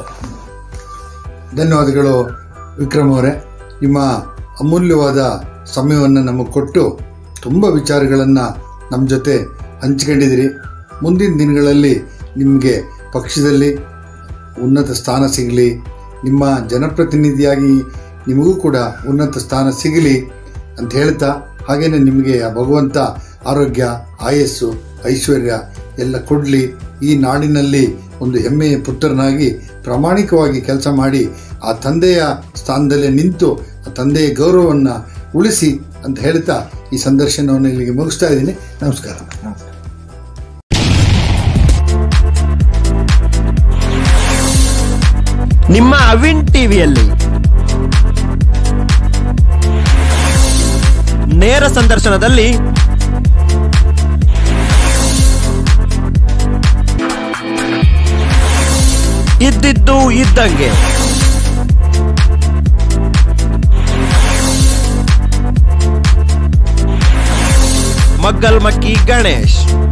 ಧನ್ಯವಾದಗಳು ವಿಕ್ರಮ್ ಅವರೇ. ನಿಮ್ಮ ಅಮೂಲ್ಯವಾದ ಸಮಯವನ್ನು ನಮಗೆ ಕೊಟ್ಟು ತುಂಬ ವಿಚಾರಗಳನ್ನು ನಮ್ಮ ಜೊತೆ ಹಂಚ್ಕೊಂಡಿದ್ದೀರಿ. ಮುಂದಿನ ದಿನಗಳಲ್ಲಿ ನಿಮಗೆ ಪಕ್ಷದಲ್ಲಿ ಉನ್ನತ ಸ್ಥಾನ ಸಿಗಲಿ, ನಿಮ್ಮ ಜನಪ್ರತಿನಿಧಿಯಾಗಿ ನಿಮಗೂ ಕೂಡ ಉನ್ನತ ಸ್ಥಾನ ಸಿಗಲಿ ಅಂತ ಹೇಳ್ತಾ, ಹಾಗೆಯೇ ನಿಮಗೆ ಆ ಭಗವಂತ ಆರೋಗ್ಯ, ಆಯಸ್ಸು, ಐಶ್ವರ್ಯ ಎಲ್ಲ ಕೊಡಲಿ. ಈ ನಾಡಿನಲ್ಲಿ ಒಂದು ಹೆಮ್ಮೆಯ ಪುತ್ರನಾಗಿ ಪ್ರಾಮಾಣಿಕವಾಗಿ ಕೆಲಸ ಮಾಡಿ ಆ ತಂದೆಯ ಸ್ಥಾನದಲ್ಲೇ ನಿಂತು ಆ ತಂದೆಯ ಗೌರವವನ್ನು ಉಳಿಸಿ ಅಂತ ಹೇಳ್ತಾ ಈ ಸಂದರ್ಶನವನ್ನು ಇಲ್ಲಿಗೆ ಮುಗಿಸ್ತಾ ಇದ್ದೀನಿ. ನಮಸ್ಕಾರ. ನಿಮ್ಮ ಅವಿನ್ ಟಿವಿಯಲ್ಲಿ ನೇರ ಸಂದರ್ಶನದಲ್ಲಿ ಇದ್ದಿದ್ದು ಇದ್ದಂಗೆ ಮಗ್ಗಲ್ಮಕ್ಕಿ ಗಣೇಶ್.